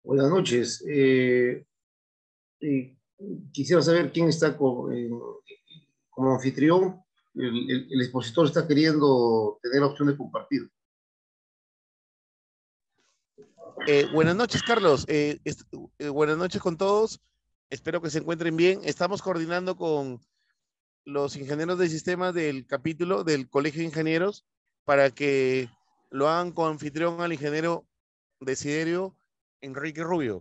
Buenas noches. Eh, Quisiera saber quién está como anfitrión. El expositor está queriendo tener la opción de compartir. Buenas noches, Carlos. Buenas noches con todos. Espero que se encuentren bien. Estamos coordinando con los ingenieros de sistemas del capítulo del Colegio de Ingenieros para que lo hagan con anfitrión al ingeniero Desiderio Enrique Rubio.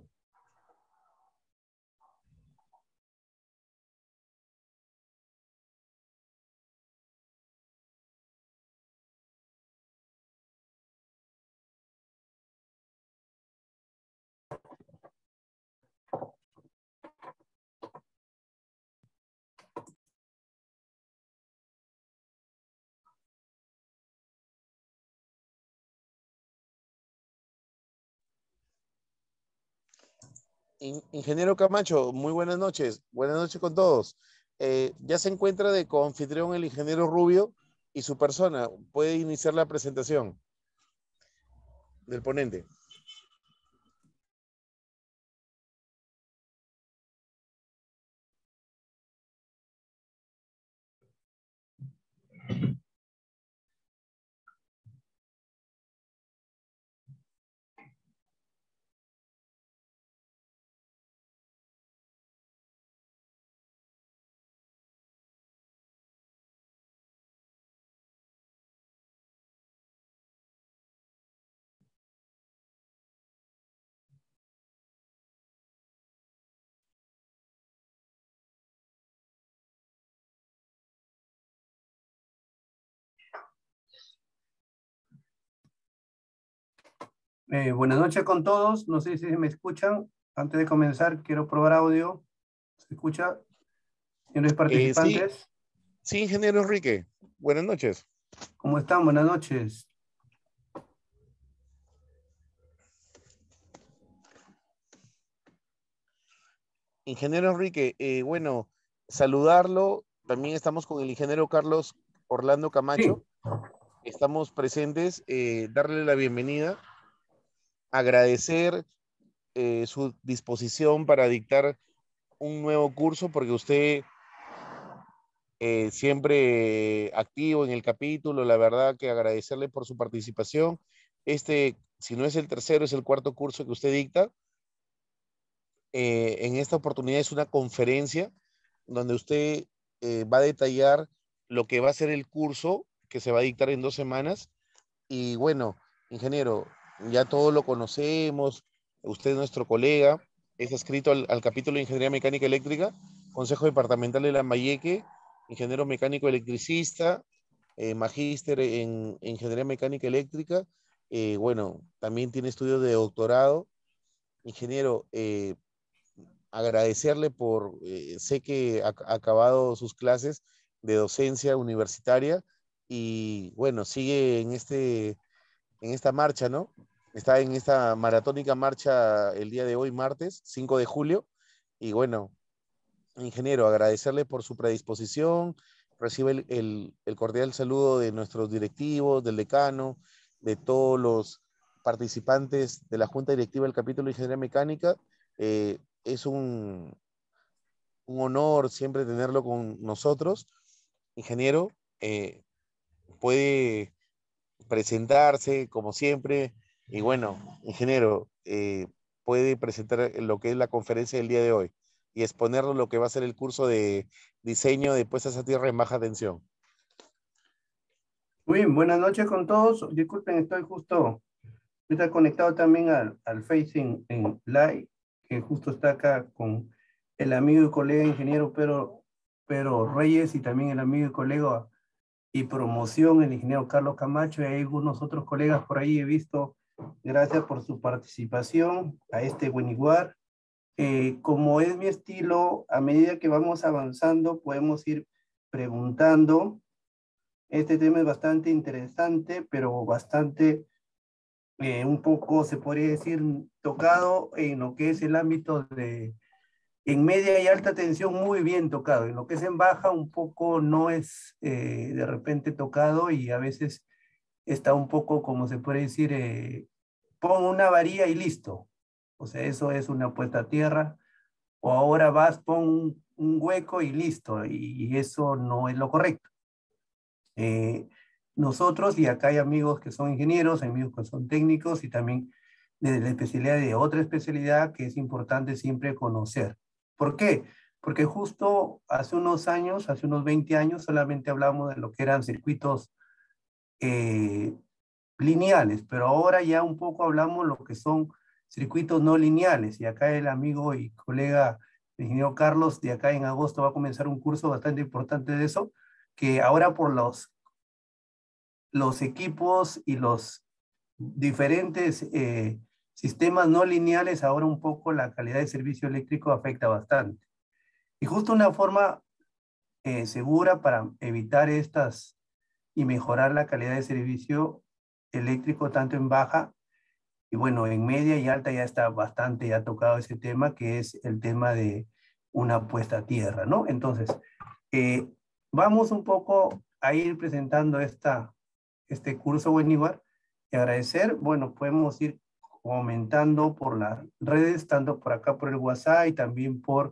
Ingeniero Camacho, muy buenas noches. Buenas noches con todos. Ya se encuentra de coanfitrión el ingeniero Rubio y su persona. Puede iniciar la presentación del ponente. Buenas noches con todos. No sé si me escuchan. Antes de comenzar, quiero probar audio. ¿Se escucha? Señores participantes. Sí, ingeniero Enrique. Buenas noches. ¿Cómo están? Buenas noches. Ingeniero Enrique, bueno, saludarlo. También estamos con el ingeniero Carlos Orlando Camacho. Sí. Estamos presentes, darle la bienvenida, agradecer su disposición para dictar un nuevo curso, porque usted siempre activo en el capítulo, la verdad que agradecerle por su participación. Si no es el tercero, es el cuarto curso que usted dicta. En esta oportunidad es una conferencia donde usted va a detallar lo que va a ser el curso que se va a dictar en 2 semanas. Y bueno, ingeniero, ya todos lo conocemos, usted es nuestro colega, es adscrito al capítulo de Ingeniería Mecánica Eléctrica, Consejo Departamental de Lambayeque, ingeniero mecánico electricista, magíster en Ingeniería Mecánica Eléctrica. Bueno, también tiene estudios de doctorado. Ingeniero, agradecerle sé que ha acabado sus clases de docencia universitaria y bueno, sigue en esta marcha, ¿no? Está en esta maratónica marcha el día de hoy, martes 5 de julio. Y bueno, ingeniero, agradecerle por su predisposición. Recibe el cordial saludo de nuestros directivos, del decano, de todos los participantes de la Junta Directiva del Capítulo de Ingeniería Mecánica. Es un honor siempre tenerlo con nosotros. Ingeniero, puede presentarse como siempre y bueno, ingeniero, puede presentar lo que es la conferencia del día de hoy y exponernos lo que va a ser el curso de diseño de puestas a tierra en baja tensión. Muy bien, buenas noches con todos. Disculpen, estoy conectado también al Face en Live, que justo está acá con el amigo y colega ingeniero Pedro Reyes y también el amigo y colega y promoción, el ingeniero Carlos Camacho, y hay algunos otros colegas por ahí he visto. Gracias por su participación a este webinar. Como es mi estilo, a medida que vamos avanzando, podemos ir preguntando. Este tema es bastante interesante, pero bastante, un poco, se podría decir, tocado en lo que es el ámbito en media y alta tensión, muy bien tocado. En lo que es en baja, un poco no es de repente tocado y a veces está un poco, como se puede decir, pon una varilla y listo. O sea, eso es una puesta a tierra. O ahora vas, pon un hueco y listo, y eso no es lo correcto. Nosotros, y acá hay amigos que son ingenieros, hay amigos que son técnicos y también de la especialidad de otra especialidad que es importante siempre conocer. ¿Por qué? Porque justo hace unos años, hace unos 20 años, solamente hablamos de lo que eran circuitos lineales, pero ahora ya un poco hablamos lo que son circuitos no lineales. Y acá el amigo y colega el ingeniero Carlos de acá en agosto va a comenzar un curso bastante importante de eso, que ahora por los equipos y los diferentes sistemas no lineales, ahora un poco la calidad de servicio eléctrico afecta bastante. Y justo una forma segura para evitar estas y mejorar la calidad de servicio eléctrico tanto en baja y bueno, en media y alta ya está bastante, ya ha tocado ese tema, que es el tema de una puesta a tierra, ¿no? Entonces, eh, vamos un poco a ir presentando este curso Webinar y agradecer, bueno, podemos ir comentando por las redes, tanto por acá por el WhatsApp y también por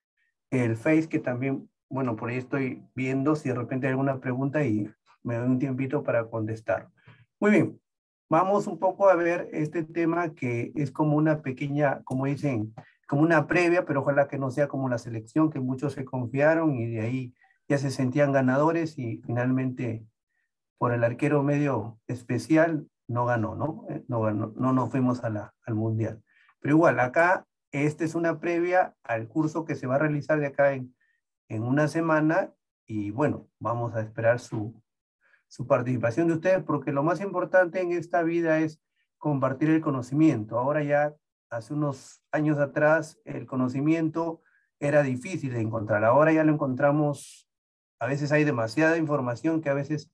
el Face, que también, bueno, por ahí estoy viendo si de repente hay alguna pregunta y me doy un tiempito para contestar. Muy bien, vamos un poco a ver este tema que es como una pequeña, como dicen, como una previa, pero ojalá que no sea como la selección, que muchos se confiaron y de ahí ya se sentían ganadores y finalmente por el arquero medio especial no ganó, ¿no? No ganó, no nos fuimos al Mundial. Pero igual, acá, esta es una previa al curso que se va a realizar de acá en una semana y bueno, vamos a esperar su participación de ustedes porque lo más importante en esta vida es compartir el conocimiento. Ahora ya, hace unos años atrás, el conocimiento era difícil de encontrar. Ahora ya lo encontramos, a veces hay demasiada información que a veces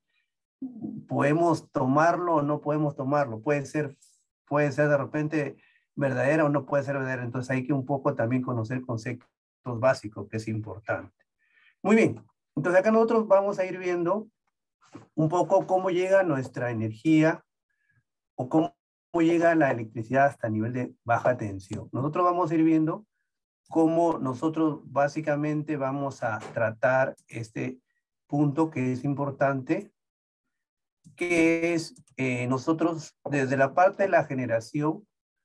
podemos tomarlo o no podemos tomarlo. Puede ser de repente verdadera o no puede ser verdadera. Entonces hay que un poco también conocer conceptos básicos, que es importante. Muy bien. Entonces acá nosotros vamos a ir viendo un poco cómo llega nuestra energía o cómo llega la electricidad hasta nivel de baja tensión. Nosotros vamos a ir viendo cómo nosotros básicamente vamos a tratar este punto que es importante, que es nosotros desde la parte de la generación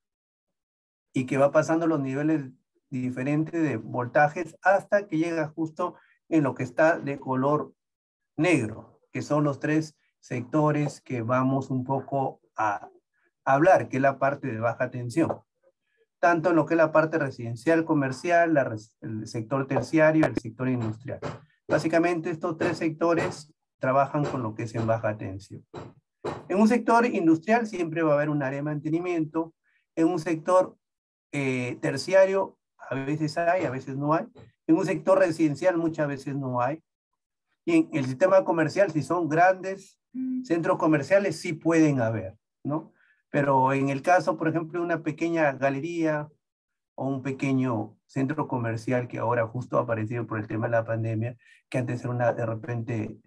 y que va pasando los niveles diferentes de voltajes hasta que llega justo en lo que está de color negro, que son los tres sectores que vamos un poco a hablar, que es la parte de baja tensión. Tanto en lo que es la parte residencial, comercial, el sector terciario, el sector industrial. Básicamente estos tres sectores trabajan con lo que es en baja tensión. En un sector industrial siempre va a haber un área de mantenimiento. En un sector terciario a veces hay, a veces no hay. En un sector residencial muchas veces no hay. Y en el sistema comercial, si son grandes centros comerciales, sí pueden haber, ¿no? Pero en el caso, por ejemplo, de una pequeña galería o un pequeño centro comercial que ahora justo ha aparecido por el tema de la pandemia, que antes era de repente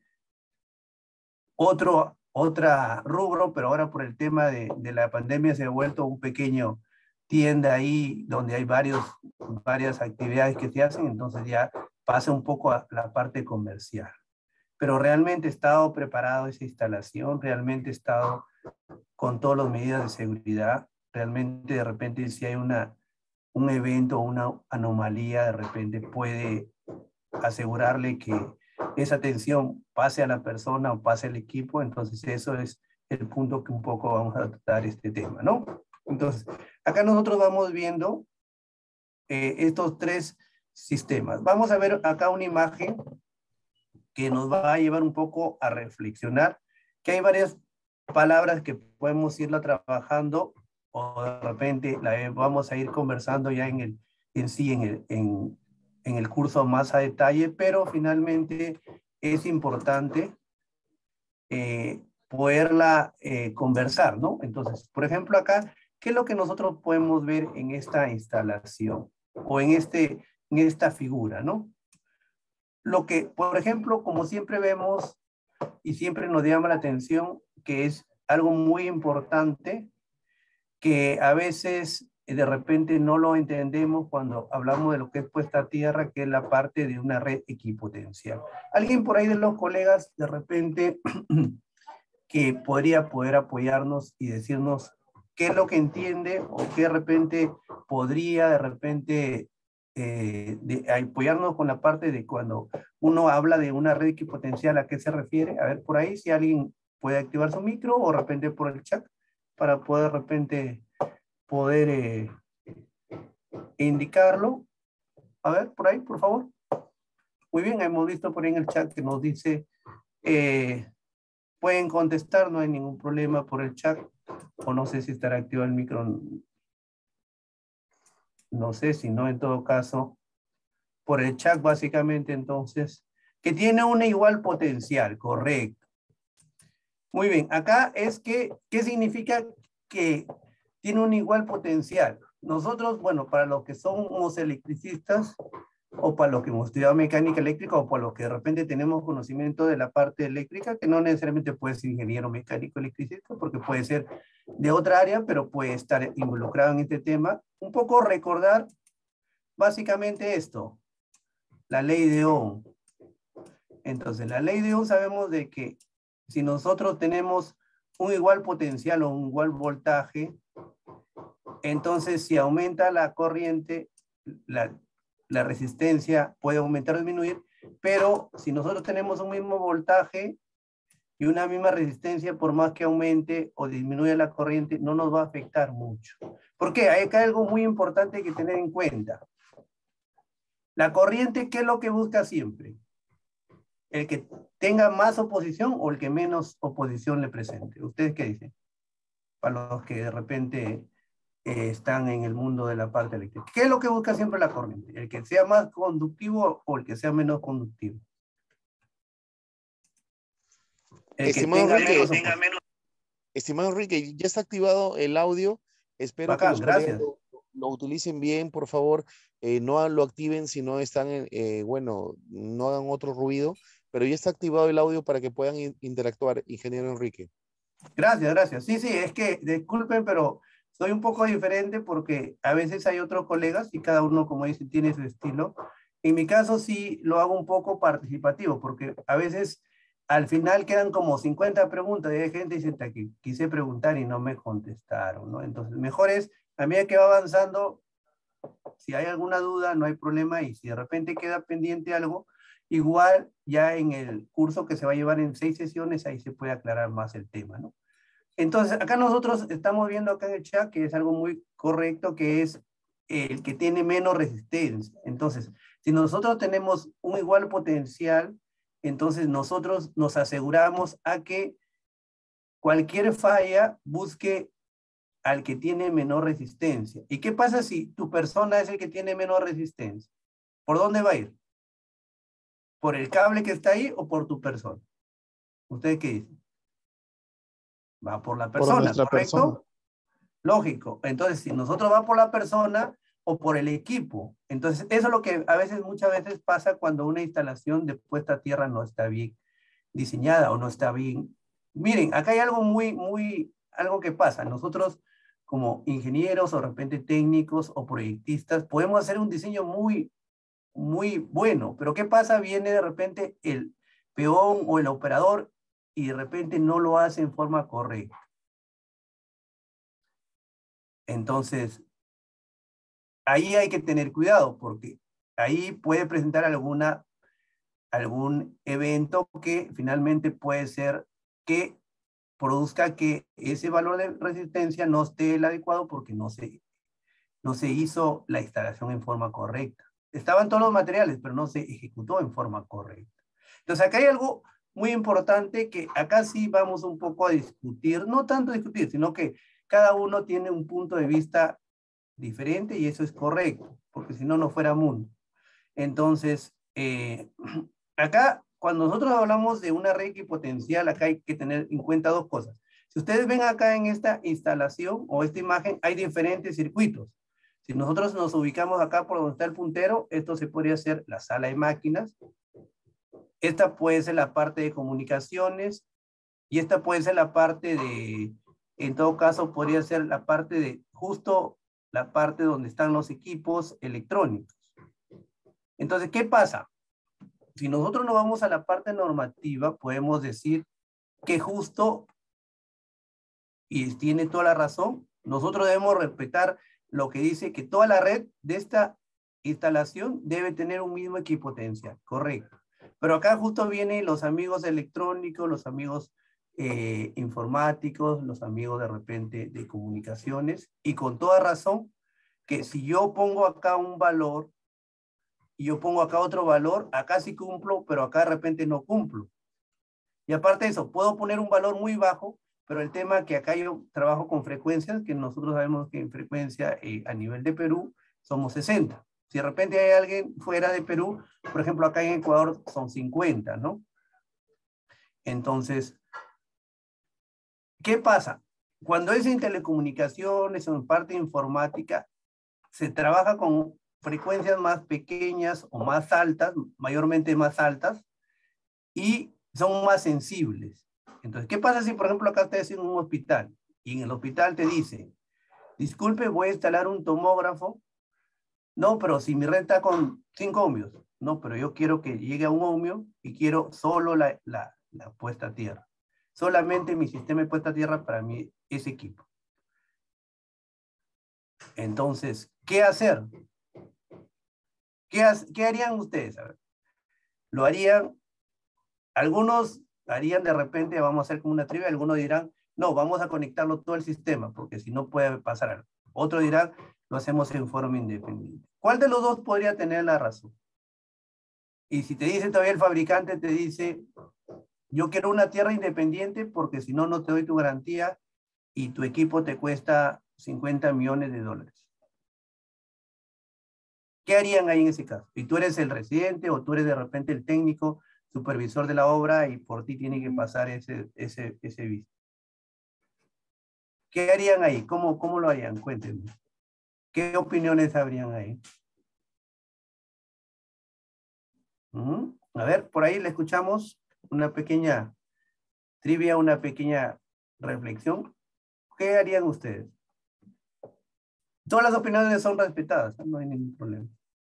otra rubro, pero ahora por el tema de la pandemia se ha vuelto un pequeño tienda ahí donde hay varias actividades que se hacen, entonces ya pasa un poco a la parte comercial. Pero realmente he estado preparado esa instalación, realmente he estado con todas las medidas de seguridad, realmente de repente si hay un evento o una anomalía, de repente puede asegurarle que esa tensión pase a la persona o pase al equipo, entonces eso es el punto que un poco vamos a tratar este tema, ¿no? Entonces, acá nosotros vamos viendo estos tres sistemas. Vamos a ver acá una imagen que nos va a llevar un poco a reflexionar, que hay varias palabras que podemos irla trabajando o de repente la vamos a ir conversando ya en el curso más a detalle, pero finalmente es importante poderla conversar, ¿no? Entonces, por ejemplo, acá, ¿qué es lo que nosotros podemos ver en esta instalación o en esta figura, ¿no? Lo que, por ejemplo, como siempre vemos y siempre nos llama la atención, que es algo muy importante, que a veces de repente no lo entendemos cuando hablamos de lo que es puesta a tierra, que es la parte de una red equipotencial. Alguien por ahí de los colegas, de repente, que podría poder apoyarnos y decirnos qué es lo que entiende o qué de repente podría de repente apoyarnos con la parte de cuando uno habla de una red equipotencial, ¿a qué se refiere? A ver, por ahí si alguien puede activar su micro o de repente por el chat para poder de repente poder indicarlo. A ver, por ahí, por favor. Muy bien, hemos visto por ahí en el chat que nos dice, pueden contestar, no hay ningún problema por el chat, o no sé si estará activo el micro, no sé, si no, en todo caso, por el chat básicamente entonces, que tiene una igual potencial, correcto. Muy bien, acá es que, ¿qué significa que tiene un igual potencial? Nosotros, bueno, para los que somos electricistas, o para los que hemos estudiado mecánica eléctrica, o para los que de repente tenemos conocimiento de la parte eléctrica, que no necesariamente puede ser ingeniero mecánico electricista, porque puede ser de otra área, pero puede estar involucrado en este tema. Un poco recordar básicamente esto, la ley de Ohm. Entonces, la ley de Ohm sabemos de que si nosotros tenemos un igual potencial o un igual voltaje, entonces si aumenta la corriente, la resistencia puede aumentar o disminuir, pero si nosotros tenemos un mismo voltaje y una misma resistencia, por más que aumente o disminuya la corriente, no nos va a afectar mucho. ¿Por qué? Hay acá algo muy importante que tener en cuenta. La corriente, ¿qué es lo que busca siempre? ¿El que tenga más oposición o el que menos oposición le presente? ¿Ustedes qué dicen? Para los que de repente están en el mundo de la parte eléctrica. ¿Qué es lo que busca siempre la corriente? ¿El que sea más conductivo o el que sea menos conductivo? El que Estimado tenga Enrique, menos. estimado Enrique, ya está activado el audio. Espero que Bacán, los colegas gracias. lo utilicen bien, por favor. No lo activen si no están, bueno, no hagan otro ruido, pero ya está activado el audio para que puedan interactuar, ingeniero Enrique. Gracias, gracias. Sí, sí, es que disculpen, pero soy un poco diferente porque a veces hay otros colegas y cada uno, como dice, tiene su estilo. En mi caso sí lo hago un poco participativo porque a veces al final quedan como 50 preguntas y hay gente que dice que quise preguntar y no me contestaron, ¿no? Entonces, mejor es, a medida que va avanzando, si hay alguna duda, no hay problema y si de repente queda pendiente algo, igual ya en el curso que se va a llevar en 6 sesiones, ahí se puede aclarar más el tema, ¿no? Entonces, acá nosotros estamos viendo acá en el chat que es algo muy correcto, que es el que tiene menos resistencia. Entonces, si nosotros tenemos un igual potencial, entonces nosotros nos aseguramos a que cualquier falla busque al que tiene menor resistencia. ¿Y qué pasa si tu persona es el que tiene menor resistencia? ¿Por dónde va a ir? ¿Por el cable que está ahí o por tu persona? ¿Ustedes qué dicen? Va por la Por persona, nuestra ¿correcto? persona. Lógico. Entonces, si nosotros va por la persona o por el equipo, entonces eso es lo que a veces, muchas veces pasa cuando una instalación de puesta a tierra no está bien diseñada o no está bien. Miren, acá hay algo algo que pasa. Nosotros como ingenieros o de repente técnicos o proyectistas podemos hacer un diseño muy bueno, pero ¿qué pasa? Viene de repente el peón o el operador y de repente no lo hace en forma correcta. Entonces, ahí hay que tener cuidado porque ahí puede presentar algún evento que finalmente puede ser que produzca que ese valor de resistencia no esté el adecuado porque no se hizo la instalación en forma correcta. Estaban todos los materiales, pero no se ejecutó en forma correcta. Entonces, acá hay algo muy importante que acá sí vamos un poco a discutir, no tanto discutir, sino que cada uno tiene un punto de vista diferente y eso es correcto, porque si no, no fuera mundo. Entonces, acá, cuando nosotros hablamos de una red equipotencial, acá hay que tener en cuenta dos cosas. Si ustedes ven acá en esta instalación o esta imagen, hay diferentes circuitos. Si nosotros nos ubicamos acá por donde está el puntero, esto se podría ser la sala de máquinas. Esta puede ser la parte de comunicaciones y esta puede ser la parte de, en todo caso, podría ser la parte de justo la parte donde están los equipos electrónicos. Entonces, ¿qué pasa? Si nosotros nos vamos a la parte normativa, podemos decir que justo, y tiene toda la razón, nosotros debemos respetar lo que dice que toda la red de esta instalación debe tener un mismo equipotencial, correcto. Pero acá justo vienen los amigos electrónicos, los amigos informáticos, los amigos de repente de comunicaciones, y con toda razón que si yo pongo acá un valor y yo pongo acá otro valor, acá sí cumplo, pero acá de repente no cumplo. Y aparte de eso, puedo poner un valor muy bajo, pero el tema que acá yo trabajo con frecuencias, que nosotros sabemos que en frecuencia a nivel de Perú somos 60. Si de repente hay alguien fuera de Perú, por ejemplo, acá en Ecuador son 50, ¿no? Entonces, ¿qué pasa? Cuando es en telecomunicaciones o en parte informática, se trabaja con frecuencias más pequeñas o más altas, mayormente más altas, y son más sensibles. Entonces, ¿qué pasa si, por ejemplo, acá estás en un hospital y en el hospital te dice, disculpe, voy a instalar un tomógrafo? No, pero si mi red está con 5 ohmios. No, pero yo quiero que llegue a 1 ohmio y quiero solo la puesta a tierra. Solamente mi sistema de puesta a tierra para mí es equipo. Entonces, ¿qué hacer? ¿Qué harían ustedes? A ver, lo harían, algunos harían de repente, vamos a hacer como una trivia, algunos dirán, no, vamos a conectarlo todo el sistema, porque si no puede pasar algo. Otros dirán, lo hacemos en forma independiente. ¿Cuál de los dos podría tener la razón? Y si te dice todavía el fabricante, te dice, yo quiero una tierra independiente porque si no, no te doy tu garantía y tu equipo te cuesta 50 millones de dólares. ¿Qué harían ahí en ese caso? Y tú eres el residente o tú eres de repente el técnico, supervisor de la obra y por ti tiene que pasar ese visto. ¿Qué harían ahí? ¿Cómo lo harían? Cuéntenme. ¿Qué opiniones habrían ahí? A ver, por ahí le escuchamos una pequeña trivia, una pequeña reflexión. ¿Qué harían ustedes? Todas las opiniones son respetadas, no hay ningún problema.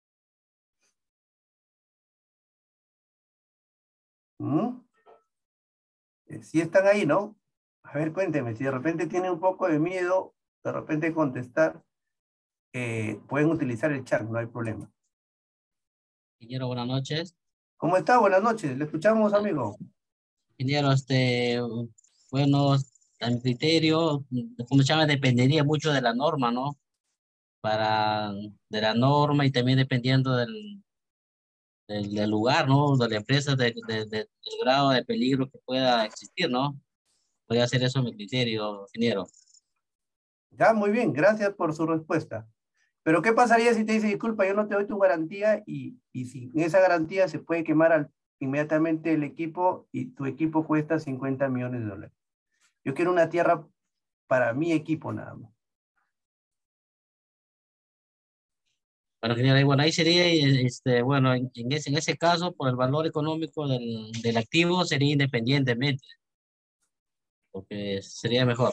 Sí están ahí, ¿no? A ver, cuénteme, si de repente tienen un poco de miedo, de repente contestar, pueden utilizar el chat, no hay problema. Ingeniero, buenas noches. ¿Cómo está? Buenas noches, le escuchamos, amigo. Ingeniero, bueno, a mi criterio, como se llama, dependería mucho de la norma, ¿no? De la norma y también dependiendo del lugar, ¿no? De la empresa, del grado de peligro que pueda existir, ¿no? Podría ser eso mi criterio, ingeniero. Ya, muy bien, gracias por su respuesta. Pero ¿qué pasaría si te dice, disculpa, yo no te doy tu garantía y si en esa garantía se puede quemar inmediatamente el equipo y tu equipo cuesta 50 millones de dólares? Yo quiero una tierra para mi equipo nada más. Bueno, ingeniero, bueno, ahí sería, bueno, en ese caso, por el valor económico del activo, sería independientemente, porque sería mejor.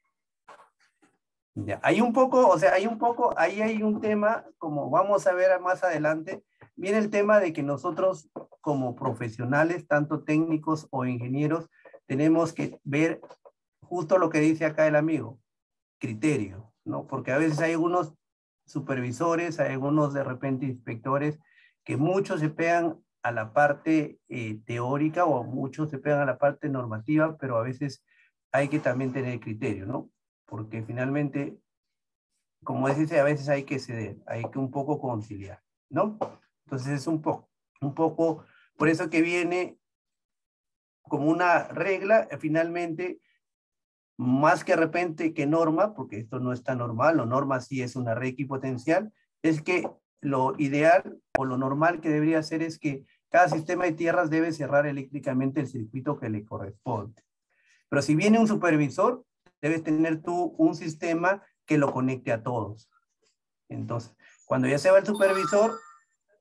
Ya, hay un poco, o sea, ahí hay un tema, como vamos a ver más adelante, viene el tema de que nosotros como profesionales, tanto técnicos o ingenieros, tenemos que ver justo lo que dice acá el amigo, criterio, ¿no? Porque a veces hay algunos supervisores, hay algunos de repente inspectores, que muchos se pegan a la parte teórica o muchos se pegan a la parte normativa, pero a veces hay que también tener criterio, ¿no? Porque finalmente, como dice, a veces hay que ceder, hay que un poco conciliar, ¿no? Entonces es un poco, por eso que viene como una regla, finalmente, más que de repente que norma, porque esto no está normal, lo norma sí es una red equipotencial, es que lo ideal o lo normal que debería hacer es que cada sistema de tierras debe cerrar eléctricamente el circuito que le corresponde. Pero si viene un supervisor, debes tener tú un sistema que lo conecte a todos. Entonces, cuando ya se va el supervisor,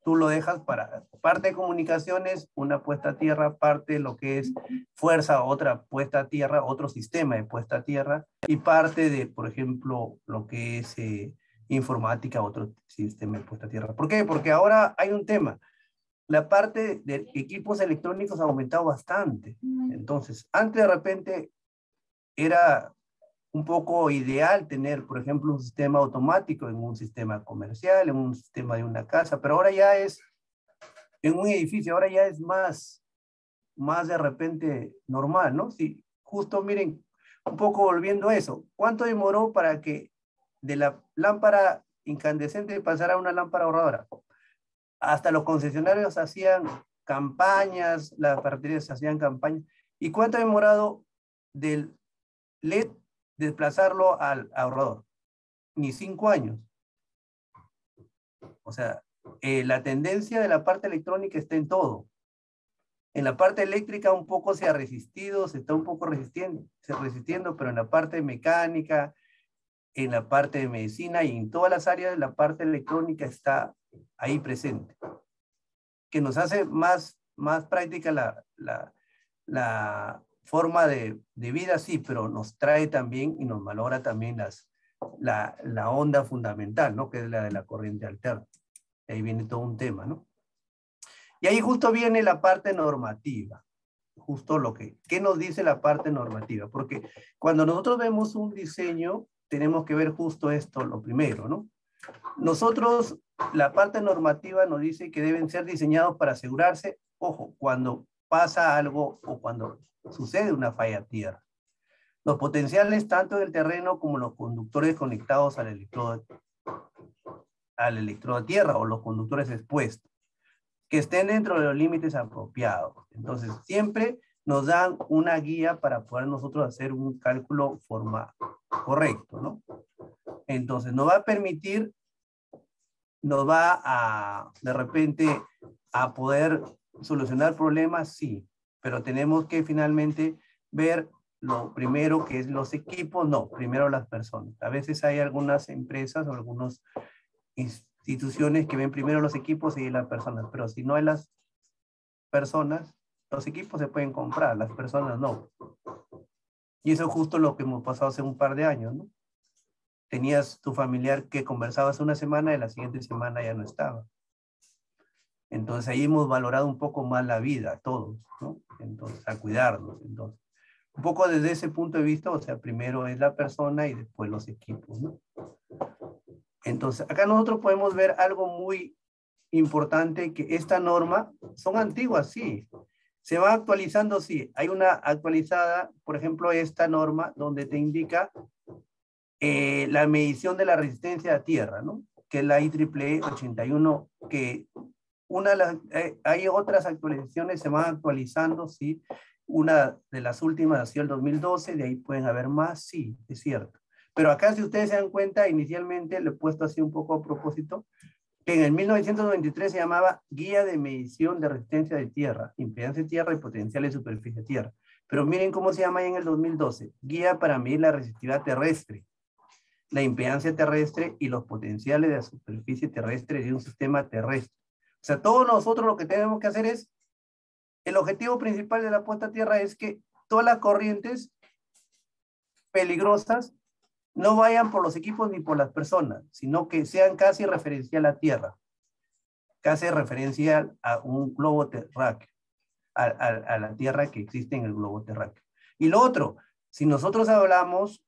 tú lo dejas para parte de comunicaciones, una puesta a tierra, parte de lo que es fuerza, otra puesta a tierra, otro sistema de puesta a tierra, y parte de, por ejemplo, lo que es informática, otro sistema de puesta a tierra. ¿Por qué? Porque ahora hay un tema. La parte de equipos electrónicos ha aumentado bastante. Entonces, antes de repente era un poco ideal tener, por ejemplo, un sistema automático en un sistema comercial, en un sistema de una casa, pero ahora ya es en un edificio, ahora ya es más de repente normal, ¿no? Sí, justo miren, un poco volviendo a eso, ¿cuánto demoró para que de la lámpara incandescente pasara a una lámpara ahorradora? Hasta los concesionarios hacían campañas, las ferreterías hacían campañas. ¿Y cuánto ha demorado del LED desplazarlo al ahorrador? Ni 5 años. O sea, la tendencia de la parte electrónica está en todo. En la parte eléctrica un poco se ha resistido, se está un poco resistiendo, pero en la parte mecánica, en la parte de medicina y en todas las áreas, la parte electrónica está ahí presente. Que nos hace más práctica la forma de vida, sí, pero nos trae también y nos valora también la onda fundamental, ¿no? Que es la de la corriente alterna. Ahí viene todo un tema, ¿no? Y ahí justo viene la parte normativa. Justo ¿qué nos dice la parte normativa? Porque cuando nosotros vemos un diseño, tenemos que ver justo esto, lo primero, ¿no? Nosotros, la parte normativa nos dice que deben ser diseñados para asegurarse, ojo, cuando pasa algo o cuando sucede una falla a tierra. Los potenciales tanto del terreno como los conductores conectados al electrodo a tierra o los conductores expuestos, que estén dentro de los límites apropiados. Entonces, siempre nos dan una guía para poder nosotros hacer un cálculo forma correcto, ¿no? Entonces, nos va a permitir, nos va a, de repente, a poder solucionar problemas, sí, pero tenemos que finalmente ver lo primero que es los equipos, no, primero las personas. A veces hay algunas empresas o algunas instituciones que ven primero los equipos y las personas, pero si no hay las personas, los equipos se pueden comprar, las personas no. Y eso es justo lo que hemos pasado hace un par de años, ¿no? Tenías tu familiar que conversabas una semana y la siguiente semana ya no estaba. Entonces ahí hemos valorado un poco más la vida, todos, ¿no? Entonces, a cuidarnos. Entonces, un poco desde ese punto de vista, o sea, primero es la persona y después los equipos, ¿no? Entonces, acá nosotros podemos ver algo muy importante, que esta norma, son antiguas, sí. Se va actualizando, sí. Hay una actualizada, por ejemplo, esta norma, donde te indica la medición de la resistencia a tierra, ¿no? Que es la IEEE 81, que hay otras actualizaciones, se van actualizando, sí. Una de las últimas ha sido el 2012, de ahí pueden haber más, sí, es cierto. Pero acá, si ustedes se dan cuenta, inicialmente le he puesto así un poco a propósito, que en el 1993 se llamaba Guía de Medición de Resistencia de Tierra, Impedancia de Tierra y Potencial de Superficie de Tierra. Pero miren cómo se llama en el 2012, Guía para medir la resistividad terrestre, la impedancia terrestre y los potenciales de la superficie terrestre de un sistema terrestre. O sea, todos nosotros lo que tenemos que hacer es, el objetivo principal de la puesta a tierra es que todas las corrientes peligrosas no vayan por los equipos ni por las personas, sino que sean casi referencial a tierra, casi referencial a un globo terráqueo, a la tierra que existe en el globo terráqueo. Y lo otro, si nosotros hablamos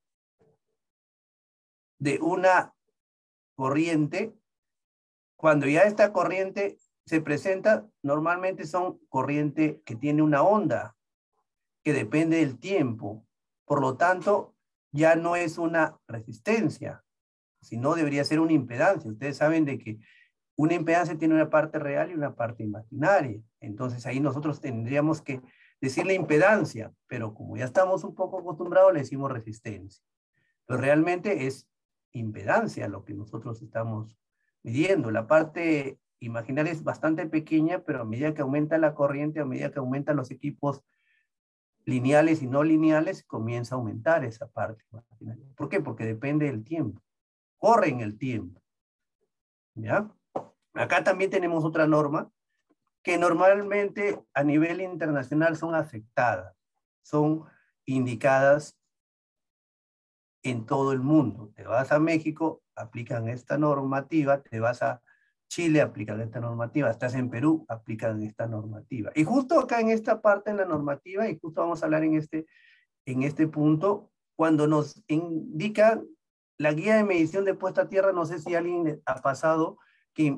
de una corriente, cuando ya esta corriente se presenta, normalmente son corriente que tiene una onda, que depende del tiempo. Por lo tanto, ya no es una resistencia, sino debería ser una impedancia. Ustedes saben de que una impedancia tiene una parte real y una parte imaginaria. Entonces ahí nosotros tendríamos que decirle impedancia, pero como ya estamos un poco acostumbrados, le decimos resistencia. Pero realmente es impedancia lo que nosotros estamos midiendo. La parte imaginaria es bastante pequeña, pero a medida que aumenta la corriente, a medida que aumentan los equipos lineales y no lineales, comienza a aumentar esa parte. ¿Por qué? Porque depende del tiempo. Corre en el tiempo. ¿Ya? Acá también tenemos otra norma que normalmente a nivel internacional son aceptadas, son indicadas en todo el mundo. Te vas a México, aplican esta normativa, te vas a Chile, aplican esta normativa, estás en Perú, aplican esta normativa. Y justo acá en esta parte en la normativa, y justo vamos a hablar en este punto, cuando nos indica la guía de medición de puesta a tierra, no sé si alguien ha pasado que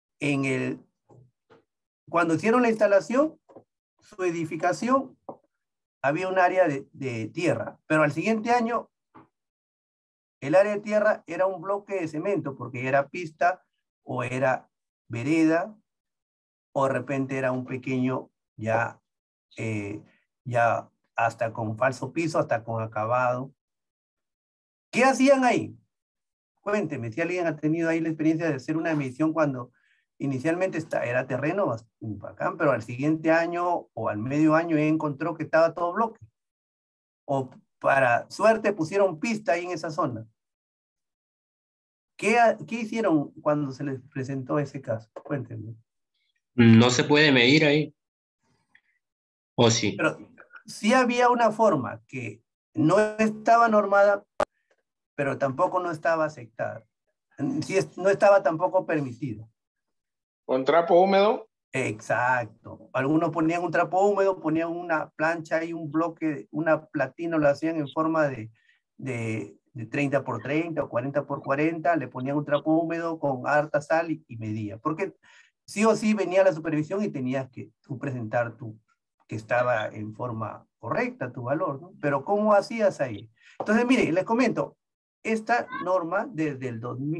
cuando hicieron la instalación, su edificación, había un área de tierra, pero al siguiente año el área de tierra era un bloque de cemento, porque era pista, o era vereda, o de repente era un pequeño ya hasta con falso piso, hasta con acabado. ¿Qué hacían ahí? Cuénteme, si alguien ha tenido ahí la experiencia de hacer una medición cuando inicialmente era terreno bacán, pero al siguiente año o al medio año encontró que estaba todo bloque. O para suerte pusieron pista ahí en esa zona. ¿Qué hicieron cuando se les presentó ese caso? Cuéntenme. No se puede medir ahí. ¿O sí? Pero sí había una forma que no estaba normada, pero tampoco no estaba aceptada. Sí, no estaba tampoco permitido. ¿Con trapo húmedo? Exacto. Algunos ponían un trapo húmedo, ponían una plancha y un bloque, una platina, lo hacían en forma de 30 por 30 o 40 por 40, le ponían un trapo húmedo con harta sal y medía. Porque sí o sí venía la supervisión y tenías que tú presentar que estaba en forma correcta tu valor, ¿no? Pero ¿cómo hacías ahí? Entonces, mire, les comento, esta norma desde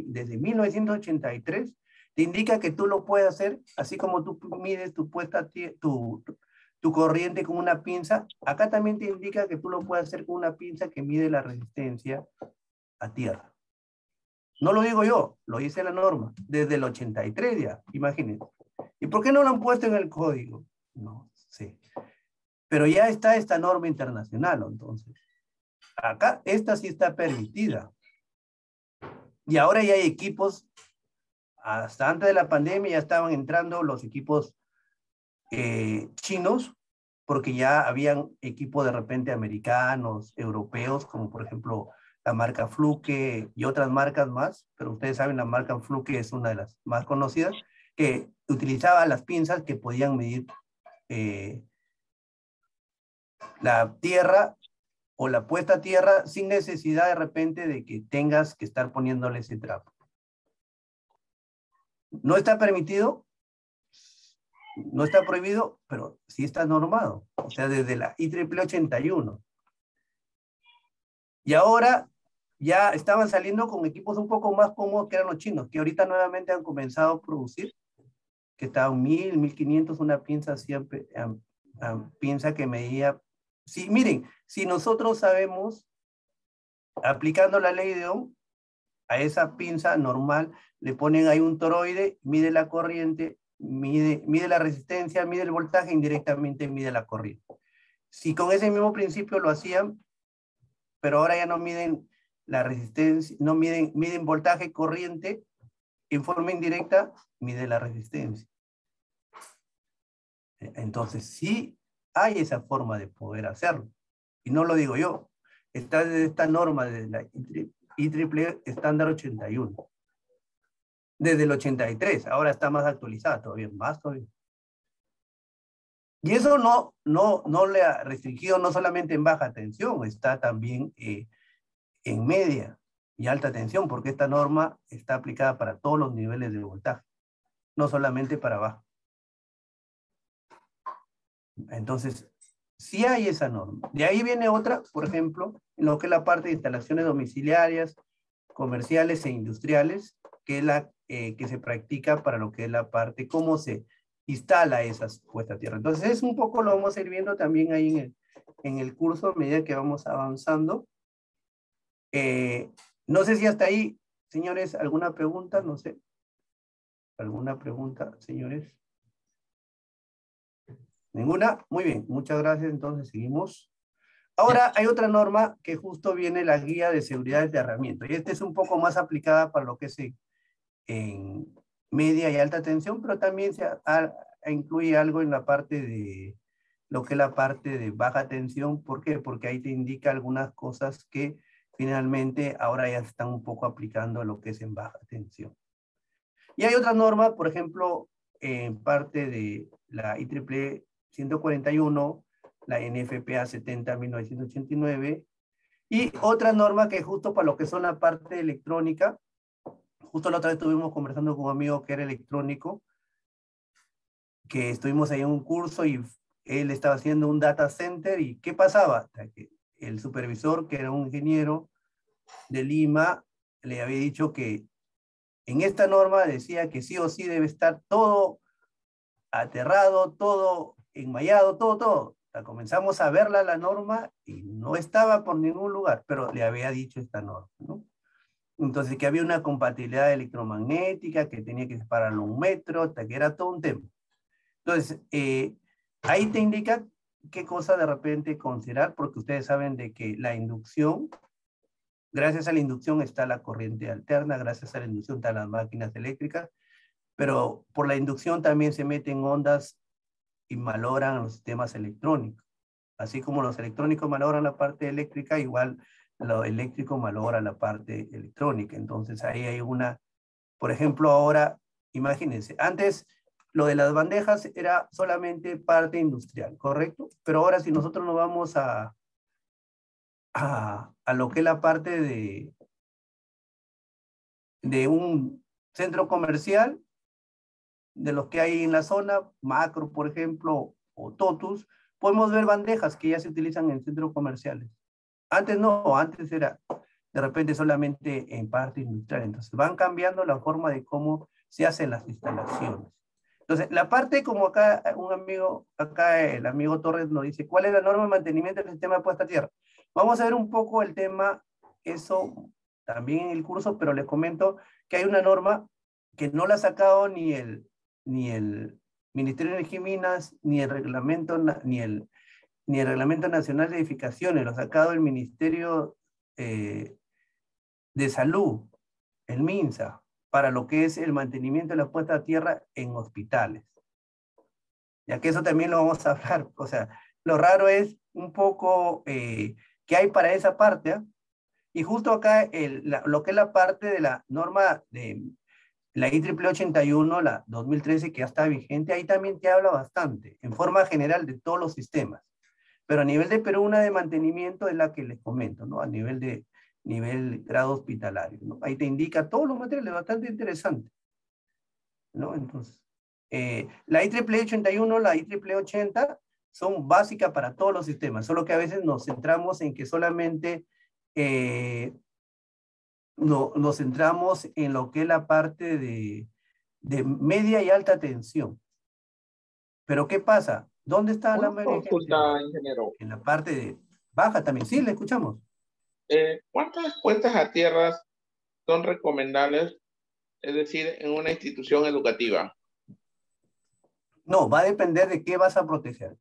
1983 te indica que tú lo puedes hacer, así como tú mides tu corriente con una pinza, acá también te indica que tú lo puedes hacer con una pinza que mide la resistencia a tierra. No lo digo yo, lo dice la norma, desde el 83 ya, imagínense. ¿Y por qué no lo han puesto en el código? No sé. Pero ya está esta norma internacional, entonces. Acá, esta sí está permitida. Y ahora ya hay equipos, hasta antes de la pandemia ya estaban entrando los equipos chinos, porque ya habían equipos de repente americanos, europeos, como por ejemplo la marca Fluke y otras marcas más, pero ustedes saben, la marca Fluke es una de las más conocidas, que utilizaba las pinzas que podían medir la tierra o la puesta a tierra sin necesidad de repente de que tengas que estar poniéndole ese trapo. No está permitido, no está prohibido, pero sí está normado. O sea, desde la IEEE 81. Y ahora ya estaban saliendo con equipos un poco más cómodos que eran los chinos, que ahorita nuevamente han comenzado a producir, que estaban 1000, 1500, una pinza siempre, pinza que medía. Sí, miren, si nosotros sabemos, aplicando la ley de Ohm, a esa pinza normal le ponen ahí un toroide, mide la corriente, mide la resistencia, mide el voltaje, indirectamente mide la corriente. Si con ese mismo principio lo hacían, pero ahora ya no miden la resistencia, no miden voltaje, corriente, en forma indirecta mide la resistencia. Entonces sí hay esa forma de poder hacerlo. Y no lo digo yo, está desde esta norma de la IEEE estándar 81. Desde el 83, ahora está más actualizada, todavía más todavía. Y eso no le ha restringido no solamente en baja tensión, está también en media y alta tensión, porque esta norma está aplicada para todos los niveles de voltaje, no solamente para baja. Entonces, sí hay esa norma. De ahí viene otra, por ejemplo, en lo que es la parte de instalaciones domiciliarias, comerciales e industriales, que es la que se practica para lo que es la parte, cómo se instala esas puestas a tierra. Entonces, es un poco lo vamos a ir viendo también ahí en el curso a medida que vamos avanzando. No sé si hasta ahí, señores, alguna pregunta, no sé. ¿Alguna pregunta, señores? ¿Ninguna? Muy bien, muchas gracias. Entonces, seguimos. Ahora hay otra norma que justo viene la guía de seguridad de herramientas. Y esta es un poco más aplicada para lo que es media y alta tensión, pero también incluye algo en la parte de lo que es la parte de baja tensión. ¿Por qué? Porque ahí te indica algunas cosas que finalmente ahora ya se están un poco aplicando a lo que es en baja tensión. Y hay otras normas, por ejemplo, en parte de la IEEE 141, la NFPA 70-1989, y otra norma que justo para lo que son la parte electrónica, justo la otra vez estuvimos conversando con un amigo que era electrónico, que estuvimos ahí en un curso y él estaba haciendo un data center, y ¿qué pasaba? Que el supervisor, que era un ingeniero de Lima, le había dicho que en esta norma decía que sí o sí debe estar todo aterrado, todo enmayado, todo. O sea, comenzamos a verla la norma y no estaba por ningún lugar, pero le había dicho esta norma, ¿no? Entonces, que había una compatibilidad electromagnética, que tenía que separarlo 1 metro, que era todo un tema. Entonces, ahí te indica qué cosa de repente considerar, porque ustedes saben de que la inducción, gracias a la inducción está la corriente alterna, gracias a la inducción están las máquinas eléctricas, pero por la inducción también se meten ondas y malogran los sistemas electrónicos. Así como los electrónicos malogran la parte eléctrica, igual lo eléctrico malogra la parte electrónica. Entonces ahí hay una, por ejemplo, ahora, imagínense, antes lo de las bandejas era solamente parte industrial, ¿correcto? Pero ahora si nosotros nos vamos a lo que es la parte de un centro comercial, de los que hay en la zona, Macro, por ejemplo, o Totus, podemos ver bandejas que ya se utilizan en centros comerciales. Antes no, antes era de repente solamente en parte industrial. Entonces van cambiando la forma de cómo se hacen las instalaciones. Entonces, la parte como acá un amigo, acá el amigo Torres nos dice, ¿cuál es la norma de mantenimiento del sistema de puesta a tierra? Vamos a ver un poco el tema, eso también en el curso, pero les comento que hay una norma que no la ha sacado ni el Ministerio de Energía y Minas, ni el Reglamento Nacional de Edificaciones, lo ha sacado el Ministerio de Salud, el MINSA, para lo que es el mantenimiento de la puesta a tierra en hospitales. Ya que eso también lo vamos a hablar. O sea, lo raro es un poco qué hay para esa parte, ¿eh? Y justo acá lo que es la parte de la norma de la IEEE 81, la 2013, que ya está vigente, ahí también te habla bastante, en forma general de todos los sistemas. Pero a nivel de Perú, una de mantenimiento es la que les comento, ¿no? A nivel grado hospitalario, ¿no? Ahí te indica todos los materiales, bastante interesante, ¿no? Entonces, la IEEE 81, la IEEE 80 son básicas para todos los sistemas, solo que a veces nos centramos en que solamente nos centramos en lo que es la parte de media y alta tensión. Pero ¿qué pasa? ¿Dónde está la Una media consulta, ingeniero. En la parte de baja también. Sí, le escuchamos. ¿Cuántas puestas a tierras son recomendables, es decir, en una institución educativa? No, va a depender de qué vas a proteger.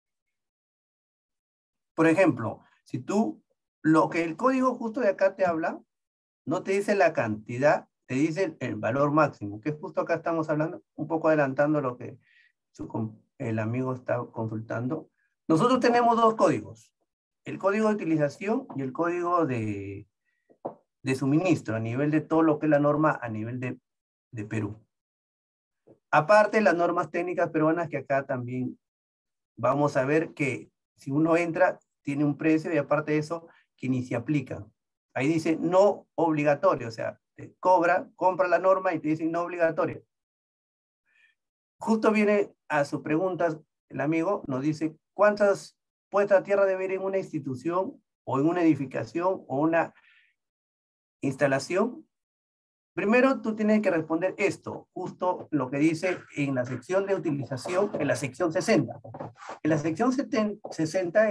Por ejemplo, si tú, lo que el código justo de acá te habla, no te dice la cantidad, te dice el valor máximo, que justo acá estamos hablando, un poco adelantando lo que el amigo está consultando. Nosotros tenemos dos códigos, el código de utilización y el código de suministro, a nivel de todo lo que es la norma a nivel de Perú. Aparte, las normas técnicas peruanas, que acá también vamos a ver que si uno entra, tiene un precio, y aparte de eso, que ni se aplica. Ahí dice no obligatorio, o sea, te compra la norma y te dice no obligatorio. Justo viene a su pregunta el amigo, nos dice cuántas puestas a tierra debe ir en una institución o en una edificación o una instalación. Primero tú tienes que responder esto, justo lo que dice en la sección de utilización, en la sección 60. En la sección 60,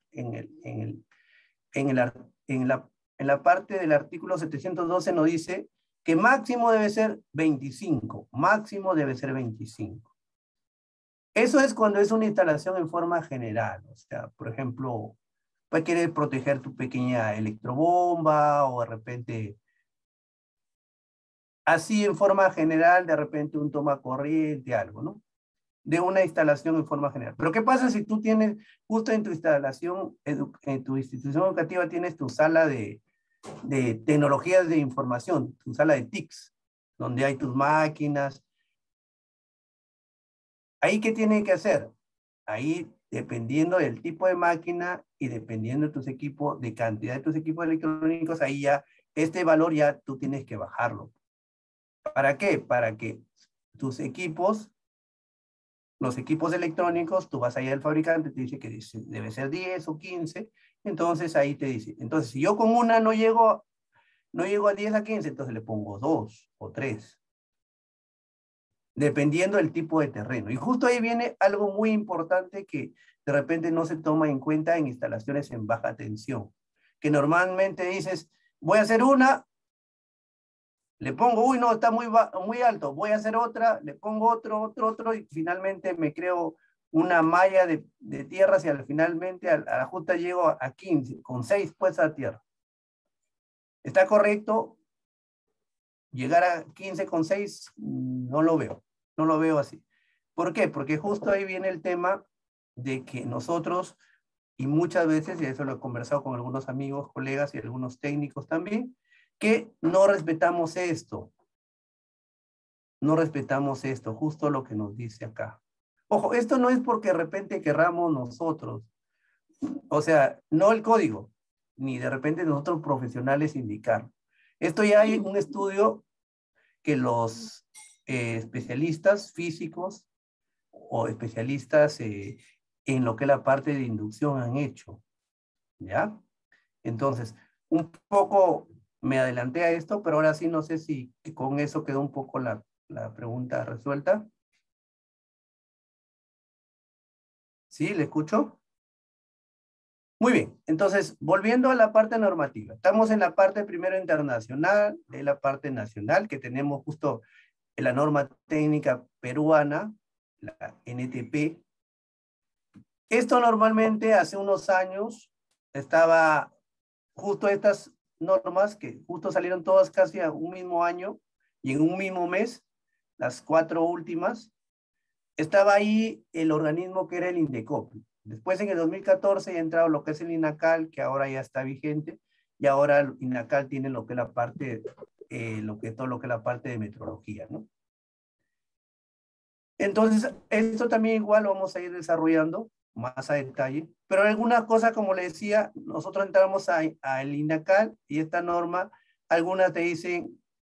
en la parte del artículo 712 nos dice que máximo debe ser 25, máximo debe ser 25. Eso es cuando es una instalación en forma general, o sea, por ejemplo, pues quieres proteger tu pequeña electrobomba o de repente así en forma general, de repente un toma corriente, algo, ¿no? De una instalación en forma general. Pero ¿qué pasa si tú tienes, justo en tu instalación, en tu institución educativa, tienes tu sala de tecnologías de información, tu sala de TICs, donde hay tus máquinas? ¿Ahí qué tienen que hacer? Ahí, dependiendo del tipo de máquina y dependiendo de tus equipos, de cantidad de tus equipos electrónicos, ahí ya, este valor ya tú tienes que bajarlo. ¿Para qué? Para que tus equipos, los equipos electrónicos, tú vas allá al fabricante, te dice que debe ser 10 o 15, entonces ahí te dice, entonces si yo con una no llego a 10 a 15, entonces le pongo 2 o 3. Dependiendo del tipo de terreno. Y justo ahí viene algo muy importante que de repente no se toma en cuenta en instalaciones en baja tensión. Que normalmente dices, voy a hacer una, le pongo, uy, no, está muy alto, voy a hacer otra, le pongo otro, y finalmente me creo una malla de tierras y finalmente a la justa llego a 15, con 6 puestas a tierra. ¿Está correcto? Llegar a 15 con 6, no lo veo así. ¿Por qué? Porque justo ahí viene el tema de que nosotros, y muchas veces, y eso lo he conversado con algunos amigos, colegas y algunos técnicos también, que no respetamos esto. No respetamos esto, justo lo que nos dice acá. Ojo, esto no es porque de repente querramos nosotros, o sea, no el código, ni de repente nosotros profesionales indicar. Esto ya hay un estudio que los especialistas físicos o especialistas en lo que es la parte de inducción han hecho, ¿ya? Entonces, un poco me adelanté a esto, pero ahora sí no sé si con eso quedó un poco la pregunta resuelta. ¿Sí? ¿Le escucho? Muy bien, entonces, volviendo a la parte normativa. Estamos en la parte primero internacional, de la parte nacional, que tenemos justo en la norma técnica peruana, la NTP. Esto normalmente hace unos años estaba justo estas normas que justo salieron todas casi a un mismo año y en un mismo mes, las 4 últimas, estaba ahí el organismo que era el INDECOP. Después en el 2014 ya entrado lo que es el INACAL, que ahora ya está vigente, y ahora el INACAL tiene lo que es la parte, todo lo que es la parte de metrología, ¿no? Entonces, esto también igual lo vamos a ir desarrollando más a detalle, pero algunas cosas, como le decía, nosotros entramos al INACAL y esta norma, algunas te dicen,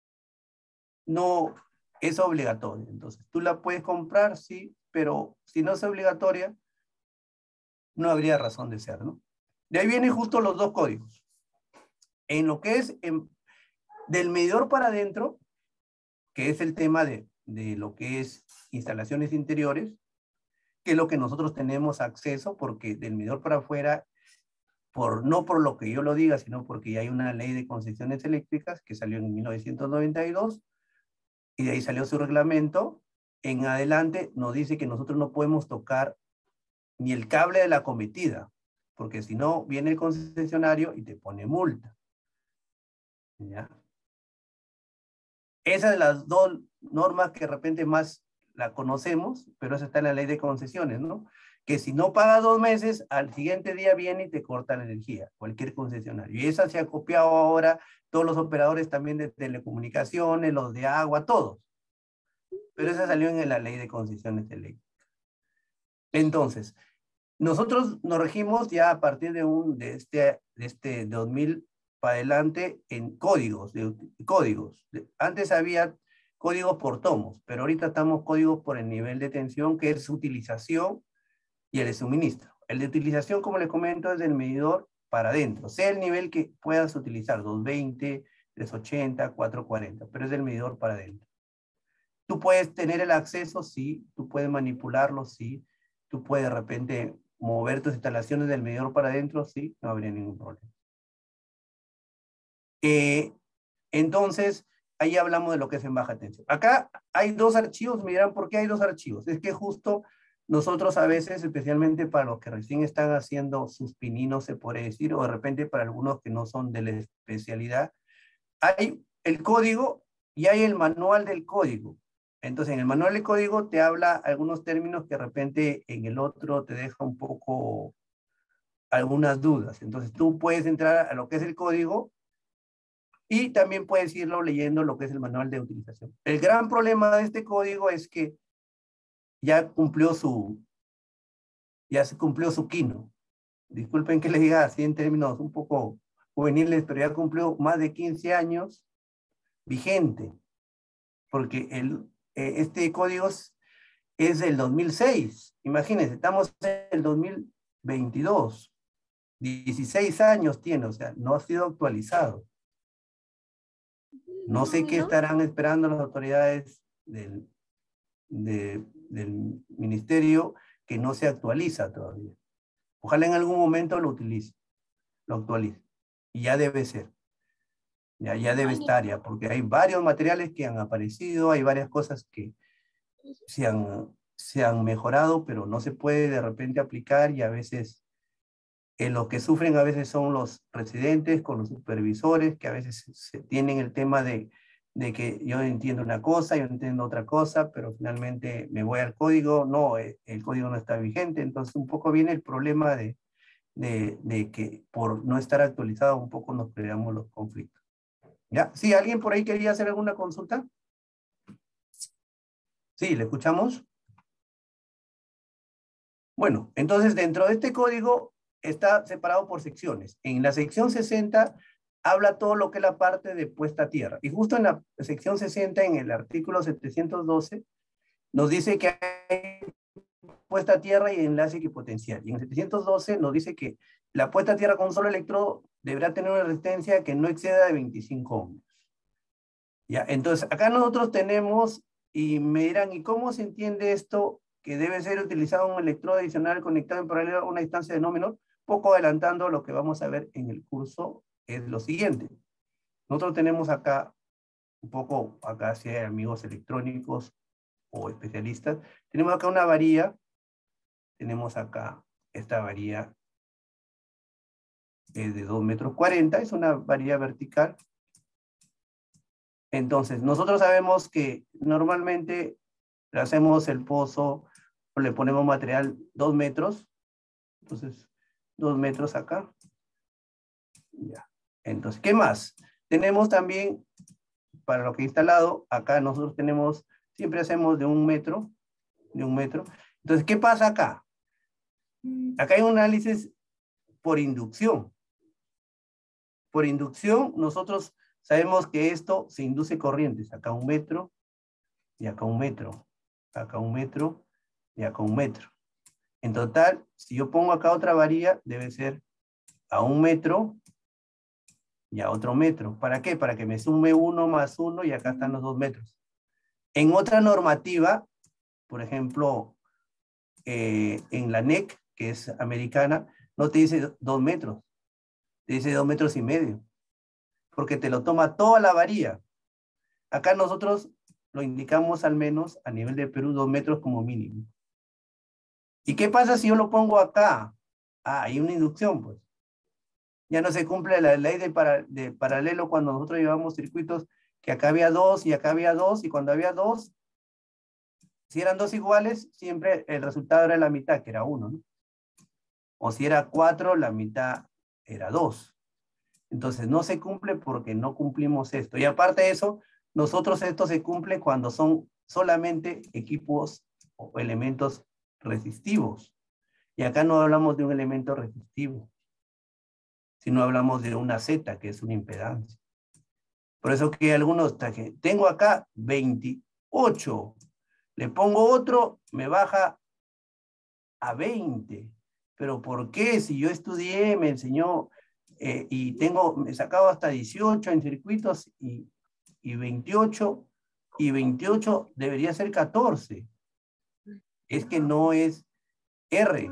no es obligatoria. Entonces, tú la puedes comprar, sí, pero si no es obligatoria, no habría razón de ser, ¿no? De ahí vienen justo los dos códigos. En lo que es del medidor para adentro, que es el tema de lo que es instalaciones interiores, que es lo que nosotros tenemos acceso, porque del medidor para afuera, no por lo que yo lo diga, sino porque ya hay una ley de concesiones eléctricas que salió en 1992, y de ahí salió su reglamento. En adelante nos dice que nosotros no podemos tocar ni el cable de la cometida, porque si no, viene el concesionario y te pone multa. ¿Ya? Esas de las dos normas que de repente más la conocemos, pero esa está en la ley de concesiones, ¿no? Que si no pagas 2 meses, al siguiente día viene y te corta la energía, cualquier concesionario. Y esa se ha copiado ahora todos los operadores también de telecomunicaciones, los de agua, todos. Pero esa salió en la ley de concesiones eléctricas. Entonces, nosotros nos regimos ya a partir de este 2000 para adelante en códigos. Antes había códigos por tomos, pero ahorita estamos códigos por el nivel de tensión, que es su utilización y el de suministro. El de utilización, como les comento, es del medidor para adentro, sea el nivel que puedas utilizar, 220, 380, 440, pero es del medidor para adentro. Tú puedes tener el acceso, sí, tú puedes manipularlo, sí, tú puedes de repente mover tus instalaciones del medidor para adentro, sí, no habría ningún problema. Entonces, ahí hablamos de lo que es en baja tensión. Acá hay 2 archivos, me dirán, ¿por qué hay 2 archivos? Es que justo nosotros a veces, especialmente para los que recién están haciendo sus pininos, se puede decir, o de repente para algunos que no son de la especialidad, hay el código y hay el manual del código. Entonces, en el manual del código te habla algunos términos que de repente en el otro te deja un poco algunas dudas. Entonces, tú puedes entrar a lo que es el código y también puedes irlo leyendo lo que es el manual de utilización. El gran problema de este código es que ya se cumplió su quino. Disculpen que les diga así en términos un poco juveniles, pero ya cumplió más de 15 años vigente, porque este código es del 2006. Imagínense, estamos en el 2022. 16 años tiene, o sea, no ha sido actualizado. No sé qué estarán esperando las autoridades del ministerio que no se actualiza todavía. Ojalá en algún momento lo actualice. Y ya debe ser. Ya debe estar ya, porque hay varios materiales que han aparecido, hay varias cosas que se han mejorado, pero no se puede de repente aplicar y a veces lo que sufren a veces son los residentes con los supervisores, que a veces se tienen el tema de que yo entiendo una cosa, yo entiendo otra cosa, pero finalmente me voy al código, no, el código no está vigente, entonces un poco viene el problema de que por no estar actualizado un poco nos creamos los conflictos. ¿Ya? ¿Sí? ¿Alguien por ahí quería hacer alguna consulta? Sí, ¿le escuchamos? Bueno, entonces dentro de este código está separado por secciones. En la sección 60 habla todo lo que es la parte de puesta a tierra. Y justo en la sección 60, en el artículo 712, nos dice que hay puesta a tierra y enlace equipotencial. Y en el 712 nos dice que la puesta a tierra con un solo electrodo deberá tener una resistencia que no exceda de 25 ohms. ¿Ya? Entonces, acá nosotros tenemos, y me dirán, ¿y cómo se entiende esto? Que debe ser utilizado un electrodo adicional conectado en paralelo a una distancia de no menor. Poco adelantando lo que vamos a ver en el curso es lo siguiente. Nosotros tenemos acá, un poco, acá si hay amigos electrónicos o especialistas, tenemos acá una varilla, tenemos acá esta varilla de 2,40 metros, es una varilla vertical. Entonces, nosotros sabemos que normalmente le hacemos el pozo, o le ponemos material 2 metros, entonces 2 metros acá. Ya. Entonces, ¿qué más? Tenemos también, para lo que he instalado, acá nosotros tenemos, siempre hacemos de 1 metro, de 1 metro. Entonces, ¿qué pasa acá? Acá hay un análisis por inducción. Por inducción, nosotros sabemos que esto se induce corrientes. Acá 1 metro, y acá 1 metro, acá 1 metro, y acá 1 metro. En total, si yo pongo acá otra varilla, debe ser a 1 metro y a otro metro. ¿Para qué? Para que me sume 1 más 1 y acá están los 2 metros. En otra normativa, por ejemplo, en la NEC, que es americana, no te dice 2 metros, te dice 2,5 metros, porque te lo toma toda la varilla. Acá nosotros lo indicamos al menos a nivel de Perú 2 metros como mínimo. ¿Y qué pasa si yo lo pongo acá? Ah, hay una inducción, pues. Ya no se cumple la ley de paralelo cuando nosotros llevamos circuitos que acá había 2 y acá había 2, y cuando había 2, si eran 2 iguales, siempre el resultado era la mitad, que era 1, ¿no? O si era 4, la mitad era 2. Entonces no se cumple porque no cumplimos esto. Y aparte de eso, nosotros esto se cumple cuando son solamente equipos o elementos resistivos. Y acá no hablamos de un elemento resistivo, sino hablamos de una Z, que es una impedancia. Por eso que algunos, tengo acá 28, le pongo otro, me baja a 20. ¿Pero por qué? Si yo estudié, me enseñó, y me sacaba hasta 18 en circuitos y 28, y 28 debería ser 14. Es que no es R,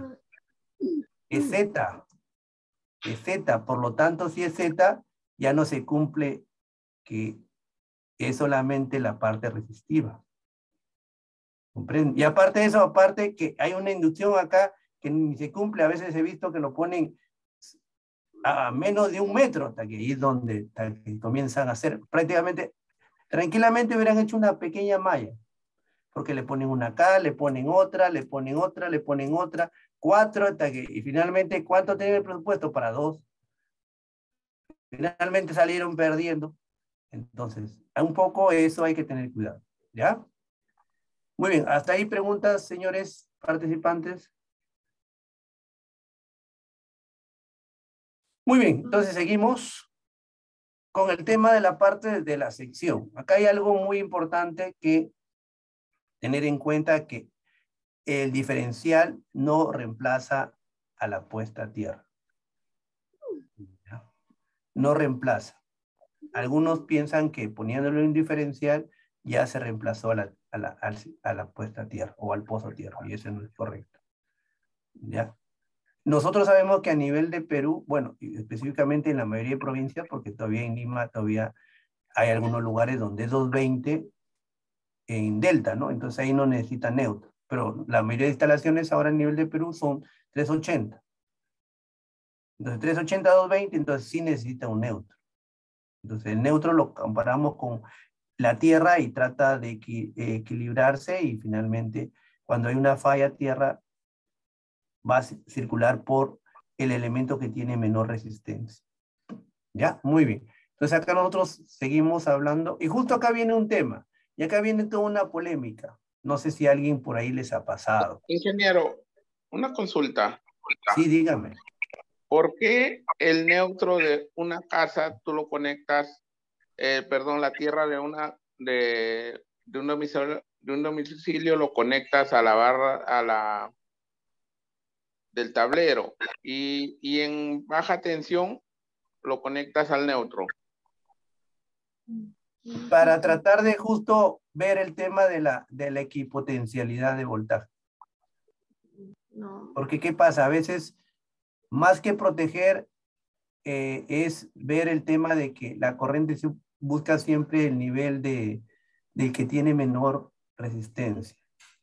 es Z. Es Z, por lo tanto, si es Z, ya no se cumple que es solamente la parte resistiva. ¿Comprenden? Y aparte de eso, aparte que hay una inducción acá que ni se cumple, a veces he visto que lo ponen a menos de 1 metro, hasta que ahí es donde comienzan a hacer prácticamente Tranquilamente hubieran hecho una pequeña malla, porque le ponen una acá, le ponen otra, le ponen otra, le ponen otra, 4, hasta que, y finalmente, ¿cuánto tiene el presupuesto? Para 2. Finalmente salieron perdiendo. Entonces, un poco eso hay que tener cuidado, ¿ya? Muy bien, hasta ahí preguntas, señores participantes. Muy bien, entonces seguimos con el tema de la parte de la sección. Acá hay algo muy importante que tener en cuenta, que el diferencial no reemplaza a la puesta a tierra. ¿Ya? No reemplaza. Algunos piensan que poniéndole un diferencial ya se reemplazó a la puesta a tierra o al pozo a tierra, y eso no es correcto. ¿Ya? Nosotros sabemos que a nivel de Perú, bueno, específicamente en la mayoría de provincias, porque todavía en Lima todavía hay algunos lugares donde es 220 en delta, ¿no? Entonces ahí no necesita neutro, pero la mayoría de instalaciones ahora a nivel de Perú son 380. Entonces 380 a 220, entonces sí necesita un neutro. Entonces el neutro lo comparamos con la tierra y trata de equilibrarse, y finalmente cuando hay una falla tierra va a circular por el elemento que tiene menor resistencia. ¿Ya? Muy bien. Entonces acá nosotros seguimos hablando, y justo acá viene un tema, y acá viene toda una polémica. No sé si a alguien por ahí les ha pasado. Ingeniero, una consulta. Sí, dígame. ¿Por qué el neutro de una casa tú lo conectas, la tierra de un domicilio lo conectas a la barra, del tablero, y en baja tensión lo conectas al neutro? Para tratar de justo ver el tema de la equipotencialidad de voltaje. Porque ¿qué pasa? A veces, más que proteger, es ver el tema de que la corriente busca siempre el nivel del que tiene menor resistencia.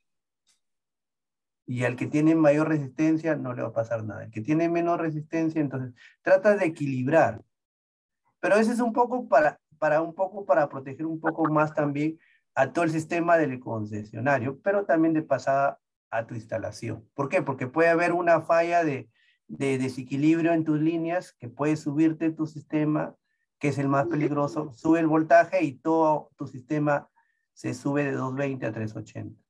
Y al que tiene mayor resistencia no le va a pasar nada. El que tiene menor resistencia, entonces trata de equilibrar. Pero eso es un poco para proteger un poco más también a todo el sistema del concesionario, pero también de pasada a tu instalación. ¿Por qué? Porque puede haber una falla de desequilibrio en tus líneas, que puede subirte tu sistema, que es el más peligroso, sube el voltaje y todo tu sistema se sube de 220 a 380.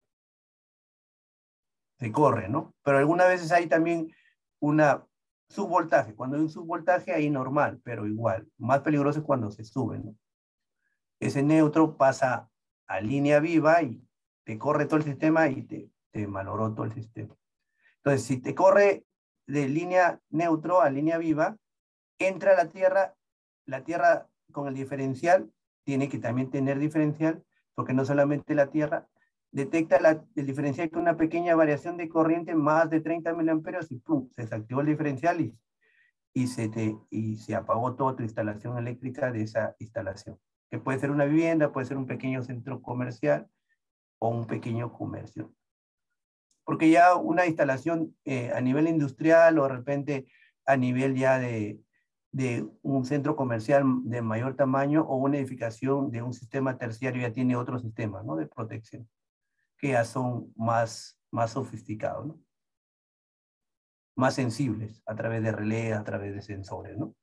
Se corre, ¿no? Pero algunas veces hay también una subvoltaje. Cuando hay un subvoltaje, ahí normal, pero igual. Más peligroso es cuando se sube, ¿no? Ese neutro pasa a línea viva y te corre todo el sistema y te malogró todo el sistema. Entonces, si te corre de línea neutro a línea viva, entra a la tierra con el diferencial, tiene que también tener diferencial, porque no solamente la tierra detecta el diferencial con una pequeña variación de corriente, más de 30 miliamperios, y ¡pum!, se desactivó el diferencial y se apagó toda tu instalación eléctrica de esa instalación. Que puede ser una vivienda, puede ser un pequeño centro comercial o un pequeño comercio. Porque ya una instalación a nivel industrial, o de repente a nivel ya de un centro comercial de mayor tamaño, o una edificación de un sistema terciario, ya tiene otro sistema, ¿no?, de protección, que ya son más sofisticados, ¿no?, más sensibles, a través de relés, a través de sensores, ¿no?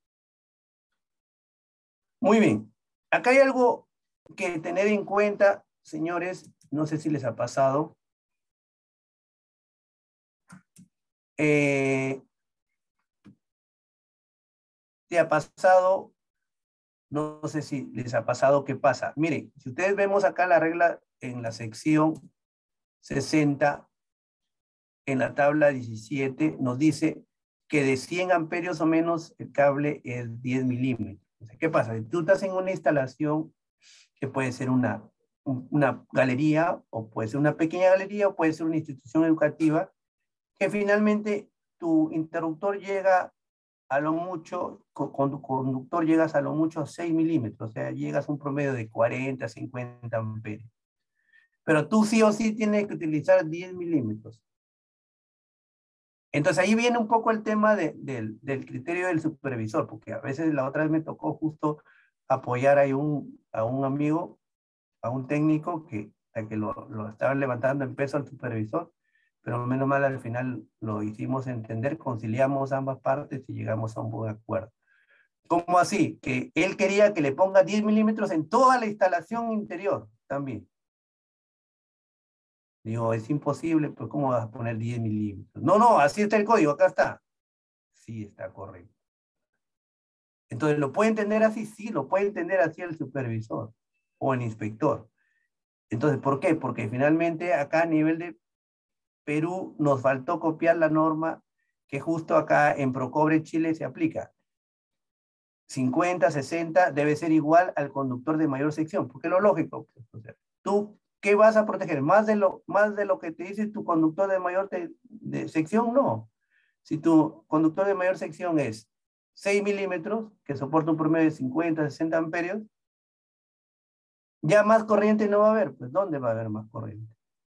Muy bien. Acá hay algo que tener en cuenta, señores, no sé si les ha pasado. ¿Te ha pasado? No sé si les ha pasado. ¿Qué pasa? Miren, si ustedes vemos acá la regla en la sección 60, en la tabla 17, nos dice que de 100 amperios o menos el cable es 10 milímetros. ¿Qué pasa? Si tú estás en una instalación que puede ser una galería, o puede ser una pequeña galería, o puede ser una institución educativa, que finalmente tu interruptor llega a lo mucho, con tu conductor llegas a lo mucho a 6 milímetros, o sea, llegas a un promedio de 40, 50 amperios. Pero tú sí o sí tienes que utilizar 10 milímetros. Entonces ahí viene un poco el tema del criterio del supervisor, porque a veces la otra vez me tocó justo apoyar ahí a un amigo, a un técnico que lo estaba levantando en peso al supervisor, pero menos mal al final lo hicimos entender, conciliamos ambas partes y llegamos a un buen acuerdo. ¿Cómo así? Que él quería que le ponga 10 milímetros en toda la instalación interior también. Digo, es imposible, pues ¿cómo vas a poner 10 milímetros? No, no, así está el código, acá está. Sí, está correcto. Entonces, ¿lo puede entender así? Sí, lo puede entender así el supervisor o el inspector. Entonces, ¿por qué? Porque finalmente acá a nivel de Perú nos faltó copiar la norma que justo acá en Procobre Chile se aplica. 50, 60 debe ser igual al conductor de mayor sección, porque lo lógico, o sea, ¿tú qué vas a proteger? ¿Más de lo que te dice tu conductor de mayor de sección? No. Si tu conductor de mayor sección es 6 milímetros, que soporta un promedio de 50, 60 amperios, ya más corriente no va a haber. Pues ¿dónde va a haber más corriente?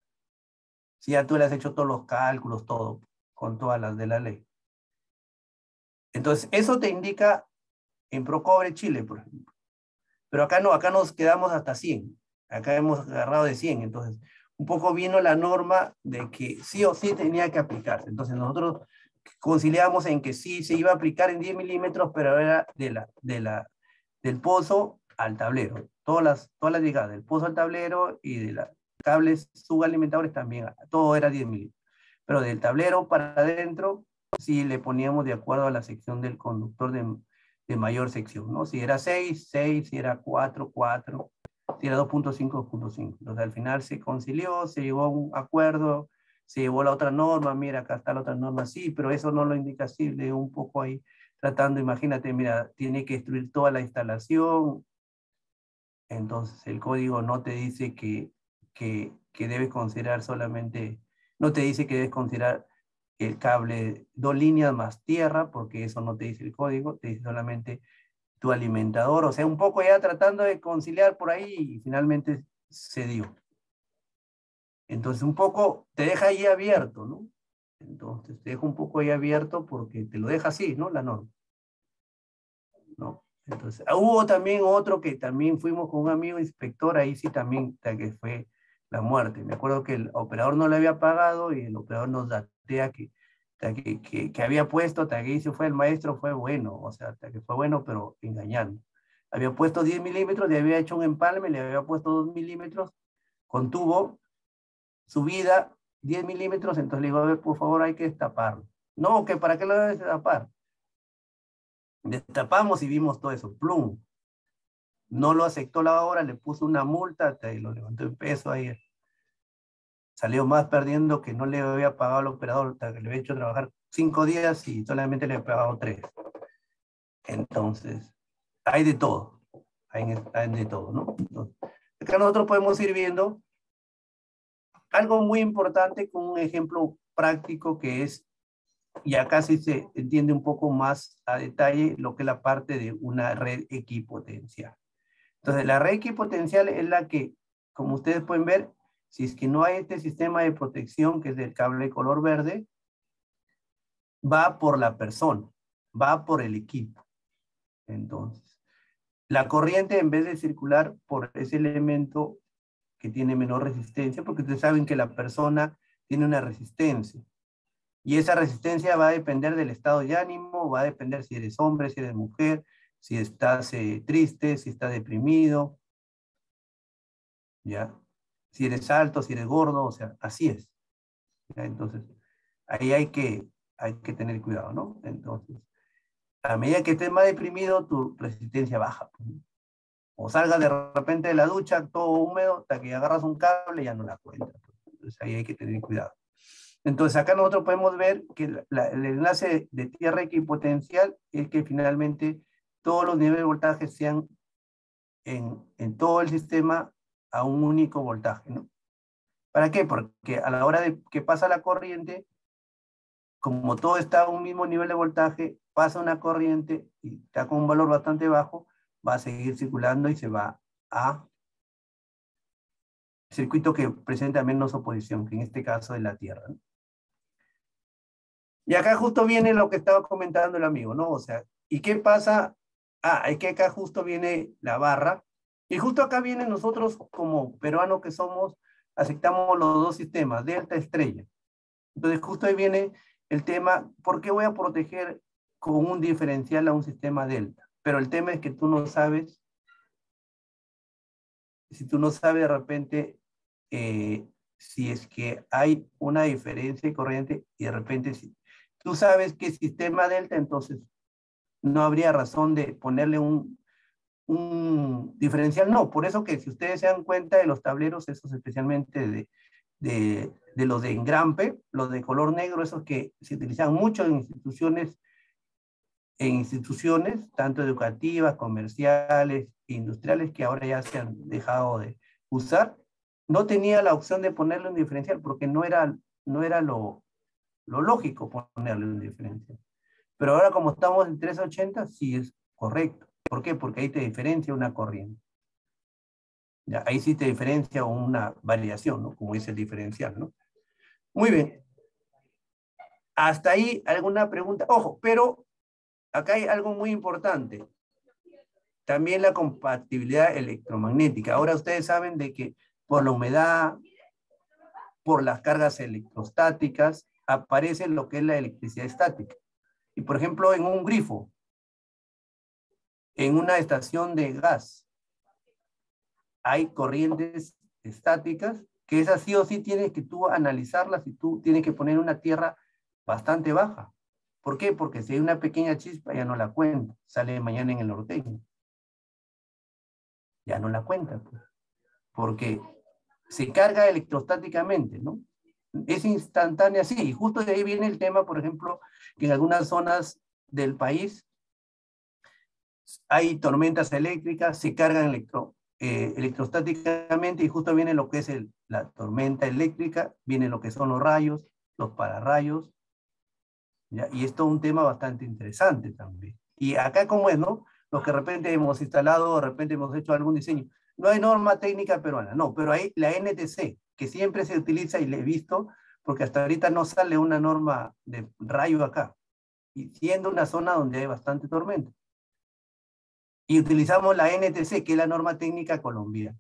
Si ya tú le has hecho todos los cálculos, todo, con todas las de la ley. Entonces, eso te indica en Procobre Chile, por ejemplo. Pero acá no, acá nos quedamos hasta 100. Acá hemos agarrado de 100. Entonces, un poco vino la norma de que sí o sí tenía que aplicarse. Entonces, nosotros conciliamos en que sí se iba a aplicar en 10 milímetros, pero era del pozo al tablero. Todas las llegadas, del pozo al tablero y de los cables subalimentadores también, todo era 10 milímetros. Pero del tablero para adentro, sí le poníamos de acuerdo a la sección del conductor de mayor sección, ¿no? Si era 6, 6, si era 4, 4, si era 2.5, 2.5. Entonces al final se concilió, se llegó a un acuerdo, se llevó la otra norma, mira, acá está la otra norma, sí, pero eso no lo indica así, de un poco ahí tratando, imagínate, mira, tiene que destruir toda la instalación, entonces el código no te dice que debes considerar solamente, no te dice que debes considerar el cable 2 líneas más tierra, porque eso no te dice el código, te dice solamente tu alimentador, o sea, un poco ya tratando de conciliar por ahí y finalmente se dio. Entonces un poco te deja ahí abierto, ¿no? Entonces te deja un poco ahí abierto porque te lo deja así, ¿no? La norma. ¿No? Entonces, hubo también otro que también fuimos con un amigo inspector, ahí sí también que fue la muerte. Me acuerdo que el operador no le había pagado y el operador nos datea que había puesto, hasta que hizo fue el maestro, fue bueno, o sea, hasta que fue bueno, pero engañando. Había puesto 10 milímetros, le había hecho un empalme, le había puesto 2 milímetros, con tubo, subida, 10 milímetros, entonces le digo, a ver, por favor, hay que destaparlo. No, que ¿para qué lo debes destapar? Destapamos y vimos todo eso, plum. No lo aceptó la obra, le puso una multa, lo levantó en peso ahí. Salió más perdiendo que no le había pagado al operador, que le había hecho trabajar 5 días y solamente le había pagado 3. Entonces, hay de todo. Hay de todo, ¿no? Entonces, acá nosotros podemos ir viendo algo muy importante con un ejemplo práctico que es, y acá sí se entiende un poco más a detalle lo que es la parte de una red equipotencial. Entonces, la red equipotencial es la que, como ustedes pueden ver, si es que no hay este sistema de protección que es del cable color verde, va por la persona, va por el equipo. Entonces, la corriente en vez de circular por ese elemento que tiene menor resistencia, porque ustedes saben que la persona tiene una resistencia. Y esa resistencia va a depender del estado de ánimo, va a depender si eres hombre, si eres mujer, si estás triste, si estás deprimido, ¿ya? Si eres alto, si eres gordo, o sea, así es. ¿Ya? Entonces, ahí hay que tener cuidado, ¿no? Entonces, a medida que estés más deprimido, tu resistencia baja. ¿No? O salgas de repente de la ducha, todo húmedo, hasta que agarras un cable y ya no la cuentas. Entonces, ahí hay que tener cuidado. Entonces, acá nosotros podemos ver que el enlace de tierra equipotencial es que finalmente todos los niveles de voltaje sean en todo el sistema a un único voltaje, ¿no? ¿Para qué? Porque a la hora de que pasa la corriente, como todo está a un mismo nivel de voltaje, pasa una corriente y está con un valor bastante bajo, va a seguir circulando y se va a circuito que presenta menos oposición, que en este caso es la Tierra, ¿no? Y acá justo viene lo que estaba comentando el amigo, ¿no? O sea, ¿y qué pasa Es que acá justo viene la barra, y justo acá viene nosotros como peruanos que somos, aceptamos los dos sistemas, delta, estrella. Entonces justo ahí viene el tema, ¿por qué voy a proteger con un diferencial a un sistema delta? Pero el tema es que tú no sabes, si tú no sabes de repente si es que hay una diferencia de corriente y de repente si tú sabes que sistema delta, entonces no habría razón de ponerle un diferencial. No, por eso que si ustedes se dan cuenta de los tableros, esos especialmente de los de engrampe, los de color negro, esos que se utilizan mucho en instituciones, tanto educativas, comerciales, industriales, que ahora ya se han dejado de usar, no tenía la opción de ponerle un diferencial porque no era lo lógico ponerle un diferencial. Pero ahora como estamos en 380, sí es correcto. ¿Por qué? Porque ahí te diferencia una corriente. Ya, ahí sí te diferencia una variación, ¿no? Como dice el diferencial, ¿no? Muy bien. Hasta ahí, ¿alguna pregunta? Ojo, pero acá hay algo muy importante. También la compatibilidad electromagnética. Ahora ustedes saben de que por la humedad, por las cargas electrostáticas, aparece lo que es la electricidad estática. Y por ejemplo, en un grifo, en una estación de gas, hay corrientes estáticas que esas sí o sí tienes que tú analizarlas y tú tienes que poner una tierra bastante baja. ¿Por qué? Porque si hay una pequeña chispa ya no la cuenta, sale mañana en el norteño. Ya no la cuenta, pues, porque se carga electrostáticamente, ¿no? Es instantánea, sí, y justo de ahí viene el tema, por ejemplo, que en algunas zonas del país hay tormentas eléctricas, se cargan electrostáticamente y justo viene lo que es la tormenta eléctrica, viene lo que son los rayos, los pararrayos, ¿ya? Y esto es un tema bastante interesante también. Y acá como es, ¿no? Los que de repente hemos instalado, de repente hemos hecho algún diseño. No hay norma técnica peruana, no, pero hay la NTC, que siempre se utiliza y le he visto, porque hasta ahorita no sale una norma de rayo acá, y siendo una zona donde hay bastante tormenta. Y utilizamos la NTC, que es la norma técnica colombiana.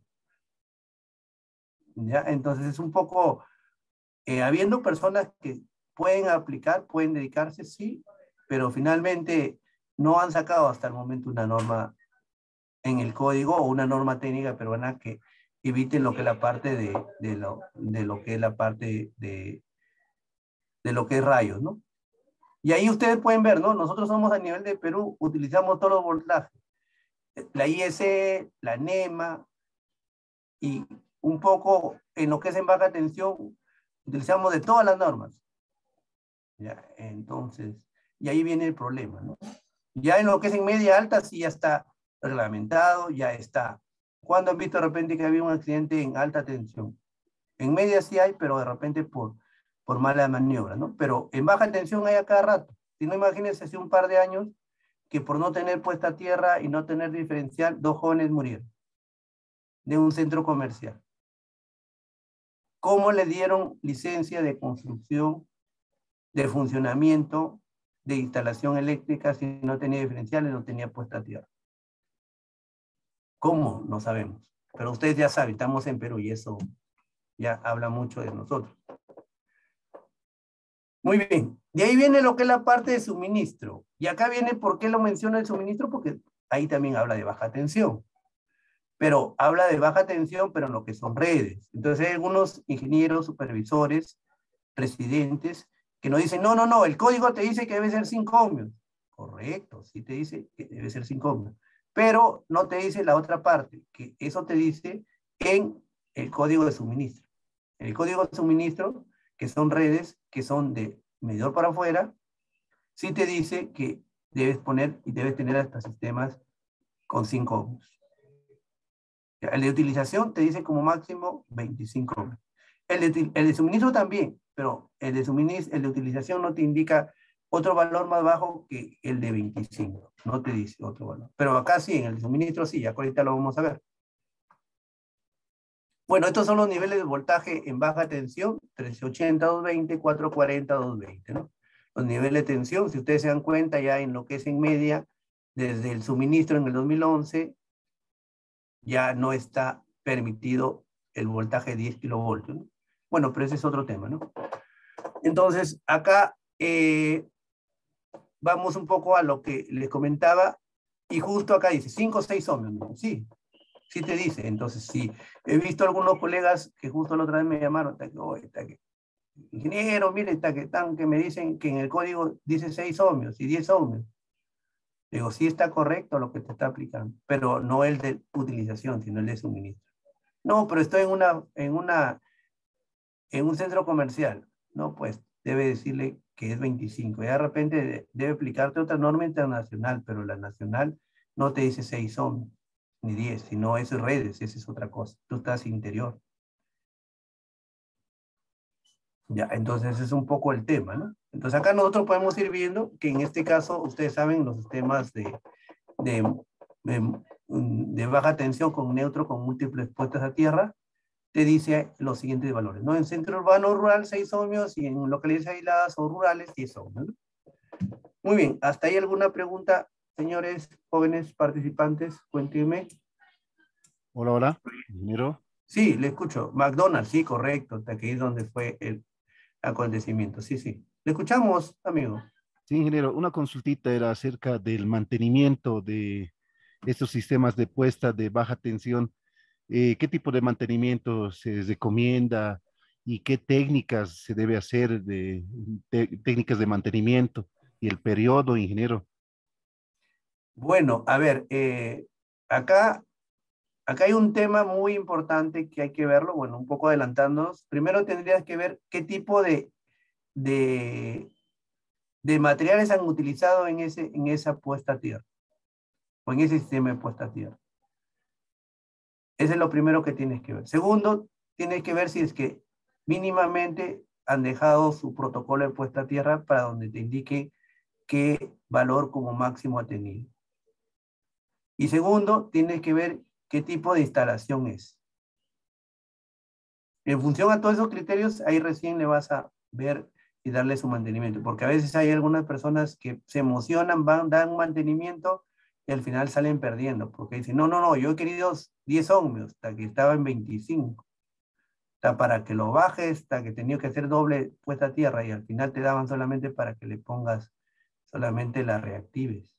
¿Ya? Entonces es un poco, habiendo personas que pueden aplicar, pueden dedicarse, sí, pero finalmente no han sacado hasta el momento una norma en el código o una norma técnica peruana que evite lo que es la parte de lo que es la parte de lo que es rayos, ¿no? Y ahí ustedes pueden ver, ¿no? Nosotros somos a nivel de Perú, utilizamos todos los voltajes. La IEC, la NEMA, y un poco en lo que es en baja tensión, utilizamos de todas las normas. ¿Ya? Entonces, y ahí viene el problema, ¿no? Ya en lo que es en media alta, sí ya está reglamentado, ya está. ¿Cuándo han visto de repente que había un accidente en alta tensión? En media sí hay, pero de repente por mala maniobra, ¿no? Pero en baja tensión hay a cada rato. Si no, imagínense hace un par de años que por no tener puesta a tierra y no tener diferencial, 2 jóvenes murieron de un centro comercial. ¿Cómo le dieron licencia de construcción, de funcionamiento, de instalación eléctrica si no tenía diferenciales, no tenía puesta a tierra? ¿Cómo? No sabemos. Pero ustedes ya saben, estamos en Perú y eso ya habla mucho de nosotros. Muy bien. De ahí viene lo que es la parte de suministro. Y acá viene por qué lo menciona el suministro, porque ahí también habla de baja tensión. Pero habla de baja tensión, pero en lo que son redes. Entonces hay algunos ingenieros, supervisores, presidentes, que nos dicen, no, el código te dice que debe ser 5 ohmios. Correcto, sí te dice que debe ser 5 ohmios. Pero no te dice la otra parte, que eso te dice en el código de suministro. En el código de suministro, que son redes, que son de medidor para afuera, sí te dice que debes poner y debes tener hasta sistemas con 5 ohmios. El de utilización te dice como máximo 25 ohmios. El de suministro también, pero el de utilización no te indica otro valor más bajo que el de 25. No te dice otro valor. Pero acá sí, en el de suministro sí, ya ahorita lo vamos a ver. Bueno, estos son los niveles de voltaje en baja tensión, 1380, 220, 440, 220, ¿no? Los niveles de tensión, si ustedes se dan cuenta ya en lo que es en media, desde el suministro en el 2011 ya no está permitido el voltaje de 10 kilovoltios, ¿no? Bueno, pero ese es otro tema, ¿no? Entonces, acá vamos un poco a lo que les comentaba, y justo acá dice 5 o 6 ohmios, ¿no? Sí, sí te dice. Entonces, sí, he visto algunos colegas que justo la otra vez me llamaron, ingeniero, mire, que me dicen que en el código dice 6 ohmios y 10 ohmios. Digo, sí está correcto lo que te está aplicando, pero no el de utilización, sino el de suministro. No, pero estoy en un centro comercial. No, pues debe decirle que es 25. Y de repente debe aplicarte otra norma internacional, pero la nacional no te dice 6 ohmios ni 10, sino es redes, esa es otra cosa. Tú estás interior. Ya, entonces es un poco el tema, ¿no? Entonces acá nosotros podemos ir viendo que en este caso, ustedes saben, los sistemas de baja tensión con neutro con múltiples puestas a tierra, te dice los siguientes valores, ¿no? En centro urbano o rural 6 ohmios y en localidades aisladas o rurales 10 ohmios, ¿no? Muy bien, ¿hasta ahí alguna pregunta, señores jóvenes participantes? Cuéntenme. Hola, hola, ingeniero. Sí, le escucho. McDonald's, sí, correcto, hasta aquí es donde fue el acontecimiento. Sí, sí. Le escuchamos, amigo. Sí, ingeniero, una consultita era acerca del mantenimiento de estos sistemas de puesta de baja tensión. ¿Qué tipo de mantenimiento se recomienda y qué técnicas se debe hacer de técnicas de mantenimiento y el periodo, ingeniero? Bueno, a ver, acá hay un tema muy importante que hay que verlo, bueno, un poco adelantándonos. Primero tendrías que ver qué tipo de materiales han utilizado en esa puesta a tierra, o en ese sistema de puesta a tierra. Ese es lo primero que tienes que ver. Segundo, tienes que ver si es que mínimamente han dejado su protocolo de puesta a tierra para donde te indique qué valor como máximo ha tenido. Y segundo, tienes que ver qué tipo de instalación es. En función a todos esos criterios, ahí recién le vas a ver y darle su mantenimiento. Porque a veces hay algunas personas que se emocionan, dan mantenimiento y al final salen perdiendo. Porque dicen, no, yo he querido 10 ohmios, hasta que estaba en 25. Hasta para que lo bajes, hasta que tenía que hacer doble puesta a tierra y al final te daban solamente para que le pongas solamente las reactives.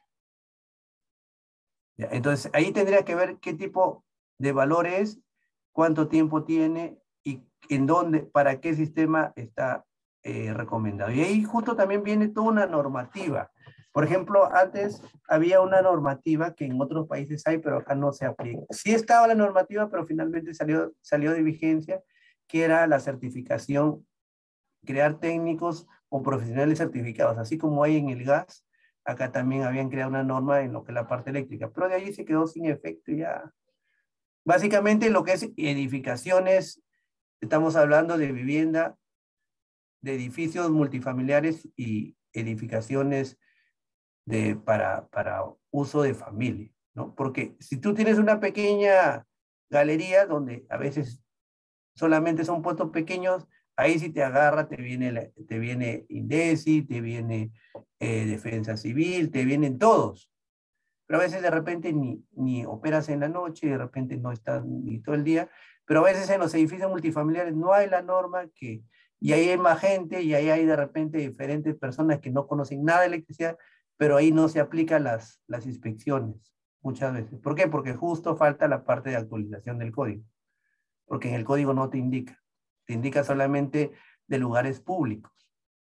¿Ya? Entonces, ahí tendría que ver qué tipo de valor es, cuánto tiempo tiene y en dónde, para qué sistema está recomendado. Y ahí justo también viene toda una normativa. Por ejemplo, antes había una normativa que en otros países hay, pero acá no se aplica. Sí estaba la normativa, pero finalmente salió de vigencia, que era la certificación, crear técnicos o profesionales certificados, así como hay en el gas. Acá también habían creado una norma en lo que es la parte eléctrica, pero de allí se quedó sin efecto ya. Básicamente lo que es edificaciones, estamos hablando de vivienda, de edificios multifamiliares y edificaciones para uso de familia, ¿no? Porque si tú tienes una pequeña galería donde a veces solamente son puestos pequeños, ahí sí te agarra, te viene INDECI, te viene Defensa Civil, te vienen todos. Pero a veces de repente ni operas en la noche, de repente no estás ni todo el día, pero a veces en los edificios multifamiliares no hay la norma y ahí hay más gente y ahí hay de repente diferentes personas que no conocen nada de electricidad, pero ahí no se aplican las inspecciones muchas veces. ¿Por qué? Porque justo falta la parte de actualización del código, porque en el código no te indica solamente de lugares públicos,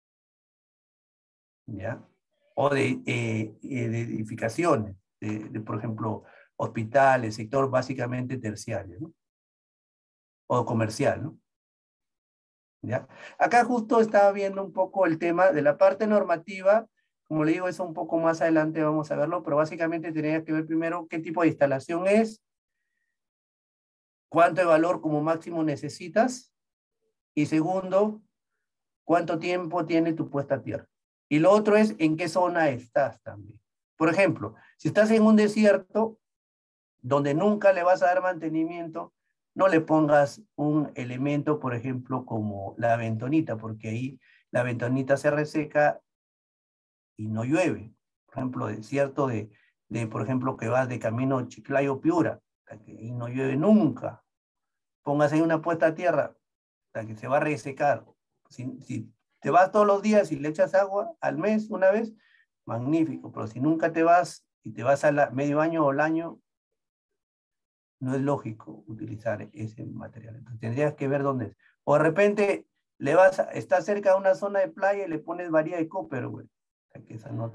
¿ya? O de edificaciones, por ejemplo, hospitales, sector básicamente terciario, ¿no? O comercial, ¿no? ¿Ya? Acá justo estaba viendo un poco el tema de la parte normativa, como le digo, eso un poco más adelante vamos a verlo, pero básicamente tenía que ver primero qué tipo de instalación es, cuánto de valor como máximo necesitas, y segundo, cuánto tiempo tiene tu puesta a tierra. Y lo otro es en qué zona estás también. Por ejemplo, si estás en un desierto donde nunca le vas a dar mantenimiento, no le pongas un elemento, por ejemplo, como la bentonita, porque ahí la bentonita se reseca y no llueve. por ejemplo, desierto por ejemplo, que vas de camino Chiclayo-Piura, y no llueve nunca. Póngase ahí una puesta a tierra, que se va a resecar. Si te vas todos los días y le echas agua al mes, una vez, magnífico, pero si nunca te vas y te vas a medio año o el año, no es lógico utilizar ese material. Entonces tendrías que ver dónde es. O de repente estás cerca de una zona de playa y le pones varilla de copper, güey. O sea, que esa no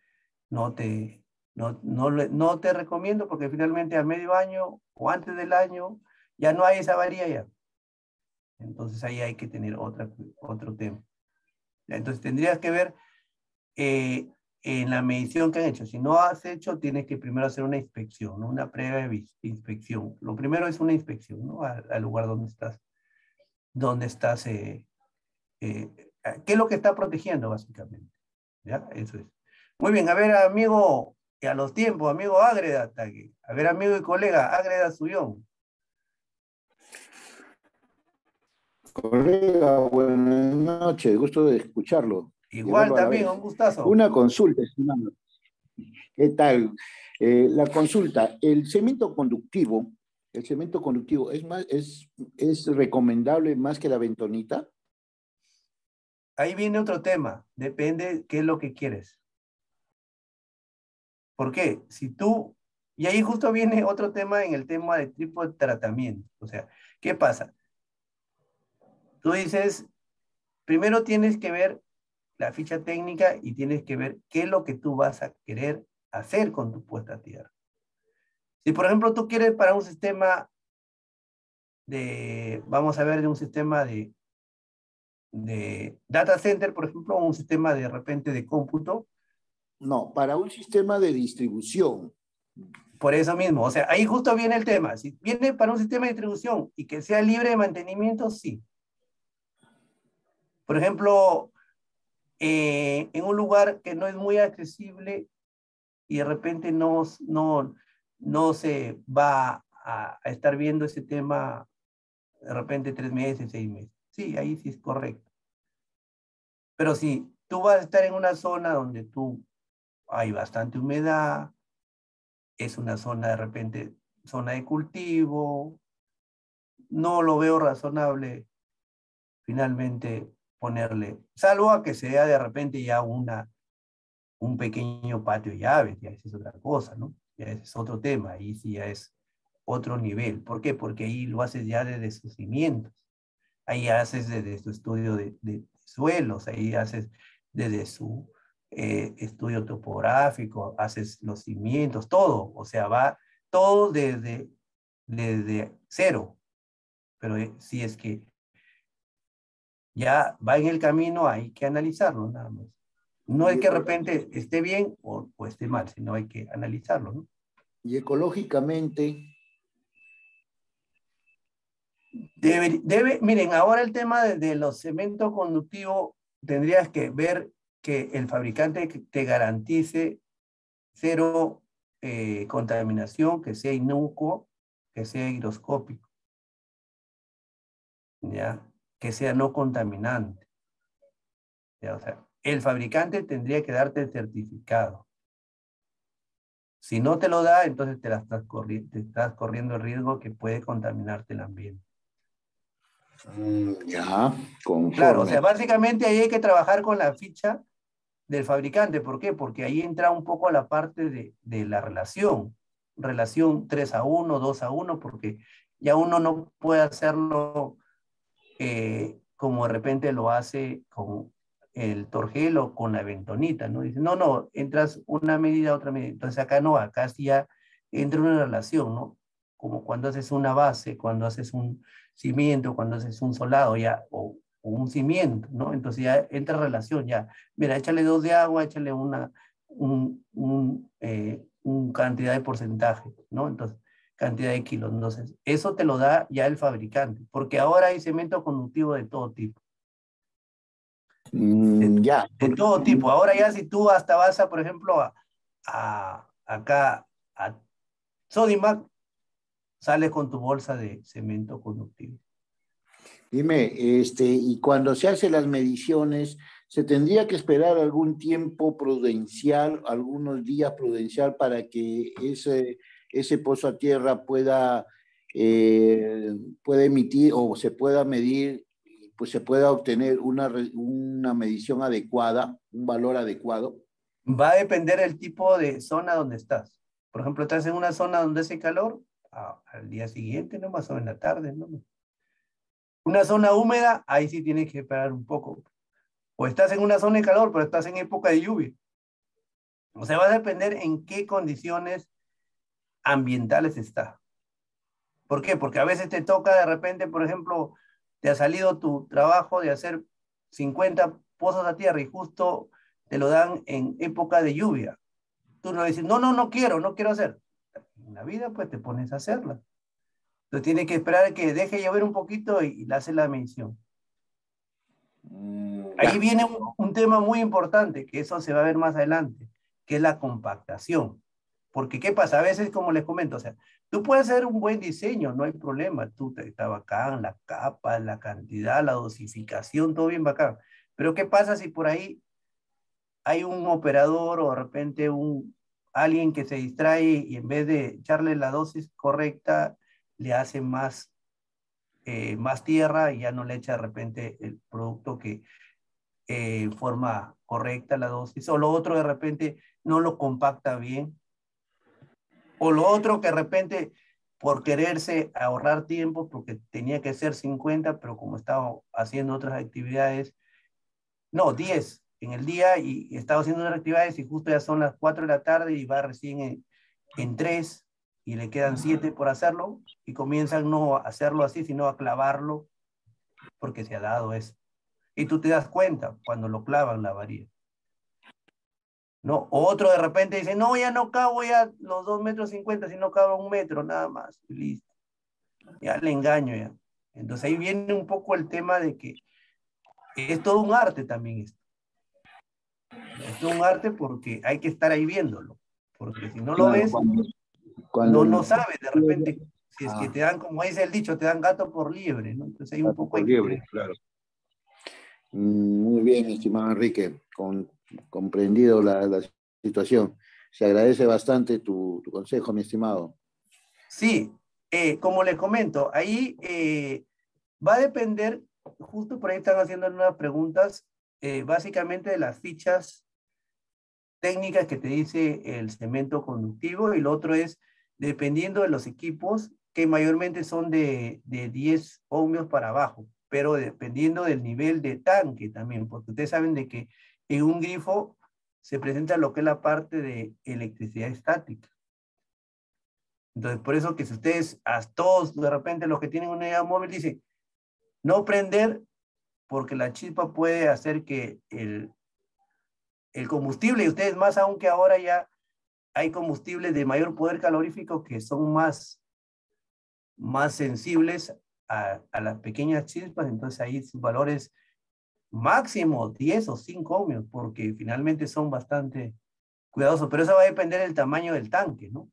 te recomiendo, porque finalmente a medio año o antes del año ya no hay esa varilla ya. Entonces ahí hay que tener otro tema. Entonces tendrías que ver en la medición que han hecho. Si no has hecho, tienes que primero hacer una inspección, ¿no? Una previa inspección. Lo primero es una inspección, ¿no? Al lugar donde estás. ¿Qué es lo que está protegiendo, básicamente? ¿Ya? Eso es. Muy bien, a ver, amigo, a los tiempos, amigo Ágreda, a ver, amigo y colega, Ágreda Suyón. Colega, buenas noches, gusto de escucharlo. Igual también, un gustazo. Una consulta, estimado. ¿Qué tal? La consulta, el cemento conductivo es recomendable más que la bentonita. Ahí viene otro tema, depende qué es lo que quieres. ¿Por qué? Y ahí justo viene otro tema en el tema de tipo de tratamiento. O sea, ¿qué pasa? Tú dices, primero tienes que ver la ficha técnica y tienes que ver qué es lo que tú vas a querer hacer con tu puesta a tierra. Si, por ejemplo, tú quieres para un sistema vamos a ver, de un sistema de data center, por ejemplo, o un sistema de repente de cómputo. No, para un sistema de distribución. Por eso mismo, o sea, ahí justo viene el tema. Si viene para un sistema de distribución y que sea libre de mantenimiento, sí. Por ejemplo, en un lugar que no es muy accesible y de repente no se va a estar viendo ese tema de repente 3 meses, 6 meses. Sí, ahí sí es correcto. Pero si tú vas a estar en una zona donde hay bastante humedad, es una zona de repente, zona de cultivo, no lo veo razonable finalmente ponerle, salvo a que sea de repente ya un pequeño patio de llaves, ya esa es otra cosa, ¿no? Ya ese es otro tema, ahí sí ya es otro nivel. ¿Por qué? Porque ahí lo haces ya desde sus cimientos, ahí haces desde su estudio de suelos, ahí haces desde su estudio topográfico, haces los cimientos, todo, o sea, va todo desde cero. Pero si es que ya va en el camino, hay que analizarlo nada más. No es que de repente esté bien o esté mal, sino hay que analizarlo, ¿no? Y ecológicamente. Miren, ahora el tema de los cementos conductivos, tendrías que ver que el fabricante te garantice cero contaminación, que sea inocuo, que sea higroscópico, ¿ya? Que sea no contaminante. ¿Ya? O sea, el fabricante tendría que darte el certificado. Si no te lo da, entonces te estás corriendo el riesgo que puede contaminarte el ambiente. Ya, conforme. Claro, o sea, básicamente ahí hay que trabajar con la ficha del fabricante. ¿Por qué? Porque ahí entra un poco la parte de la relación 3-1, 2-1, porque ya uno no puede hacerlo como de repente lo hace con el torgel o con la bentonita, ¿no? Dice, no, entras una medida, otra medida. Entonces acá no, acá sí ya entra una relación, ¿no? Como cuando haces una base, cuando haces un cimiento, cuando haces un solado, ya, o un cimiento, ¿no? Entonces ya entra relación, ya. Mira, échale 2 de agua, échale un cantidad de porcentaje, ¿no? Entonces, cantidad de kilos. Entonces, eso te lo da ya el fabricante, porque ahora hay cemento conductivo de todo tipo. Ya. De todo tipo. Ahora ya si tú hasta vas por ejemplo, acá a Sodimac, sales con tu bolsa de cemento conductivo. Dime, y cuando se hacen las mediciones, ¿Se tendría que esperar algún tiempo prudencial, algunos días prudencial para que ese pozo a tierra pueda emitir o se pueda medir, pues se pueda obtener una medición adecuada, un valor adecuado? Va a depender del tipo de zona donde estás. Por ejemplo, estás en una zona donde hace calor, al día siguiente nomás o en la tarde, ¿no? Una zona húmeda, ahí sí tienes que esperar un poco. O estás en una zona de calor, pero estás en época de lluvia. O sea, va a depender en qué condiciones ambientales está. ¿Por qué? Porque a veces te toca de repente, por ejemplo, te ha salido tu trabajo de hacer 50 pozos a tierra y justo te lo dan en época de lluvia. Tú no dices, no quiero hacer. En la vida, pues te pones a hacerla. Entonces tienes que esperar que deje llover un poquito y le haces la medición. Ahí viene un tema muy importante, que eso se va a ver más adelante, que es la compactación. Porque, ¿qué pasa? A veces, como les comento, o sea, tú puedes hacer un buen diseño, no hay problema. Está bacán, la capa, la cantidad, la dosificación, todo bien bacán. Pero, ¿qué pasa si por ahí hay un operador o de repente alguien que se distrae y en vez de echarle la dosis correcta, le hace más tierra y ya no le echa de repente el producto que forma correcta la dosis, o lo otro de repente no lo compacta bien, o lo otro que de repente por quererse ahorrar tiempo, porque tenía que ser 50, pero como estaba haciendo otras actividades, no, 10 en el día y estaba haciendo otras actividades y justo ya son las 4 de la tarde y va recién en 3 y le quedan 7 por hacerlo y comienzan no a hacerlo así, sino a clavarlo porque se ha dado eso. Y tú te das cuenta cuando lo clavan la varilla. ¿No? O otro de repente dice, no, ya no cabo ya los 2,50 metros, sino cabo 1 metro nada más. Y listo. Ya le engaño ya. Entonces ahí viene un poco el tema de que es todo un arte también esto. Es todo un arte porque hay que estar ahí viéndolo. Porque si no lo ves, no sabes de repente. Si es que te dan, como dice el dicho, te dan gato por liebre, ¿no? Entonces hay un poco... Por liebre, claro. Muy bien, estimado Enrique, comprendido la situación. Se agradece bastante tu consejo, mi estimado. Sí, como les comento, ahí va a depender, justo por ahí están haciendo unas preguntas, básicamente de las fichas técnicas que te dice el cemento conductivo, y lo otro es, dependiendo de los equipos, que mayormente son de 10 ohmios para abajo, pero dependiendo del nivel de tanque también, porque ustedes saben de que en un grifo se presenta lo que es la parte de electricidad estática. Entonces, por eso que si ustedes, a todos de repente los que tienen una unidad móvil dicen, no prender, porque la chispa puede hacer que el combustible, y ustedes más aún que ahora ya hay combustibles de mayor poder calorífico que son más sensibles a las pequeñas chispas, entonces ahí sus valores máximo 10 o 5 ohmios, porque finalmente son bastante cuidadosos, pero eso va a depender del tamaño del tanque, ¿no?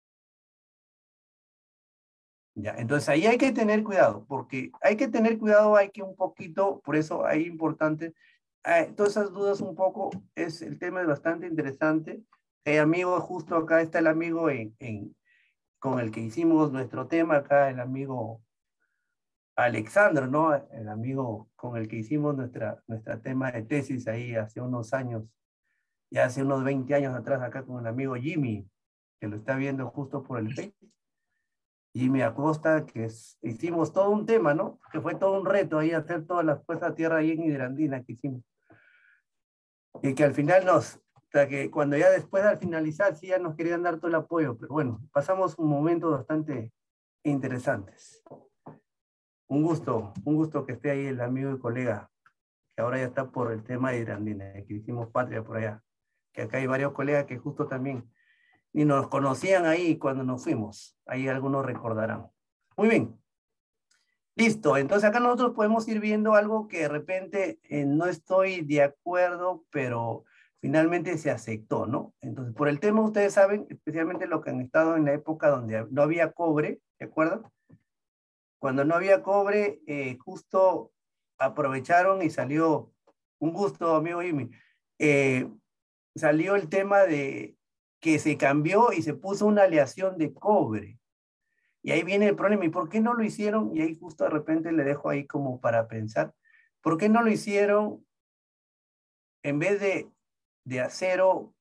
Ya, entonces ahí hay que tener cuidado, porque hay que tener cuidado, hay que un poquito, por eso hay importante, todas esas dudas un poco, el tema es bastante interesante. Amigo, justo acá está el amigo con el que hicimos nuestro tema, acá el amigo Alexandro, ¿no? El amigo con el que hicimos nuestra tema de tesis ahí hace unos años, ya hace unos 20 años atrás, acá con el amigo Jimmy, que lo está viendo justo por el Facebook. Jimmy Acosta, que hicimos todo un tema, ¿no? Que fue todo un reto ahí hacer todas las puestas a tierra ahí en Hidrandina que hicimos. Y que al final o sea, que cuando ya después al finalizar sí ya nos querían dar todo el apoyo, pero bueno, pasamos un momento bastante interesantes. Un gusto que esté ahí el amigo y colega, que ahora ya está por el tema de Hidrandina, que hicimos patria por allá. Que acá hay varios colegas que justo también ni nos conocían ahí cuando nos fuimos. Ahí algunos recordarán. Muy bien. Listo. Entonces acá nosotros podemos ir viendo algo que de repente no estoy de acuerdo, pero finalmente se aceptó, ¿no? Entonces, por el tema, ustedes saben, especialmente lo que han estado en la época donde no había cobre, ¿de acuerdo? Cuando no había cobre, justo aprovecharon y salió Un gusto, amigo Jimmy. Salió el tema de que se cambió y se puso una aleación de cobre. Y ahí viene el problema. ¿Y por qué no lo hicieron? Y ahí justo de repente le dejo ahí como para pensar. ¿Por qué no lo hicieron en vez de acero,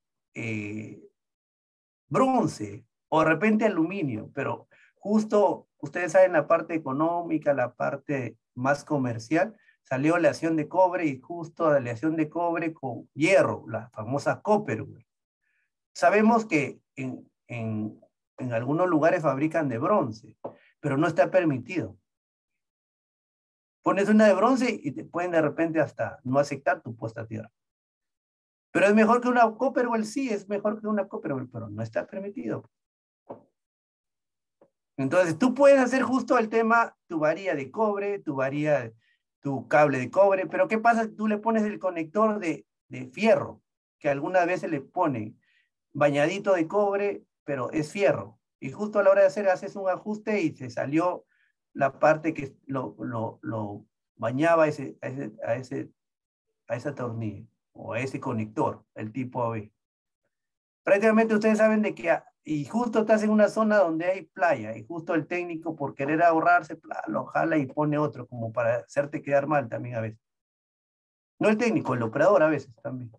bronce o de repente aluminio? Pero justo, ustedes saben, la parte económica, la parte más comercial, salió aleación de cobre y justo aleación de cobre con hierro, la famosa Copperware. Sabemos que en algunos lugares fabrican de bronce, pero no está permitido. Pones una de bronce y te pueden de repente hasta no aceptar tu puesta a tierra. Pero es mejor que una Copperware, sí, es mejor que una Copperware, pero no está permitido. Entonces, tú puedes hacer justo el tema, tu varilla de cobre, tu cable de cobre, pero ¿qué pasa si tú le pones el conector de fierro? Que algunas veces le ponen bañadito de cobre, pero es fierro. Y justo a la hora de hacer, haces un ajuste y se salió la parte que lo bañaba a ese tornillo o a ese conector, el tipo AB. Prácticamente ustedes saben de que, y justo estás en una zona donde hay playa, y justo el técnico por querer ahorrarse, lo jala y pone otro, como para hacerte quedar mal también a veces. No el técnico, el operador a veces también.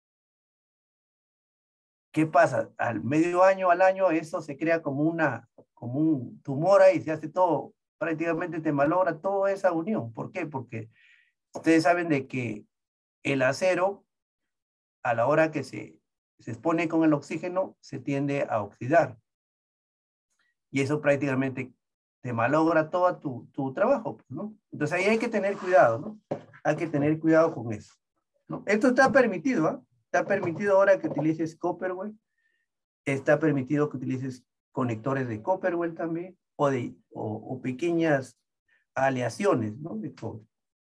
¿Qué pasa? Al medio año, al año, eso se crea como un tumor ahí, se hace todo, prácticamente te malogra toda esa unión. ¿Por qué? Porque ustedes saben de que el acero, a la hora que se expone con el oxígeno, se tiende a oxidar. Y eso prácticamente te malogra todo tu trabajo, ¿no? Entonces ahí hay que tener cuidado, ¿no? Hay que tener cuidado con eso, ¿no? Esto está permitido, ¿eh? Está permitido ahora que utilices Copperware. Está permitido que utilices conectores de Copperware también, o pequeñas aleaciones, ¿no? De cobre.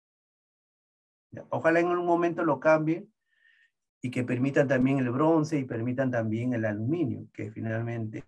Ojalá en un momento lo cambien y que permitan también el bronce y permitan también el aluminio, que finalmente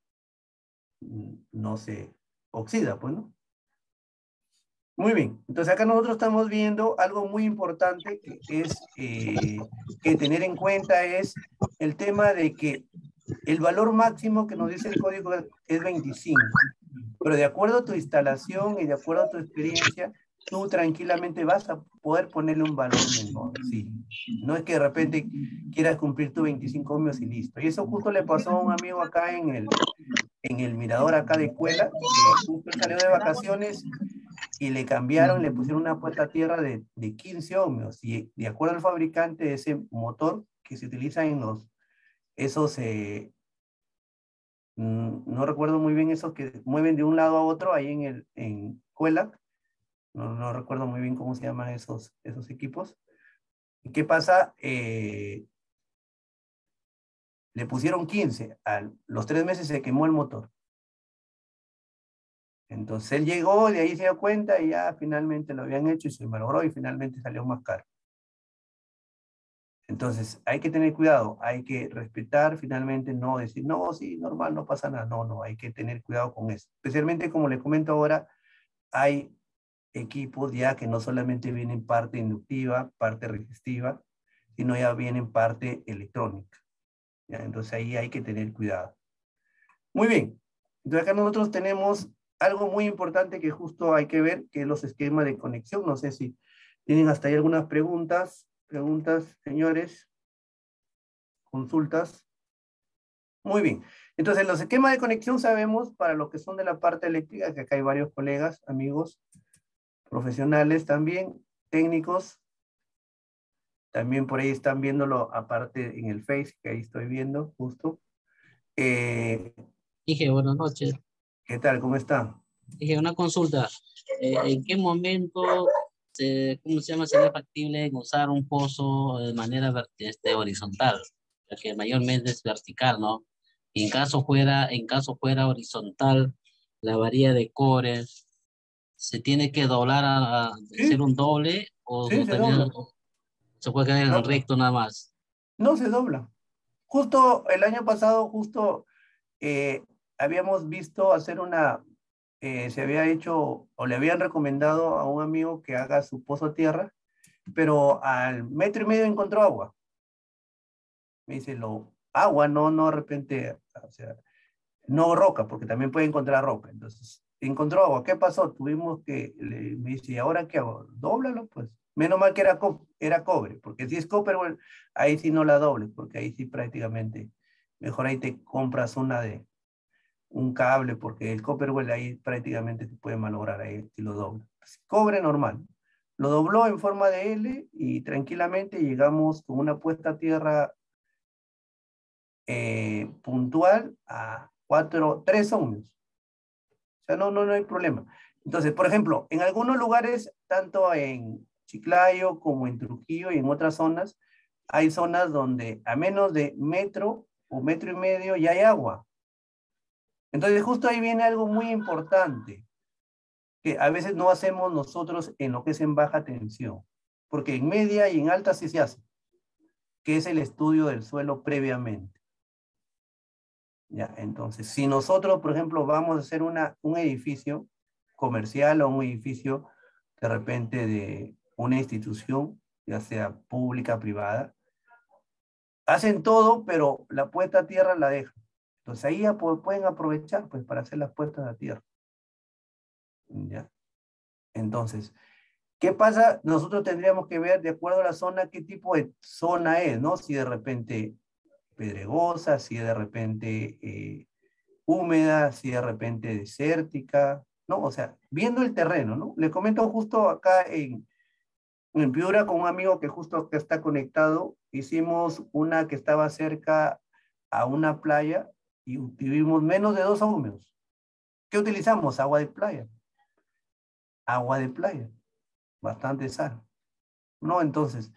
no se oxida, pues, ¿no? Muy bien, entonces acá nosotros estamos viendo algo muy importante que es que tener en cuenta es el tema de que el valor máximo que nos dice el código es 25, pero de acuerdo a tu instalación y de acuerdo a tu experiencia, tú tranquilamente vas a poder ponerle un valor menor, sí. No es que de repente quieras cumplir tu 25 ohmios y listo. Y eso justo le pasó a un amigo acá en el mirador acá de Cuela, que justo salió de vacaciones y le cambiaron, le pusieron una puesta a tierra de 15 ohmios. Y de acuerdo al fabricante de ese motor que se utiliza en esos, no recuerdo muy bien, esos que mueven de un lado a otro ahí en Cuela, no recuerdo muy bien cómo se llaman esos equipos. ¿Y qué pasa? Le pusieron 15, a los 3 meses se quemó el motor. Entonces él llegó, de ahí se dio cuenta y ya finalmente lo habían hecho y se malogró y finalmente salió más caro. Entonces hay que tener cuidado, hay que respetar, finalmente no decir, no, sí, normal, no pasa nada. No, hay que tener cuidado con eso. Especialmente como les comento ahora, hay equipos ya que no solamente vienen parte inductiva, parte resistiva, sino ya vienen parte electrónica. ¿Ya? Entonces ahí hay que tener cuidado. Muy bien, entonces acá nosotros tenemos algo muy importante que justo hay que ver, que es los esquemas de conexión. No sé si tienen hasta ahí algunas preguntas, señores, consultas. Muy bien, entonces los esquemas de conexión sabemos para los que son de la parte eléctrica, que acá hay varios colegas, amigos, profesionales también, técnicos, también por ahí están viéndolo aparte en el Face, que ahí estoy viendo justo. Dije, buenas noches. ¿Qué tal? ¿Cómo está? Dije, una consulta. ¿En qué momento, cómo se llama, sería factible usar un pozo de manera horizontal? Que mayormente es vertical, ¿no? Y en caso fuera horizontal, la varilla de cobre, ¿se tiene que doblar a hacer un doble o Sí, se también dobla. se puede quedar en el recto nada más? No, se dobla. Justo el año pasado, habíamos visto hacer se había hecho, o le habían recomendado a un amigo que haga su pozo a tierra, pero al 1,5 metros encontró agua. Me dice, agua, no de repente, o sea, no roca, porque también puede encontrar roca. Entonces, encontró agua. ¿Qué pasó? Tuvimos que, me dice, ¿y ahora qué hago? Dóblalo, pues. Menos mal que era cobre, porque si es copper, bueno, ahí sí no la dobles, porque ahí sí prácticamente, mejor ahí te compras un cable, porque el copper, well, ahí prácticamente te puede malograr ahí si lo dobla. Pues, cobre normal. Lo dobló en forma de L y tranquilamente llegamos con una puesta a tierra puntual a 3 ohmios. O sea, no hay problema. Entonces, por ejemplo, en algunos lugares, tanto en Chiclayo como en Trujillo y en otras zonas, hay zonas donde a menos de 1 o 1,5 metros ya hay agua. Entonces, justo ahí viene algo muy importante, que a veces no hacemos nosotros en lo que es en baja tensión, porque en media y en alta sí se hace, que es el estudio del suelo previamente. Ya, entonces, si nosotros, por ejemplo, vamos a hacer un edificio comercial o un edificio de repente de una institución, ya sea pública, privada, hacen todo, pero la puesta a tierra la dejan. Entonces ahí ya pueden aprovechar pues, para hacer las puestas a tierra. ¿Ya? Entonces, ¿qué pasa? Nosotros tendríamos que ver, de acuerdo a la zona, qué tipo de zona es, ¿no? Si de repente pedregosa, si de repente húmeda, si de repente desértica, ¿no? O sea, viendo el terreno, ¿no? Le comento justo acá en Piura con un amigo que justo que está conectado, hicimos una que estaba cerca a una playa y tuvimos menos de 2 ohmios. ¿Qué utilizamos? Agua de playa. Agua de playa. Bastante sal. ¿No? Entonces,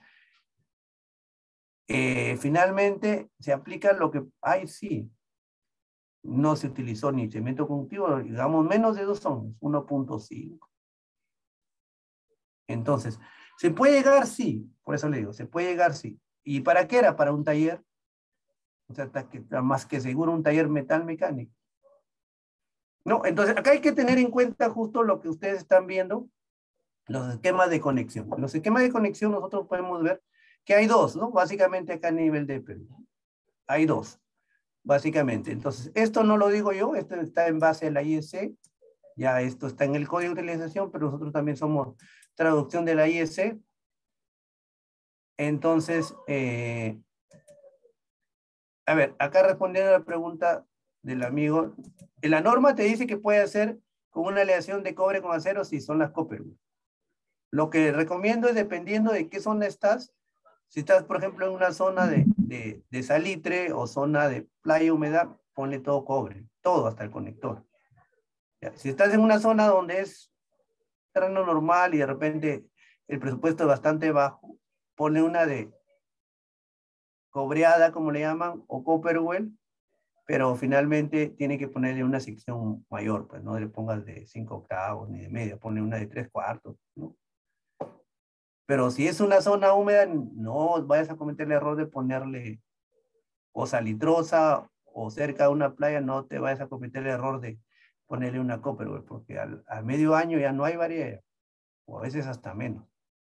finalmente se aplica lo que hay, sí. No se utilizó ni cemento conductivo, digamos menos de 2 ohmios, 1.5. Entonces, ¿se puede llegar? Sí. Por eso le digo, se puede llegar, sí. ¿Y para qué era? Para un taller. O sea, más que seguro un taller metal mecánico. No, entonces acá hay que tener en cuenta justo lo que ustedes están viendo, los esquemas de conexión. Los esquemas de conexión nosotros podemos ver que hay dos, ¿no? Básicamente acá a nivel de Perú. Hay dos, básicamente. Entonces, esto no lo digo yo, esto está en base a la IEC, ya esto está en el código de utilización, pero nosotros también somos traducción de la IEC. Entonces, a ver, acá respondiendo a la pregunta del amigo, en la norma te dice que puede hacer con una aleación de cobre con acero si son las copper. Lo que recomiendo es dependiendo de qué zona estás. Si estás, por ejemplo, en una zona de salitre o zona de playa húmeda, ponle todo cobre, todo hasta el conector. Ya, si estás en una zona donde es terreno normal y de repente el presupuesto es bastante bajo, ponle una de cobreada, como le llaman, o copperwell, pero finalmente tiene que ponerle una sección mayor, pues no le pongas de 5 octavos ni de media, ponle una de 3/4, ¿no? Pero si es una zona húmeda, no vayas a cometer el error de ponerle o salitrosa o cerca de una playa, no te vayas a cometer el error de ponerle una copperwell, porque al medio año ya no hay variedad, o a veces hasta menos.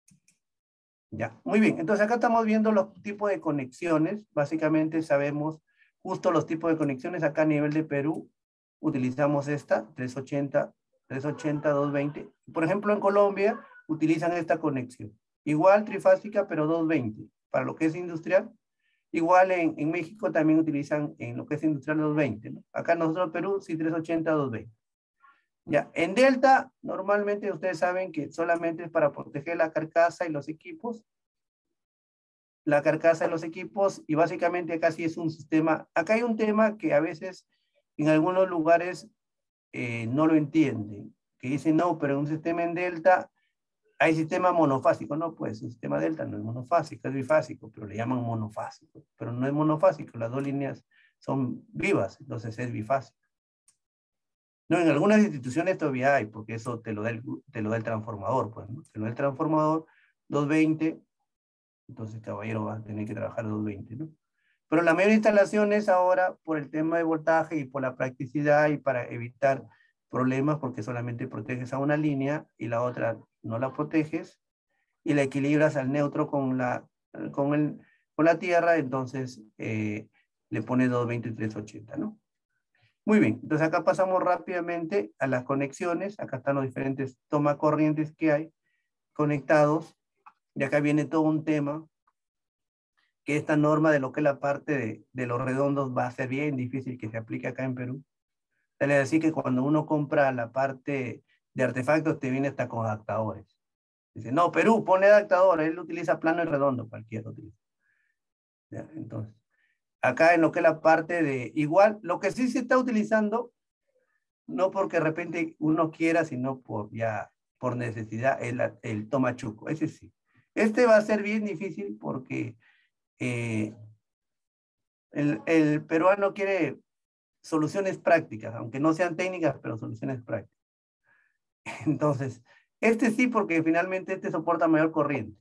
Ya, muy bien. Entonces acá estamos viendo los tipos de conexiones. Básicamente sabemos justo los tipos de conexiones. Acá a nivel de Perú utilizamos esta, 380, 220. Por ejemplo, en Colombia utilizan esta conexión. Igual trifásica, pero 220. Para lo que es industrial. Igual en México también utilizan en lo que es industrial 220, ¿no? Acá nosotros en Perú sí 380, 220. Ya, en Delta, normalmente ustedes saben que solamente es para proteger la carcasa y los equipos. La carcasa de los equipos y básicamente acá sí es un sistema. Acá hay un tema que a veces en algunos lugares no lo entienden. Que dicen, no, pero en un sistema en Delta hay sistema monofásico. No, pues un sistema Delta no es monofásico, es bifásico, pero le llaman monofásico. Pero no es monofásico, las dos líneas son vivas, entonces es bifásico. No, en algunas instituciones todavía hay, porque eso te lo da el transformador, pues, ¿no? Te lo da el transformador 220, entonces caballero va a tener que trabajar 220, ¿no? Pero la mayoría de instalaciones ahora, por el tema de voltaje y por la practicidad y para evitar problemas, porque solamente proteges a una línea y la otra no la proteges, y la equilibras al neutro con la tierra, entonces le pones 220 y 380, ¿no? Muy bien, entonces acá pasamos rápidamente a las conexiones. Acá están los diferentes tomacorrientes que hay conectados. Y acá viene todo un tema, que esta norma de lo que es la parte de los redondos va a ser bien difícil que se aplique acá en Perú. Es decir, que cuando uno compra la parte de artefactos, te viene hasta con adaptadores. Dice, no, Perú, pone adaptadores, él utiliza plano y redondo, cualquiera utiliza. ¿Ya? Entonces, acá en lo que es la parte de, igual, lo que sí se está utilizando, no porque de repente uno quiera, sino por necesidad, el tomachuco, ese sí. Este va a ser bien difícil porque el peruano quiere soluciones prácticas, aunque no sean técnicas, pero soluciones prácticas. Entonces, este sí, porque finalmente este soporta mayor corriente.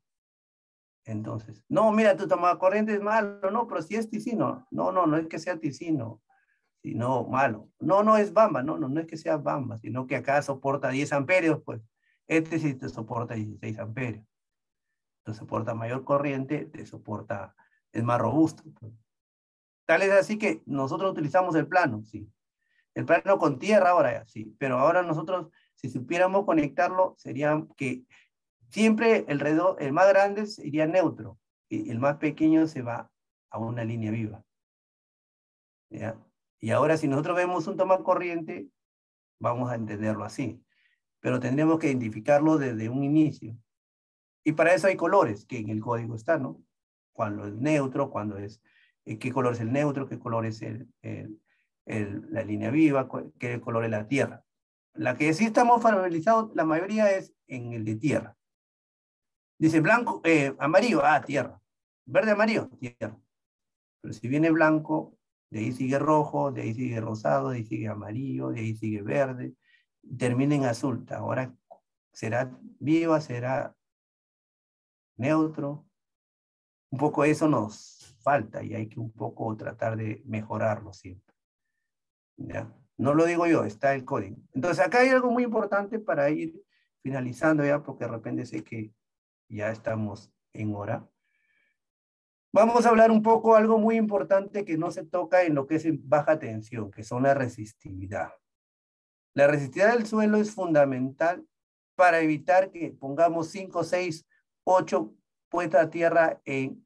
Entonces, no, mira, tu tomacorriente es malo, no, pero si es ticino. No es que sea ticino, sino malo. No es bamba, no es que sea bamba, sino que acá soporta 10 amperios, pues. Este sí te soporta 16 amperios. Te soporta mayor corriente, es más robusto. Pues. Tal es así que nosotros utilizamos el plano, sí. El plano con tierra ahora, sí. Pero ahora nosotros, si supiéramos conectarlo, sería que siempre el más grande iría neutro y el más pequeño se va a una línea viva. ¿Ya? Y ahora si nosotros vemos un tomacorriente, vamos a entenderlo así. Pero tendremos que identificarlo desde un inicio. Y para eso hay colores, que en el código está, ¿no? Cuando es neutro, cuando es, qué color es el neutro, qué color es la línea viva, qué color es la tierra. La que sí estamos familiarizados, la mayoría es en el de tierra. Dice blanco, amarillo, tierra. Verde, amarillo, tierra. Pero si viene blanco, de ahí sigue rojo, de ahí sigue rosado, de ahí sigue amarillo, de ahí sigue verde, termina en azul. Ahora será viva, será neutro. Un poco eso nos falta y hay que un poco tratar de mejorarlo siempre. ¿Ya? No lo digo yo, está el código. Entonces acá hay algo muy importante para ir finalizando ya, porque de repente sé que ya estamos en hora. Vamos a hablar un poco algo muy importante que no se toca en lo que es baja tensión, que son la resistividad. La resistividad del suelo es fundamental para evitar que pongamos 5, 6, 8 puestas a tierra en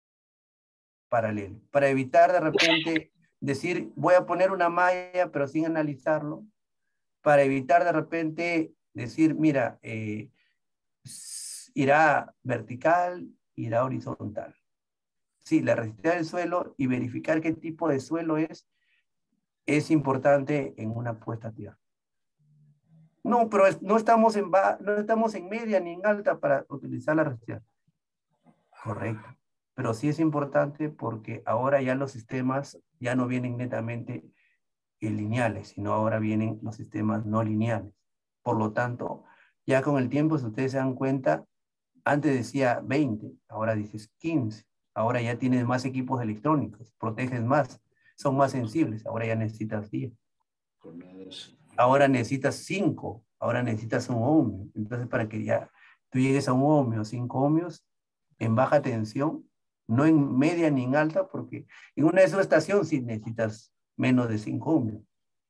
paralelo. Para evitar de repente decir, voy a poner una malla, pero sin analizarlo. Para evitar de repente decir, mira, irá vertical, irá horizontal. Sí, la resistividad del suelo y verificar qué tipo de suelo es importante en una puesta a tierra. No, pero no estamos en media ni en alta para utilizar la resistividad. Correcto. Pero sí es importante porque ahora ya los sistemas ya no vienen netamente lineales, sino ahora vienen los sistemas no lineales. Por lo tanto, ya con el tiempo, si ustedes se dan cuenta, antes decía 20, ahora dices 15. Ahora ya tienes más equipos electrónicos, proteges más, son más sensibles. Ahora ya necesitas 10. Ahora necesitas 5, ahora necesitas un ohmio. Entonces, para que ya tú llegues a un ohmio, 5 ohmios, en baja tensión, no en media ni en alta, porque en una subestación sí necesitas menos de 5 ohmios.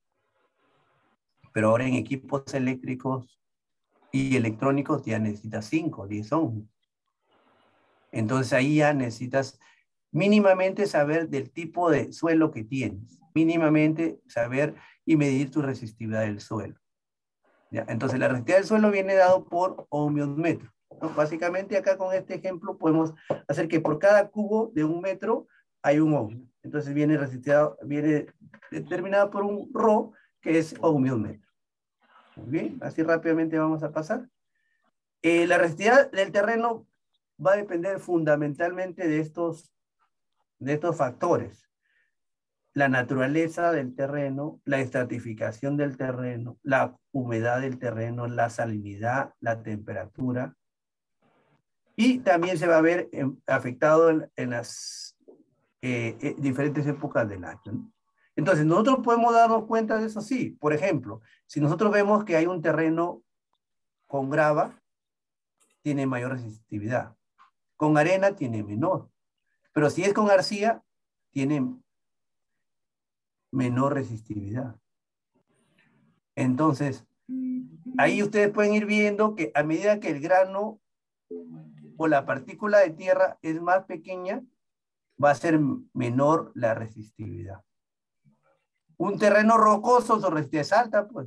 Pero ahora en equipos eléctricos y electrónicos ya necesitas 5, 10 ohmios. Entonces ahí ya necesitas mínimamente saber del tipo de suelo que tienes, mínimamente saber y medir tu resistividad del suelo. ¿Ya? Entonces la resistividad del suelo viene dado por ohmios metro, ¿no? Básicamente acá con este ejemplo podemos hacer que por cada cubo de 1 metro hay un ohmio. Entonces viene determinado por un ρ que es ohmios metro. Muy bien, así rápidamente vamos a pasar. La resistividad del terreno va a depender fundamentalmente de estos factores. La naturaleza del terreno, la estratificación del terreno, la humedad del terreno, la salinidad, la temperatura. Y también se va a ver afectado en las diferentes épocas del año, ¿no? Entonces, nosotros podemos darnos cuenta de eso, sí. Por ejemplo, si nosotros vemos que hay un terreno con grava, tiene mayor resistividad. Con arena tiene menor. Pero si es con arcilla, tiene menor resistividad. Entonces, ahí ustedes pueden ir viendo que a medida que el grano o la partícula de tierra es más pequeña, va a ser menor la resistividad. Un terreno rocoso, su resistividad es alta, pues.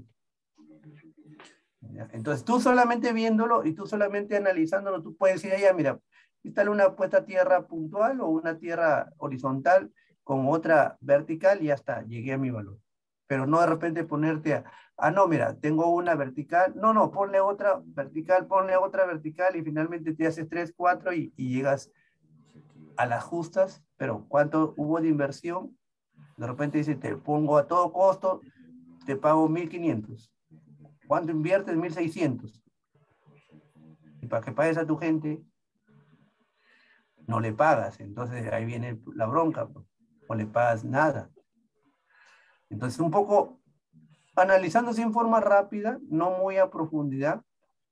Entonces, tú solamente viéndolo y tú solamente analizándolo, tú puedes decir, ya, mira, instala una puesta a tierra puntual o una tierra horizontal con otra vertical y ya está, llegué a mi valor. Pero no de repente ponerte no, mira, tengo una vertical, no, ponle otra vertical y finalmente te haces 3, 4 y llegas a las justas, pero ¿cuánto hubo de inversión? De repente dice, te pongo a todo costo, te pago 1.500. ¿Cuánto inviertes? 1.600. Y para que pagues a tu gente, no le pagas. Entonces ahí viene la bronca, pues. O le pagas nada. Entonces un poco analizándose en forma rápida, no muy a profundidad,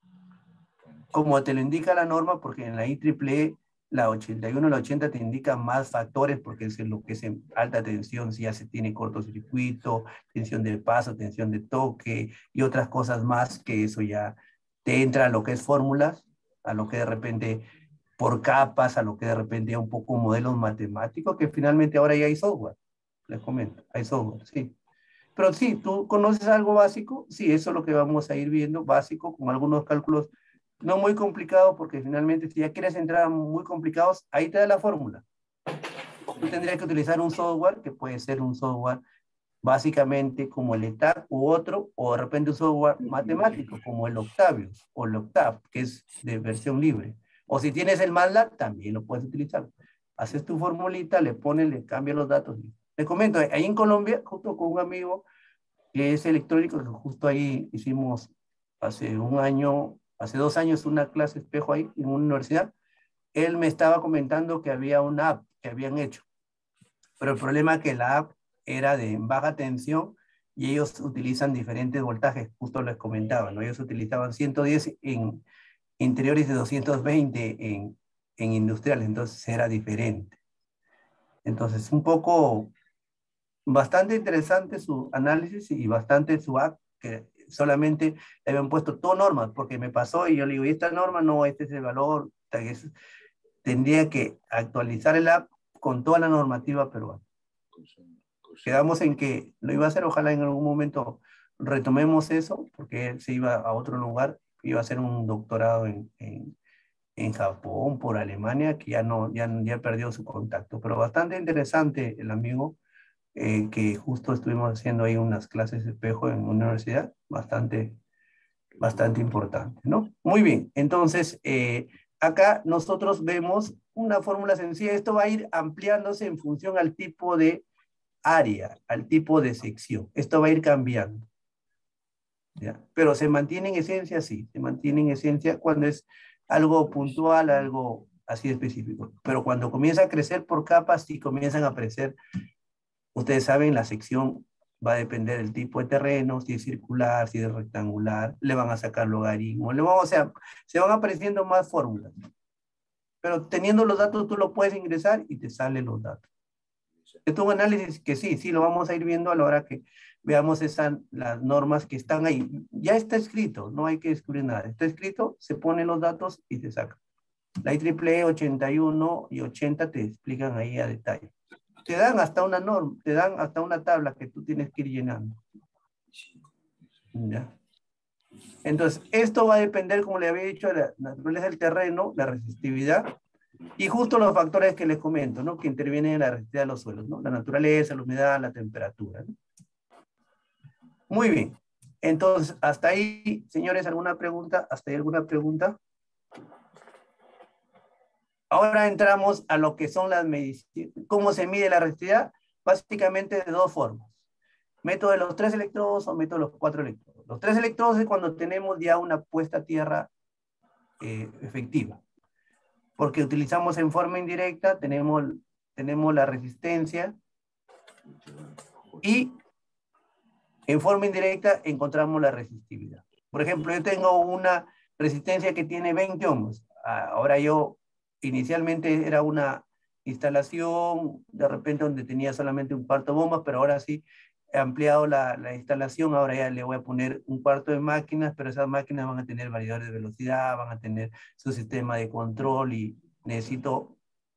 como te lo indica la norma, porque en la IEEE, la 81 y la 80 te indica más factores, porque es lo que es en alta tensión, si ya se tiene cortocircuito, tensión de paso, tensión de toque, y otras cosas más, que eso ya te entra a lo que es fórmulas, a lo que de repente por capas, a lo que de repente un poco modelos matemáticos, que finalmente ahora ya hay software, les comento, hay software, sí. Pero sí, ¿tú conoces algo básico? Sí, eso es lo que vamos a ir viendo, básico, con algunos cálculos no muy complicados, porque finalmente si ya quieres entrar a muy complicados, ahí te da la fórmula. Tú tendrías que utilizar un software, que puede ser un software básicamente como el ETAC u otro, o de repente un software matemático, como el Octavius o el Octav, que es de versión libre. O si tienes el MATLAB, también lo puedes utilizar. Haces tu formulita, le pones, le cambias los datos. Te comento, ahí en Colombia, justo con un amigo que es electrónico, que justo ahí hicimos hace 2 años una clase espejo ahí en una universidad, él me estaba comentando que había una app que habían hecho, pero el problema es que la app era de baja tensión y ellos utilizan diferentes voltajes, justo les comentaba, ¿no? Ellos utilizaban 110 en interiores de 220 en industriales, entonces era diferente. Entonces, un poco bastante interesante su análisis y bastante su app, que solamente le habían puesto todas normas, porque me pasó y yo le digo, ¿y esta norma? No, este es el valor. Tendría que actualizar el app con toda la normativa peruana. Quedamos en que lo iba a hacer, ojalá en algún momento retomemos eso, porque él se iba a otro lugar, iba a hacer un doctorado en Japón, por Alemania, que ya perdió su contacto, pero bastante interesante el amigo, que justo estuvimos haciendo ahí unas clases de espejo en una universidad, bastante importante, ¿no? Muy bien, entonces, acá nosotros vemos una fórmula sencilla. Esto va a ir ampliándose en función al tipo de área, al tipo de sección. Esto va a ir cambiando, ¿ya? Pero se mantiene en esencia, sí, se mantiene en esencia cuando es algo puntual, algo así específico. Pero cuando comienza a crecer por capas, sí comienzan a aparecer. Ustedes saben, la sección va a depender del tipo de terreno, si es circular, si es rectangular, le van a sacar logaritmos, o sea, se van apareciendo más fórmulas. Pero teniendo los datos, tú lo puedes ingresar y te salen los datos. Esto es un análisis que sí, lo vamos a ir viendo a la hora que veamos las normas que están ahí. Ya está escrito, no hay que descubrir nada. Está escrito, se ponen los datos y se saca. La IEEE 81 y 80 te explican ahí a detalle. Te dan hasta una norma, te dan hasta una tabla que tú tienes que ir llenando. ¿Ya? Entonces, esto va a depender, como le había dicho, de la naturaleza del terreno, la resistividad, y justo los factores que les comento, ¿no? Que intervienen en la resistividad de los suelos, ¿no? La naturaleza, la humedad, la temperatura, ¿no? Muy bien. Entonces, hasta ahí, señores, ¿alguna pregunta? ¿Hasta ahí alguna pregunta? Ahora entramos a lo que son las mediciones. ¿Cómo se mide la resistividad? Básicamente de dos formas. Método de los 3 electrodos o método de los 4 electrodos. Los 3 electrodos es cuando tenemos ya una puesta a tierra efectiva. Porque utilizamos en forma indirecta, tenemos la resistencia y en forma indirecta encontramos la resistividad. Por ejemplo, yo tengo una resistencia que tiene 20 ohms. Ahora yo, inicialmente era una instalación, de repente donde tenía solamente un cuarto de bombas, pero ahora sí he ampliado la instalación, ahora ya le voy a poner un cuarto de máquinas, pero esas máquinas van a tener variadores de velocidad, van a tener su sistema de control y necesito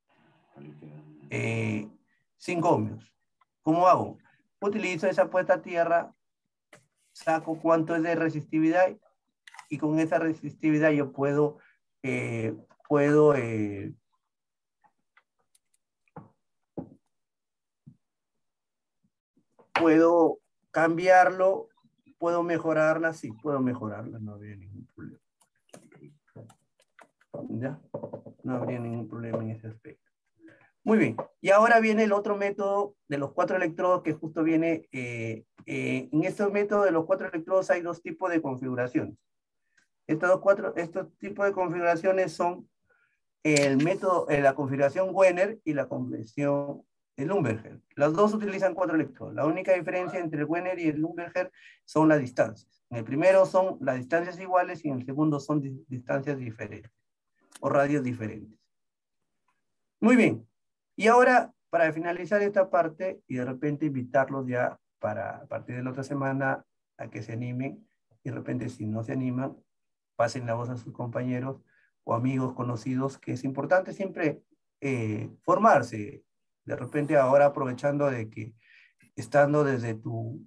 5 ohmios. ¿Cómo hago? Utilizo esa puesta a tierra, saco cuánto es de resistividad y con esa resistividad yo puedo cambiarlo, puedo mejorarla, sí, puedo mejorarla, no habría ningún problema. ¿Ya? No habría ningún problema en ese aspecto. Muy bien, y ahora viene el otro método de los 4 electrodos que justo viene, en estos métodos de los 4 electrodos hay 2 tipos de configuraciones. Estos tipos de configuraciones son el método, la configuración Wenner y la configuración Lumberger. Las dos utilizan 4 electrodos. La única diferencia entre el Wenner y el Lumberger son las distancias. En el primero son las distancias iguales y en el segundo son distancias diferentes o radios diferentes. Muy bien. Y ahora, para finalizar esta parte y de repente invitarlos ya para a partir de la otra semana a que se animen y de repente si no se animan, pasen la voz a sus compañeros o amigos conocidos, que es importante siempre formarse. De repente ahora aprovechando de que estando desde tu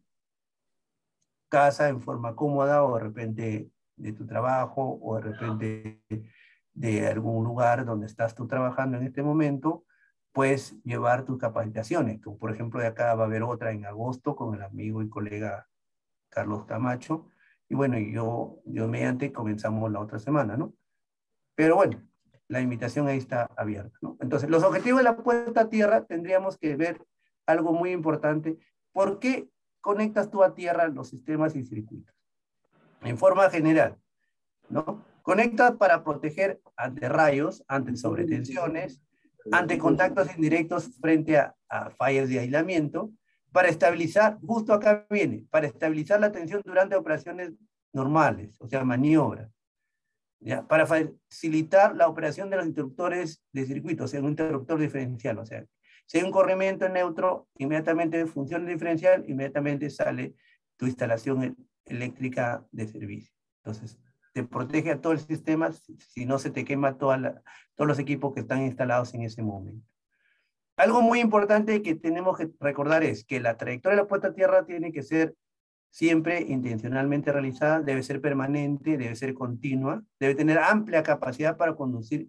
casa en forma cómoda o de repente de tu trabajo o de repente de algún lugar donde estás tú trabajando en este momento, puedes llevar tus capacitaciones, como por ejemplo de acá va a haber otra en agosto con el amigo y colega Carlos Camacho, y bueno, yo mediante comenzamos la otra semana, ¿no? Pero bueno, la invitación ahí está abierta, ¿no? Entonces, los objetivos de la puesta a tierra tendríamos que ver algo muy importante. ¿Por qué conectas tú a tierra los sistemas y circuitos? En forma general, ¿no? Conecta para proteger ante rayos, ante sobretensiones, ante contactos indirectos frente a fallas de aislamiento, para estabilizar, justo acá viene, para estabilizar la tensión durante operaciones normales, o sea, maniobras. ¿Ya? Para facilitar la operación de los interruptores de circuito, o sea, un interruptor diferencial, o sea, si hay un corrimiento neutro, inmediatamente funciona el diferencial, inmediatamente sale tu instalación eléctrica de servicio. Entonces, te protege a todo el sistema si no se te quema todos los equipos que están instalados en ese momento. Algo muy importante que tenemos que recordar es que la trayectoria de la puesta a tierra tiene que ser siempre intencionalmente realizada, debe ser permanente, debe ser continua, debe tener amplia capacidad para conducir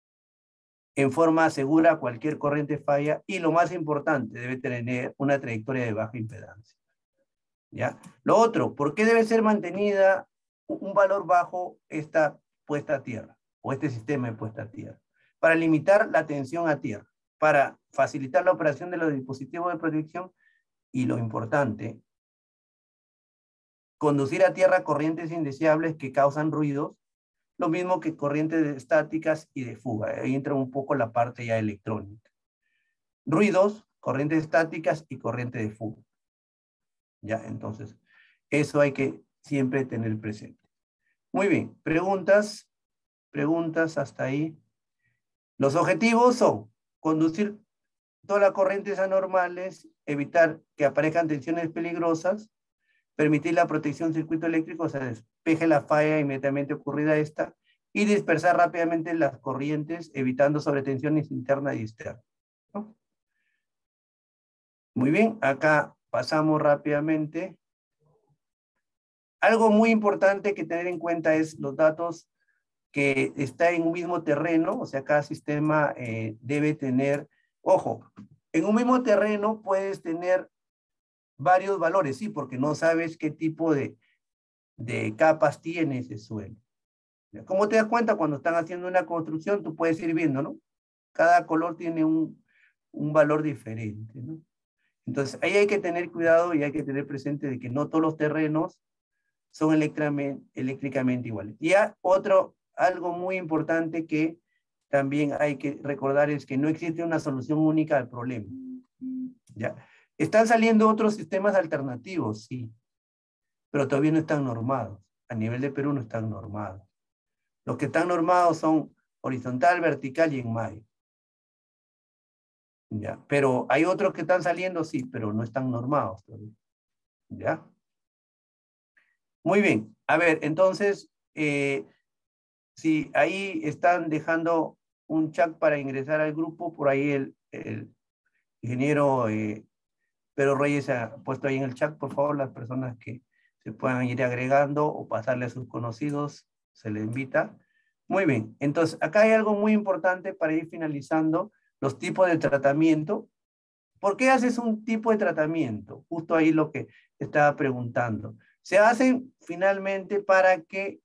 en forma segura cualquier corriente falla y lo más importante, debe tener una trayectoria de baja impedancia. ¿Ya? Lo otro, ¿por qué debe ser mantenida un valor bajo esta puesta a tierra o este sistema de puesta a tierra? Para limitar la tensión a tierra, para facilitar la operación de los dispositivos de protección y lo importante, conducir a tierra corrientes indeseables que causan ruidos, lo mismo que corrientes estáticas y de fuga. Ahí entra un poco la parte ya electrónica. Ruidos, corrientes estáticas y corriente de fuga. Ya, entonces, eso hay que siempre tener presente. Muy bien, preguntas hasta ahí. Los objetivos son conducir todas las corrientes anormales, evitar que aparezcan tensiones peligrosas, permitir la protección del circuito eléctrico, o sea, despeje la falla inmediatamente ocurrida esta, y dispersar rápidamente las corrientes, evitando sobretensiones internas y externas, ¿no? Muy bien, acá pasamos rápidamente. Algo muy importante que tener en cuenta es los datos que está en un mismo terreno, o sea, cada sistema debe tener, ojo, en un mismo terreno puedes tener varios valores, sí, porque no sabes qué tipo de capas tiene ese suelo. ¿Cómo te das cuenta? Cuando están haciendo una construcción, tú puedes ir viendo, ¿no? Cada color tiene un valor diferente, ¿no? Entonces, ahí hay que tener cuidado y hay que tener presente de que no todos los terrenos son eléctricamente iguales. Y algo muy importante que también hay que recordar es que no existe una solución única al problema. ¿Ya? Están saliendo otros sistemas alternativos, sí, pero todavía no están normados. A nivel de Perú no están normados. Los que están normados son horizontal, vertical y en medio. ¿Ya? Pero hay otros que están saliendo, sí, pero no están normados todavía. ¿Ya? Muy bien. A ver, entonces, si ahí están dejando un chat para ingresar al grupo, por ahí el ingeniero Pedro Reyes ha puesto ahí en el chat, por favor, las personas que se puedan ir agregando o pasarle a sus conocidos, se les invita. Muy bien, entonces acá hay algo muy importante para ir finalizando, los tipos de tratamiento. ¿Por qué haces un tipo de tratamiento? Justo ahí lo que estaba preguntando. Se hacen finalmente para que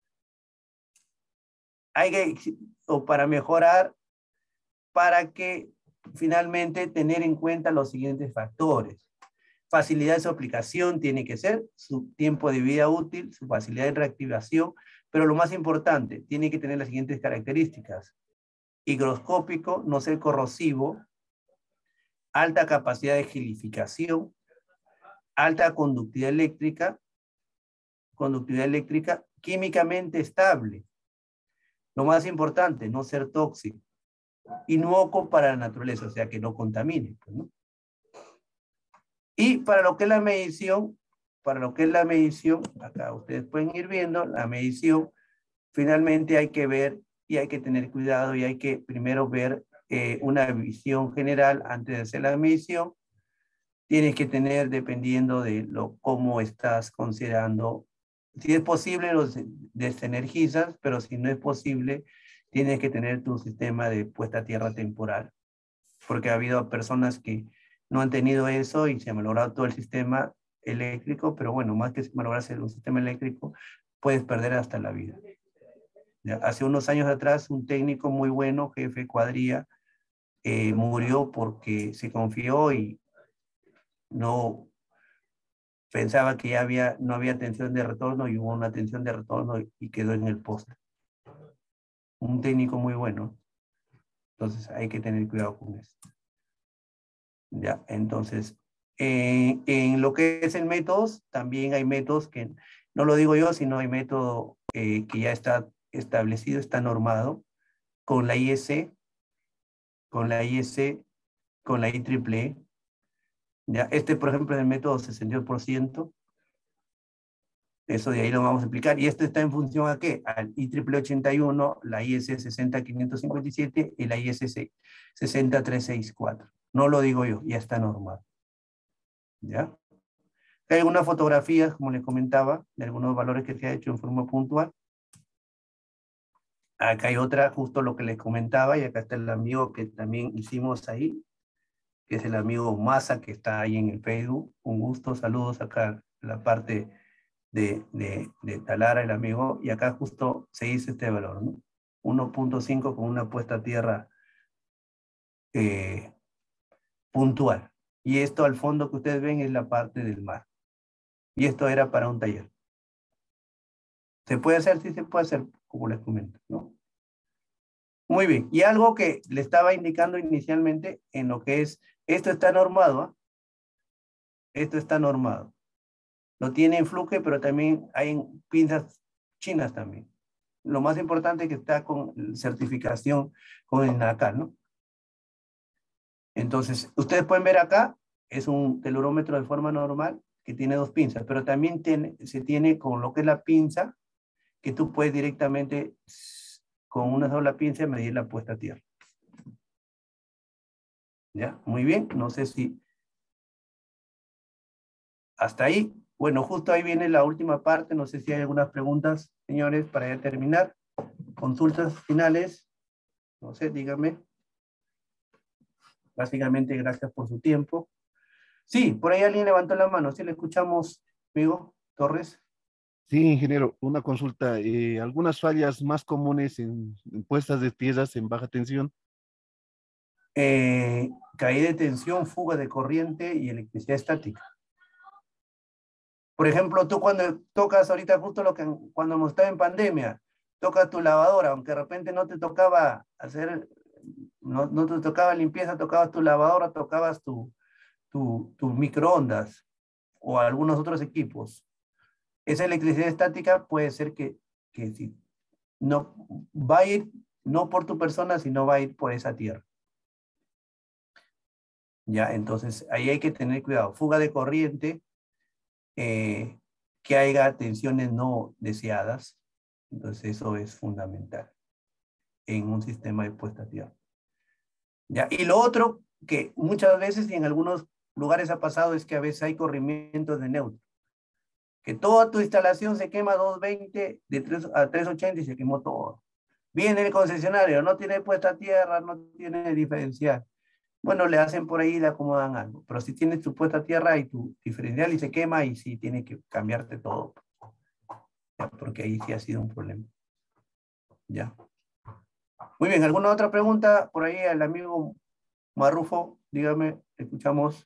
o para mejorar, para que finalmente tener en cuenta los siguientes factores. Facilidad de su aplicación tiene que ser, su tiempo de vida útil, su facilidad de reactivación, pero lo más importante, tiene que tener las siguientes características. Higroscópico, no ser corrosivo, alta capacidad de gelificación, alta conductividad eléctrica, químicamente estable. Lo más importante, no ser tóxico. Inocuo para la naturaleza, o sea, que no contamine, pues, ¿no? Y para lo que es la medición, acá ustedes pueden ir viendo, la medición, finalmente hay que ver y hay que tener cuidado y hay que primero ver una visión general antes de hacer la medición. Tienes que tener, dependiendo de cómo estás considerando, si es posible los desenergizas, pero si no es posible, tienes que tener tu sistema de puesta a tierra temporal, porque ha habido personas que no han tenido eso y se ha malogrado todo el sistema eléctrico, pero bueno, más que malograrse un sistema eléctrico, puedes perder hasta la vida. ¿Ya? Hace unos años atrás, un técnico muy bueno, jefe Cuadrilla, murió porque se confió y no pensaba que ya no había tensión de retorno y hubo una tensión de retorno y quedó en el poste. Un técnico muy bueno. Entonces hay que tener cuidado con eso. Ya, entonces, en lo que es en métodos, también hay métodos que, no lo digo yo, sino hay método que ya está establecido, está normado, con la IEC, con la IEC, con la IEEE. Ya, por ejemplo, es el método 62%. Eso de ahí lo vamos a explicar. Y este está en función a qué? Al IEEE 81, la IEC 60557 y la IEC 60364. No lo digo yo, ya está normado. ¿Ya? Hay algunas fotografías, como les comentaba, de algunos valores que se ha hecho en forma puntual. Acá hay otra, justo lo que les comentaba, y acá está el amigo que también hicimos ahí, que es el amigo Massa, que está ahí en el Facebook. Un gusto, saludos acá en la parte de Talara, el amigo, y acá justo se dice este valor, ¿no? 1.5 con una puesta a tierra puntual. Y esto al fondo que ustedes ven es la parte del mar. Y esto era para un taller. ¿Se puede hacer? Sí se puede hacer, como les comento, ¿no? Muy bien. Y algo que le estaba indicando inicialmente en lo que es, esto está normado, ¿eh? Esto está normado. Lo tiene en Fluke, pero también hay en pinzas chinas también. Lo más importante es que está con certificación con el NACA, ¿no? Entonces, ustedes pueden ver acá, es un telurómetro de forma normal que tiene dos pinzas, pero también se tiene con lo que es la pinza, que tú puedes directamente con una sola pinza medir la puesta a tierra. ¿Ya? Muy bien, no sé si hasta ahí. Bueno, justo ahí viene la última parte, no sé si hay algunas preguntas, señores, para ya terminar. Consultas finales, no sé, díganme. Básicamente, gracias por su tiempo. Sí, por ahí alguien levantó la mano, ¿sí le escuchamos, amigo Torres? Sí, ingeniero, una consulta. Algunas fallas más comunes en puestas de piezas en baja tensión. Caída de tensión, fuga de corriente y electricidad estática. Por ejemplo, tú cuando tocas ahorita justo cuando hemos estado en pandemia, tocas tu lavadora, aunque de repente no te tocaba hacer, no te tocaba limpieza, tocabas tu lavadora, tocabas tu microondas o algunos otros equipos. Esa electricidad estática puede ser que si no va a ir no por tu persona, sino va a ir por esa tierra. Ya, entonces ahí hay que tener cuidado. Fuga de corriente, que haya tensiones no deseadas. Entonces eso es fundamental en un sistema de puesta a tierra. Ya, y lo otro que muchas veces y en algunos lugares ha pasado es que a veces hay corrimientos de neutro. Que toda tu instalación se quema a 220 de 3 a 380 y se quemó todo. Viene el concesionario, no tiene puesta a tierra, no tiene diferencial. Bueno, le hacen por ahí y le acomodan algo. Pero si tienes tu puesta a tierra y tu diferencial y se quema, y sí tiene que cambiarte todo. Ya, porque ahí sí ha sido un problema. Ya. Muy bien, ¿alguna otra pregunta? Por ahí al amigo Marrufo, dígame, escuchamos.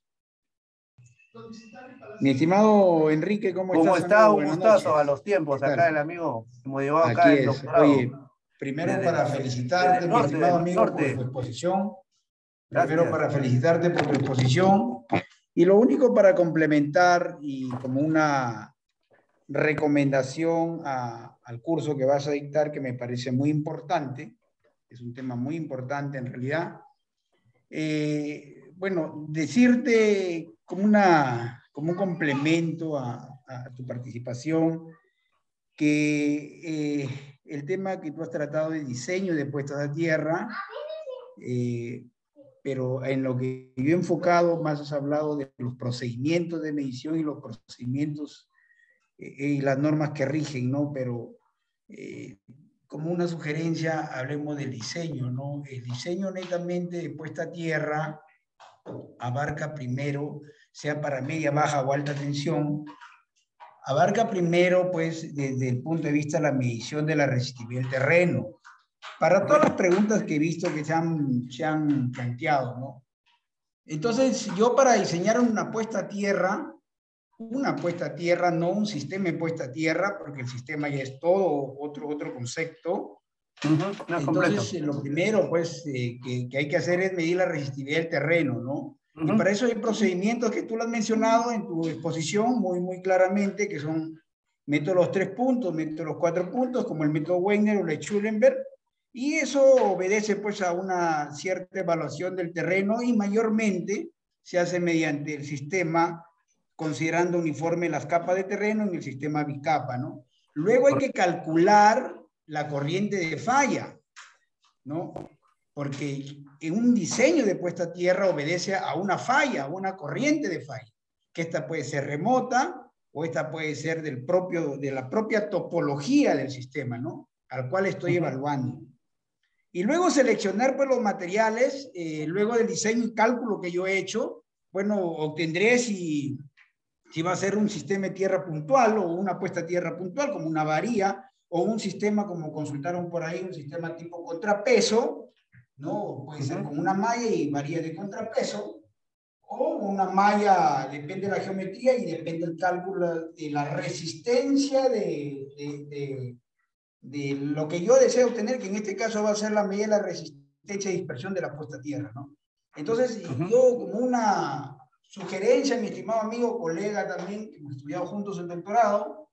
Mi estimado Enrique, ¿cómo estás, está? amigo? Un Buenas gustazo noches. a los tiempos. ¿Qué tal? Acá el amigo, hemos llevado acá Aquí el es. doctorado. Oye, primero Desde- para desde felicitarte, el mi norte, estimado del amigo, por norte. tu exposición. Gracias. Primero para felicitarte por tu exposición. Y lo único para complementar y como una recomendación al curso que vas a dictar, que me parece muy importante, es un tema muy importante en realidad. Bueno, decirte como un complemento a tu participación, que el tema que tú has tratado de diseño de puestas a tierra, pero en lo que yo he enfocado, más has hablado de los procedimientos de medición y los procedimientos y las normas que rigen, ¿no? Pero como una sugerencia, hablemos del diseño, ¿no? El diseño netamente de puesta a tierra abarca primero, sea para media, baja o alta tensión, abarca primero, pues, desde el punto de vista de la medición de la resistividad del terreno. Para todas las preguntas que he visto que se han planteado, ¿no? Entonces, yo para diseñar una puesta a tierra, no un sistema de puesta a tierra, porque el sistema ya es todo otro concepto. No, Entonces, lo primero, pues, que hay que hacer es medir la resistividad del terreno, ¿no? Y para eso hay procedimientos que tú lo has mencionado en tu exposición muy claramente, que son método los 3 puntos, método los 4 puntos, como el método Wegner o el Schulenberg, y eso obedece pues a una cierta evaluación del terreno y mayormente se hace mediante el sistema considerando uniforme las capas de terreno en el sistema bicapa, ¿no? Luego hay que calcular la corriente de falla, ¿no? Porque en un diseño de puesta a tierra obedece a una falla, a una corriente de falla, que esta puede ser remota o esta puede ser de la propia topología del sistema, ¿no? Al cual estoy evaluando. Y luego seleccionar pues los materiales, luego del diseño y cálculo que yo he hecho, bueno, obtendré si va a ser un sistema de tierra puntual o una puesta a tierra puntual, como una varía, o un sistema, como consultaron por ahí, un sistema tipo contrapeso, ¿no? Puede ser con una malla y varía de contrapeso, o una malla, depende de la geometría y depende del cálculo de la resistencia de lo que yo deseo obtener, que en este caso va a ser la medida de la resistencia de dispersión de la puesta a tierra, ¿no? Entonces, yo como una sugerencia, mi estimado amigo, colega también, que hemos estudiado juntos el doctorado,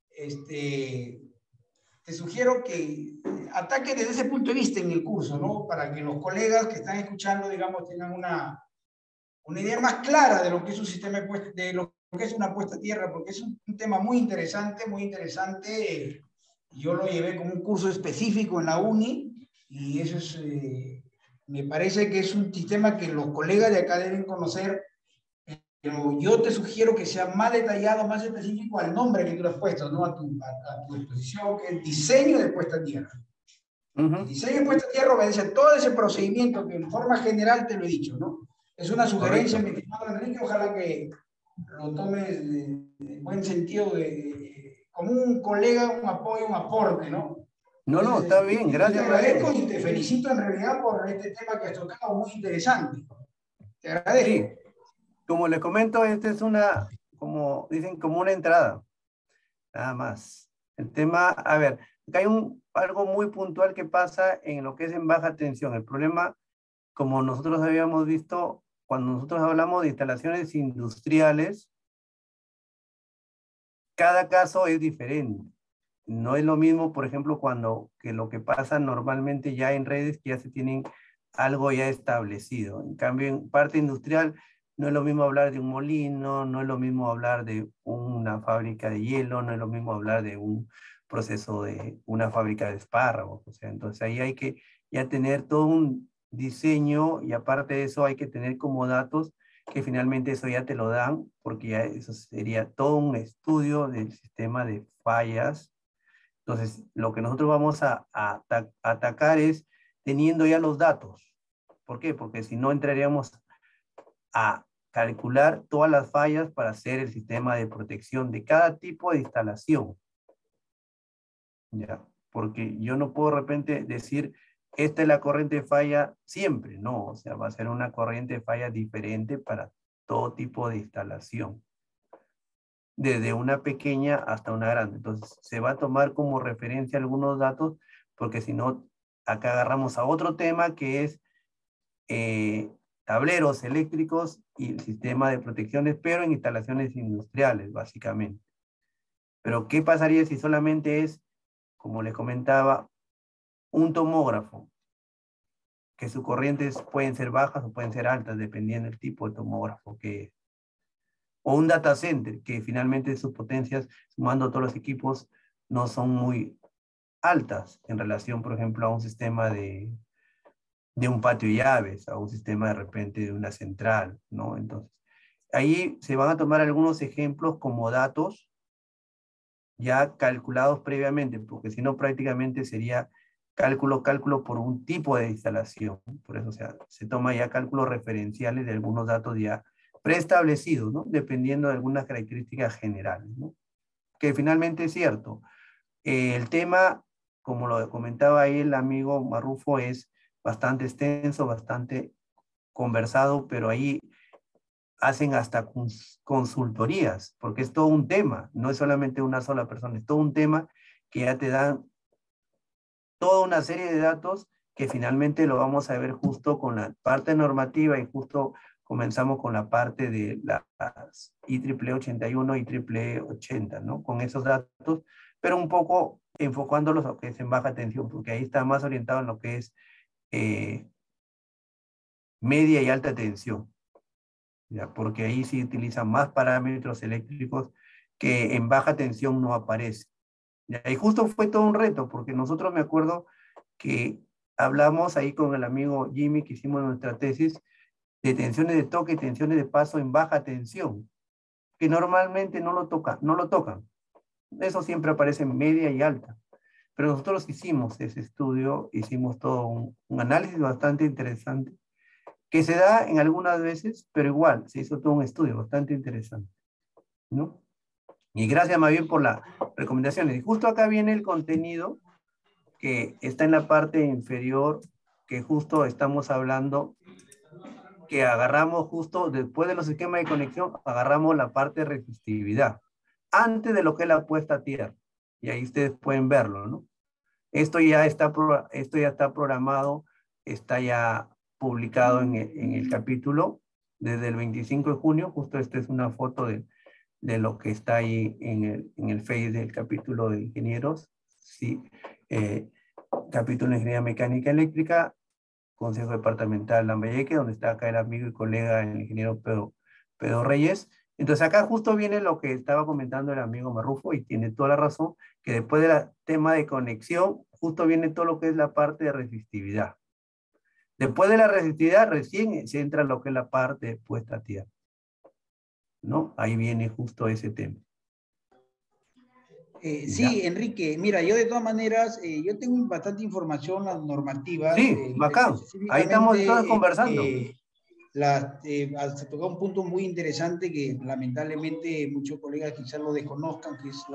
te sugiero que ataques desde ese punto de vista en el curso, ¿no? Para que los colegas que están escuchando, digamos, tengan una idea más clara de lo que es un sistema de lo que es una puesta a tierra, porque es un tema muy interesante, muy interesante. Yo lo llevé como un curso específico en la uni y eso es, me parece que es un sistema que los colegas de acá deben conocer, pero yo te sugiero que sea más detallado, más específico al nombre que tú le has puesto, ¿no? A tu exposición, que es diseño de puesta a tierra. El diseño de puesta a tierra obedece a todo ese procedimiento que en forma general te lo he dicho, ¿no? Es una sugerencia, mi estimado Enrique, ojalá que lo tomes en buen sentido, como un colega, un apoyo, un aporte, ¿no? No, está bien, gracias. Te agradezco y te felicito en realidad por este tema que has tocado, muy interesante. Te agradezco. Sí, como les comento, esta es una, como dicen, como una entrada, nada más. El tema, a ver, acá hay algo muy puntual que pasa en lo que es en baja tensión. El problema, como nosotros habíamos visto, cuando nosotros hablamos de instalaciones industriales, cada caso es diferente. no es lo mismo, por ejemplo, que lo que pasa normalmente ya en redes, que ya se tienen algo ya establecido. En cambio, en parte industrial, no es lo mismo hablar de un molino, no es lo mismo hablar de una fábrica de hielo, no es lo mismo hablar de un proceso de una fábrica de espárragos. O sea, entonces ahí hay que ya tener todo un diseño, y aparte de eso hay que tener como datos que finalmente eso ya te lo dan, porque ya eso sería todo un estudio del sistema de fallas. Entonces, lo que nosotros vamos a atacar es teniendo ya los datos. ¿Por qué? Porque si no entraríamos a calcular todas las fallas para hacer el sistema de protección de cada tipo de instalación. ¿Ya? Porque yo no puedo de repente decir, esta es la corriente de falla siempre. No, o sea, va a ser una corriente de falla diferente para todo tipo de instalación, desde una pequeña hasta una grande. Entonces, se va a tomar como referencia algunos datos, porque si no, acá agarramos a otro tema que es tableros eléctricos y el sistema de protecciones, pero en instalaciones industriales, básicamente. Pero, ¿qué pasaría si solamente es, como les comentaba, un tomógrafo, que sus corrientes pueden ser bajas o pueden ser altas, dependiendo del tipo de tomógrafo que es? O un data center, que finalmente sus potencias, sumando todos los equipos, no son muy altas en relación, por ejemplo, a un sistema de un patio de llaves, a un sistema de repente de una central, ¿no? Entonces, ahí se van a tomar algunos ejemplos como datos ya calculados previamente, porque si no prácticamente sería cálculo por un tipo de instalación. Por eso, o sea, se toma ya cálculos referenciales de algunos datos ya preestablecidos, ¿no? Dependiendo de algunas características generales, ¿no? Que finalmente es cierto. El tema, como lo comentaba ahí el amigo Marrufo, es bastante extenso, bastante conversado, pero ahí hacen hasta consultorías, porque es todo un tema, no es solamente una sola persona, es todo un tema que ya te dan toda una serie de datos que finalmente lo vamos a ver justo con la parte normativa, y justo comenzamos con la parte de las IEEE 81 y IEEE 80, ¿no? Con esos datos, pero un poco enfocándolos a lo que es en baja tensión, porque ahí está más orientado en lo que es media y alta tensión, ¿ya? Porque ahí sí utilizan más parámetros eléctricos que en baja tensión no aparece. ¿Ya? Y justo fue todo un reto, porque nosotros, me acuerdo que hablamos ahí con el amigo Jimmy, que hicimos nuestra tesis de tensiones de toque y tensiones de paso en baja tensión, que normalmente no lo tocan. Eso siempre aparece en media y alta. Pero nosotros hicimos ese estudio, hicimos todo un análisis bastante interesante, que se da en algunas veces, pero igual, se hizo todo un estudio bastante interesante, ¿no? Y gracias más bien por las recomendaciones. Y justo acá viene el contenido que está en la parte inferior, que justo estamos hablando, que agarramos justo después de los esquemas de conexión, agarramos la parte de resistividad, antes de lo que es la puesta a tierra. Y ahí ustedes pueden verlo, ¿no? Esto ya está programado, está ya publicado en el capítulo desde el 25 de junio. Justo esta es una foto de lo que está ahí en el Face del capítulo de ingenieros. Sí, capítulo de Ingeniería Mecánica Eléctrica, Consejo Departamental Lambayeque, donde está acá el amigo y colega, el ingeniero Pedro Reyes. Entonces acá justo viene lo que estaba comentando el amigo Marrufo, y tiene toda la razón, que después del tema de conexión, justo viene todo lo que es la parte de resistividad. Después de la resistividad, recién se entra lo que es la parte de puesta a tierra, ¿no? Ahí viene justo ese tema. Sí, Enrique, mira, yo de todas maneras, yo tengo bastante información, las normativas. Sí, bacán. Ahí estamos todos conversando. Se tocó un punto muy interesante que lamentablemente muchos colegas quizás lo desconozcan, que es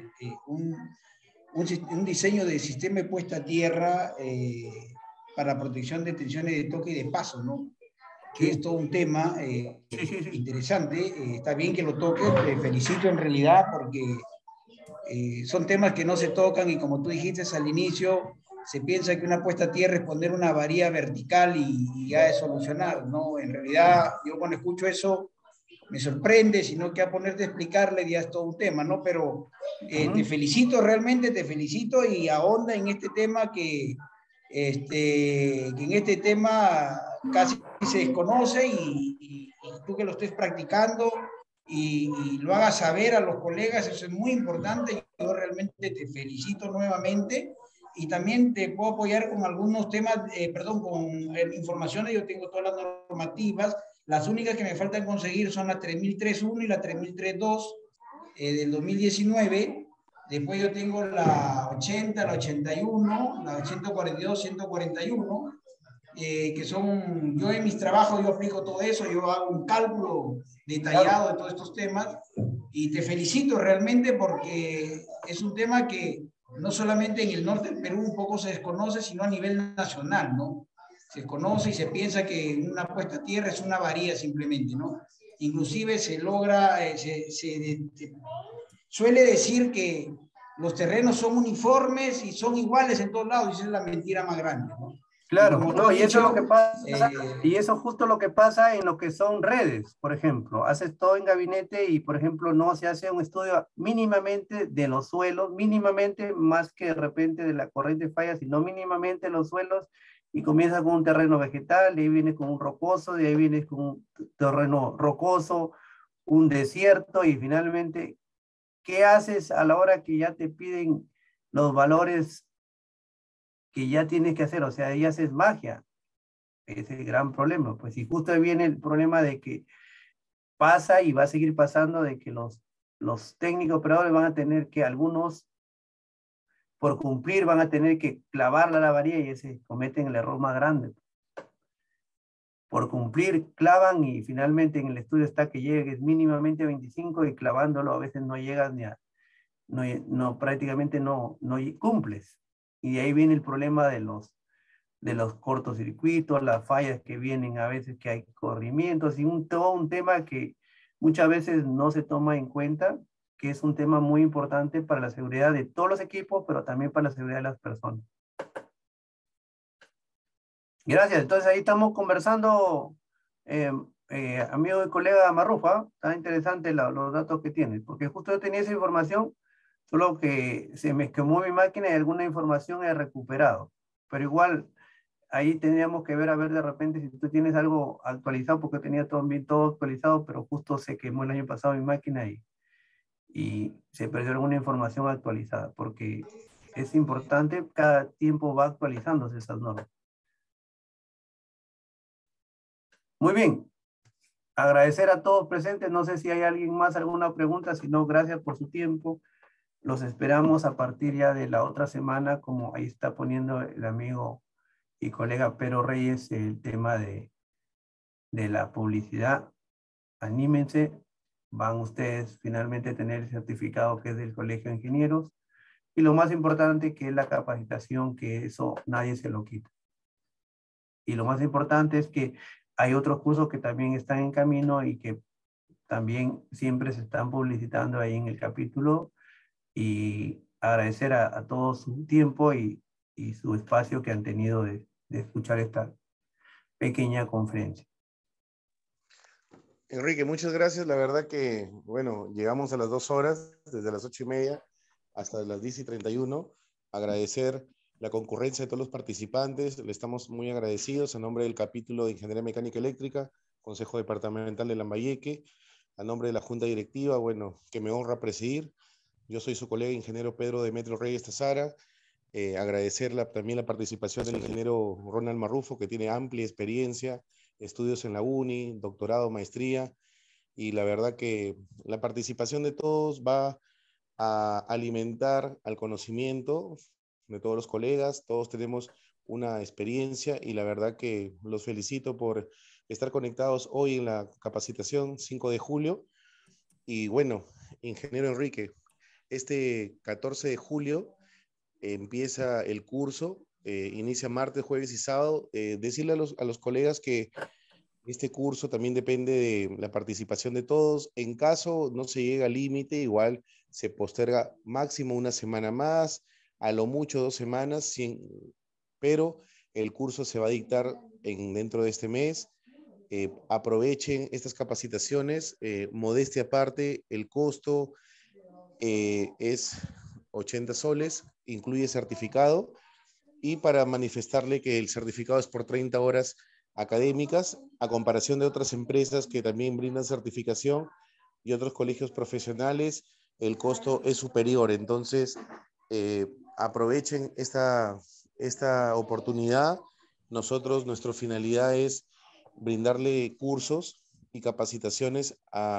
un diseño de sistema de puesta a tierra para protección de tensiones de toque y de paso, ¿no? Que es todo un tema interesante. Está bien que lo toques, te felicito en realidad, porque son temas que no se tocan, y como tú dijiste al inicio, se piensa que una puesta a tierra es poner una varilla vertical y ya es solucionar, ¿no? En realidad, yo cuando escucho eso, me sorprende, sino que a ponerte a explicarle ya es todo un tema, ¿no? Pero te felicito, realmente te felicito y ahonda en este tema que en este tema casi se desconoce y tú que lo estés practicando y lo hagas saber a los colegas, eso es muy importante. Yo realmente te felicito nuevamente y también te puedo apoyar con algunos temas, con informaciones. Yo tengo todas las normativas. Las únicas que me faltan conseguir son la 3003.1 y la 3003.2 del 2019. Después yo tengo la 80, la 81, la 142, 141, que son, yo en mis trabajos yo aplico todo eso, yo hago un cálculo detallado de todos estos temas y te felicito realmente porque es un tema que no solamente en el norte del Perú un poco se desconoce, sino a nivel nacional, ¿no? Se conoce y se piensa que una puesta a tierra es una varilla simplemente, ¿no? Inclusive se logra, suele decir que los terrenos son uniformes y son iguales en todos lados, y esa es la mentira más grande, ¿no? Claro, Y no, y eso es lo que pasa, y y eso justo lo que pasa en lo que son redes, por ejemplo. Haces todo en gabinete y, por ejemplo, no se hace un estudio mínimamente de los suelos, mínimamente más que de repente de la corriente falla, sino mínimamente los suelos, y comienzas con un terreno vegetal, de ahí vienes con un rocoso, de ahí vienes con un terreno rocoso, un desierto, y finalmente, ¿qué haces a la hora que ya te piden los valores que ya tienes que hacer? O sea, ahí haces magia. Ese es el gran problema. Pues y justo ahí viene el problema de que pasa y va a seguir pasando de que los técnicos operadores van a tener que, algunos, por cumplir, van a tener que clavarla a la varilla y ese cometen el error más grande. Por cumplir, clavan y finalmente en el estudio está que llegues mínimamente 25 y clavándolo a veces no llegas ni a, prácticamente no cumples. Y de ahí viene el problema de los cortocircuitos, las fallas que vienen a veces que hay corrimientos y todo un tema que muchas veces no se toma en cuenta, que es un tema muy importante para la seguridad de todos los equipos, pero también para la seguridad de las personas. Gracias. Entonces ahí estamos conversando, amigo y colega Marrufa. Está interesante los datos que tienes, porque justo yo tenía esa información, solo que se me quemó mi máquina y alguna información he recuperado. Pero igual, ahí tendríamos que ver, a ver de repente si tú tienes algo actualizado, porque tenía todo actualizado, pero justo se quemó el año pasado mi máquina y se perdió alguna información actualizada, porque es importante, cada tiempo va actualizándose esas normas. Muy bien, agradecer a todos presentes, no sé si hay alguien más, alguna pregunta, si no, gracias por su tiempo. Los esperamos a partir ya de la otra semana, como ahí está poniendo el amigo y colega Pero Reyes, el tema de la publicidad. Anímense, van ustedes finalmente a tener el certificado que es del Colegio de Ingenieros, y lo más importante que es la capacitación, que eso nadie se lo quita. Y lo más importante es que hay otros cursos que también están en camino y que también siempre se están publicitando ahí en el capítulo, y agradecer a todos su tiempo y su espacio que han tenido de escuchar esta pequeña conferencia. Enrique, muchas gracias. La verdad que, bueno, llegamos a las 2 horas, desde las 8:30 hasta las 10:31. Agradecer la concurrencia de todos los participantes. Le estamos muy agradecidos a nombre del capítulo de Ingeniería Mecánica Eléctrica, Consejo Departamental de Lambayeque, a nombre de la Junta Directiva, bueno, que me honra presidir. Yo soy su colega ingeniero Pedro Demetrio Reyes Tazara. Agradecer también la participación del ingeniero Ronald Marrufo, que tiene amplia experiencia, estudios en la UNI, doctorado, maestría, y la verdad que la participación de todos va a alimentar al conocimiento de todos los colegas. Todos tenemos una experiencia y la verdad que los felicito por estar conectados hoy en la capacitación 5 de julio. Y bueno, ingeniero Enrique, este 14 de julio empieza el curso, inicia martes, jueves y sábado. Decirle a los colegas que este curso también depende de la participación de todos. En caso no se llega al límite, igual se posterga máximo una semana más, a lo mucho 2 semanas, pero el curso se va a dictar dentro de este mes. aprovechen estas capacitaciones, modestia aparte, el costo es 80 soles, incluye certificado, y para manifestarle que el certificado es por 30 horas académicas, a comparación de otras empresas que también brindan certificación y otros colegios profesionales, el costo es superior. Entonces, aprovechen esta oportunidad. Nosotros, nuestra finalidad es brindarle cursos y capacitaciones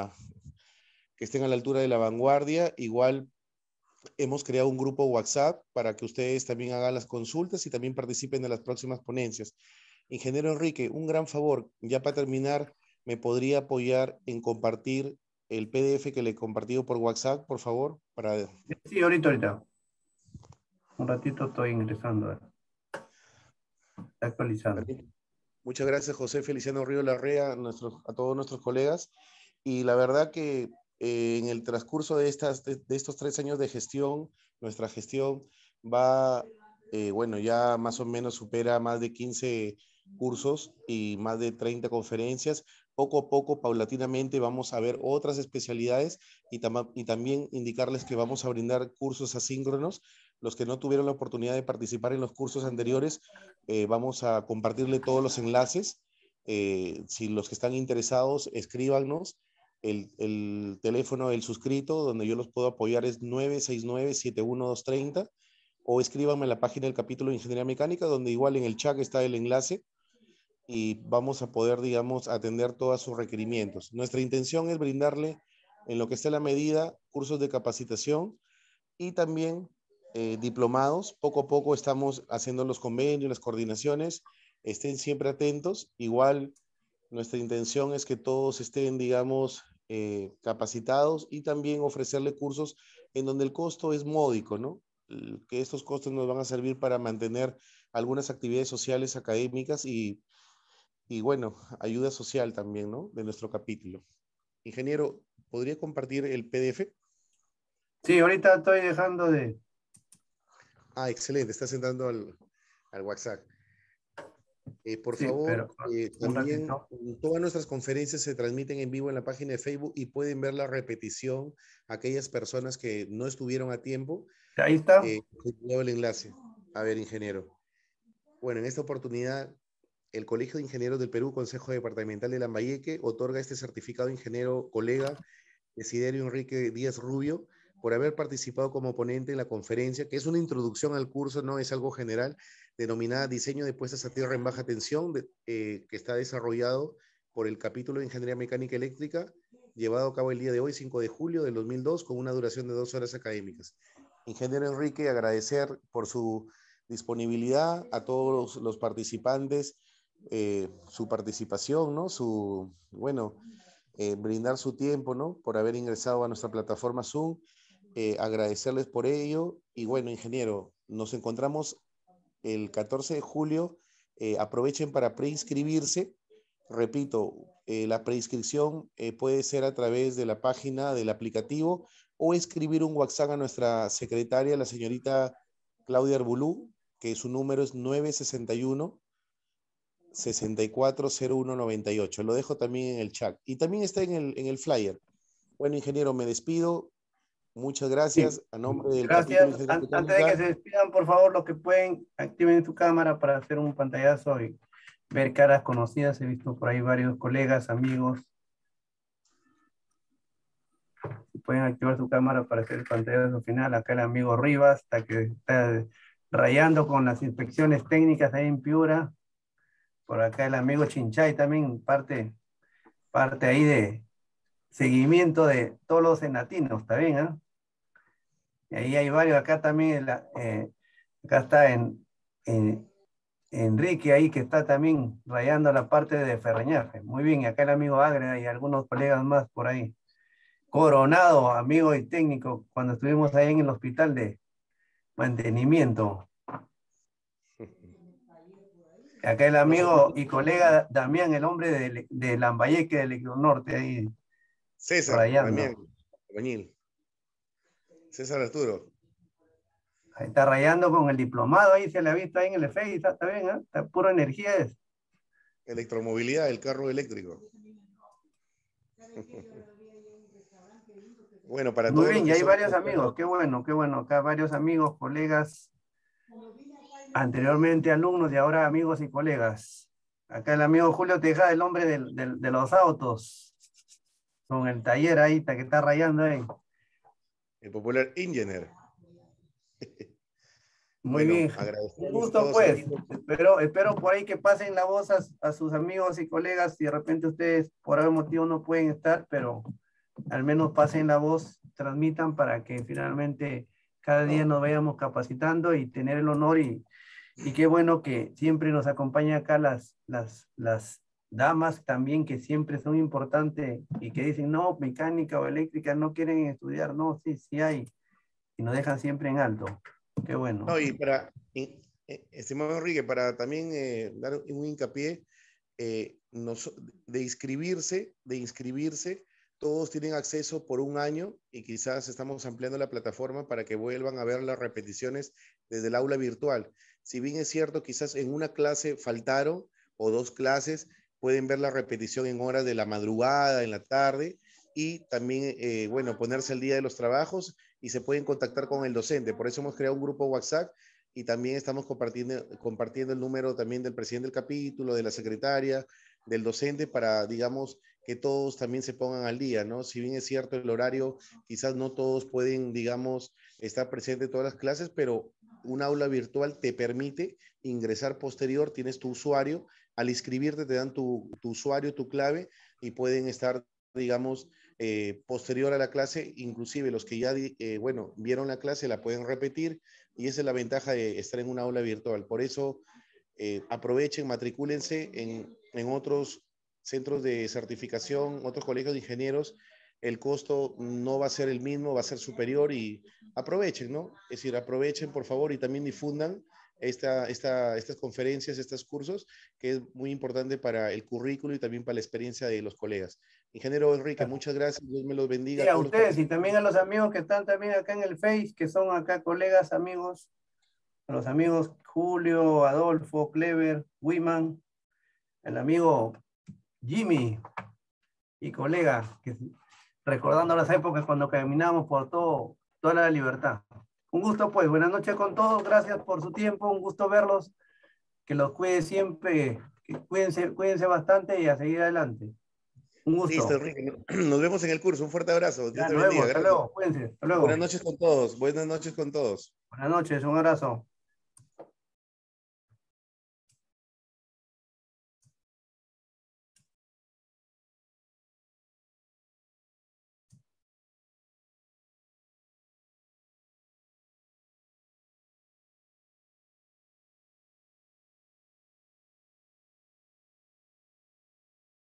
que estén a la altura de la vanguardia. Igual hemos creado un grupo WhatsApp para que ustedes también hagan las consultas y también participen de las próximas ponencias. Ingeniero Enrique, un gran favor, ya para terminar, ¿me podría apoyar en compartir el PDF que le he compartido por WhatsApp, por favor? Sí, ahorita. Un ratito estoy ingresando. Está actualizando. Muchas gracias, José Feliciano Río Larrea, a todos nuestros colegas. Y la verdad que en el transcurso de estos 3 años de gestión, nuestra gestión va, bueno, ya más o menos supera más de 15 cursos y más de 30 conferencias. Poco a poco, paulatinamente, vamos a ver otras especialidades y también indicarles que vamos a brindar cursos asíncronos. Los que no tuvieron la oportunidad de participar en los cursos anteriores, vamos a compartirle todos los enlaces. Si los que están interesados, escríbanos. El teléfono del suscrito, donde yo los puedo apoyar, es 969-71230, o escríbanme en la página del capítulo de Ingeniería Mecánica, donde igual en el chat está el enlace, y vamos a poder, digamos, atender todos sus requerimientos. Nuestra intención es brindarle, en lo que esté la medida, cursos de capacitación y también diplomados. Poco a poco estamos haciendo los convenios, las coordinaciones. Estén siempre atentos. Igual, nuestra intención es que todos estén, digamos, capacitados, y también ofrecerle cursos en donde el costo es módico, ¿no? Que estos costos nos van a servir para mantener algunas actividades sociales, académicas y bueno, ayuda social también, ¿no? De nuestro capítulo. Ingeniero, ¿podría compartir el PDF? Sí, ahorita estoy dejando de... Excelente, estás entrando al WhatsApp. Por Sí, favor, pero también todas nuestras conferencias se transmiten en vivo en la página de Facebook y pueden ver la repetición aquellas personas que no estuvieron a tiempo. Ahí está. El enlace. A ver, ingeniero. Bueno, en esta oportunidad, el Colegio de Ingenieros del Perú, Consejo Departamental de Lambayeque, otorga este certificado de ingeniero colega Desiderio Enrique Díaz Rubio por haber participado como ponente en la conferencia, que es una introducción al curso, no es algo general, denominada Diseño de Puestas a Tierra en Baja Tensión, que está desarrollado por el capítulo de Ingeniería Mecánica Eléctrica, llevado a cabo el día de hoy, 5 de julio del 2002, con una duración de 2 horas académicas. Ingeniero Enrique, agradecer por su disponibilidad, a todos los participantes, su participación, ¿no? Brindar su tiempo, ¿no? Por haber ingresado a nuestra plataforma Zoom, agradecerles por ello. Y bueno, ingeniero, nos encontramos el 14 de julio, aprovechen para preinscribirse. Repito, la preinscripción puede ser a través de la página del aplicativo o escribir un WhatsApp a nuestra secretaria, la señorita Claudia Arbulú, que su número es 961-640198. Lo dejo también en el chat. Y también está en el flyer. Bueno, ingeniero, me despido. Muchas gracias. Sí. A nombre del Gracias. Antes de que se despidan, por favor, los que pueden, activen su cámara para hacer un pantallazo y ver caras conocidas. He visto por ahí varios colegas, amigos. Pueden activar su cámara para hacer el pantallazo final. Acá el amigo Rivas, que está rayando con las inspecciones técnicas ahí en Piura. Por acá el amigo Chinchay también parte ahí de seguimiento de todos los senatinos, ¿está bien? ¿Eh? Y ahí hay varios, acá también, acá está Enrique ahí, que está también rayando la parte de Ferreñaje. Muy bien, y acá el amigo Agre y algunos colegas más por ahí. Coronado, amigo y técnico, cuando estuvimos ahí en el hospital de mantenimiento. Acá el amigo y colega Damián, el hombre de Lambayeque, del Norte, ahí. César, rayando. Damián, albañil. César Arturo. Ahí está rayando con el diplomado, ahí se le ha visto ahí en el Face, está bien, ¿eh? Está pura energía. Electromovilidad, el carro eléctrico. Bueno, para Muy todos bien, los y que hay son... varios amigos, qué bueno, qué bueno. Acá varios amigos, colegas, anteriormente alumnos y ahora amigos y colegas. Acá el amigo Julio Tejada, el hombre de los autos, con el taller ahí, que está rayando ahí. El popular engineer. Muy Bueno, bien, un agradecerles a gusto todos, pues. amigos. Espero por ahí que pasen la voz a sus amigos y colegas. Si de repente ustedes por algún motivo no pueden estar, pero al menos pasen la voz, transmitan para que finalmente cada día nos vayamos capacitando y tener el honor y qué bueno que siempre nos acompañan acá las damas también que siempre son importantes y que dicen, no, mecánica o eléctrica no quieren estudiar. No, sí, sí hay. Y nos dejan siempre en alto. Qué bueno. No, y estimado Enrique, para también dar un hincapié, de inscribirse, todos tienen acceso por un año y quizás estamos ampliando la plataforma para que vuelvan a ver las repeticiones desde el aula virtual. Si bien es cierto, quizás en una clase faltaron o 2 clases, pueden ver la repetición en horas de la madrugada, en la tarde, y también, bueno, ponerse al día de los trabajos y se pueden contactar con el docente. Por eso hemos creado un grupo WhatsApp y también estamos compartiendo el número también del presidente del capítulo, de la secretaria, del docente, para, digamos, que todos también se pongan al día, ¿no? Si bien es cierto el horario, quizás no todos pueden, digamos, estar presentes en todas las clases, pero un aula virtual te permite ingresar posterior, tienes tu usuario, al inscribirte te dan tu usuario, tu clave, y pueden estar, digamos, posterior a la clase, inclusive los que ya, bueno, vieron la clase, la pueden repetir, y esa es la ventaja de estar en una aula virtual. Por eso, aprovechen, matricúlense en otros centros de certificación, otros colegios de ingenieros. El costo no va a ser el mismo, va a ser superior, y aprovechen, ¿no? Es decir, aprovechen, por favor, y también difundan estas conferencias, estos cursos, que es muy importante para el currículo y también para la experiencia de los colegas. Ingeniero Enrique, muchas gracias, Dios me los bendiga. Y a ustedes y también a los amigos que están también acá en el Face, que son acá colegas, amigos, a los amigos Julio, Adolfo, Clever, Wiman, el amigo Jimmy y colega, que recordando las épocas cuando caminamos por toda la libertad. Un gusto pues, buenas noches con todos, gracias por su tiempo, un gusto verlos, que los cuide siempre, que cuídense bastante y a seguir adelante. Un gusto. Listo, Enrique. Nos vemos en el curso. Un fuerte abrazo. Dios te nos bendiga. vemos. Hasta luego. Cuídense. Hasta luego. Buenas noches con todos. Buenas noches con todos. Buenas noches. Un abrazo.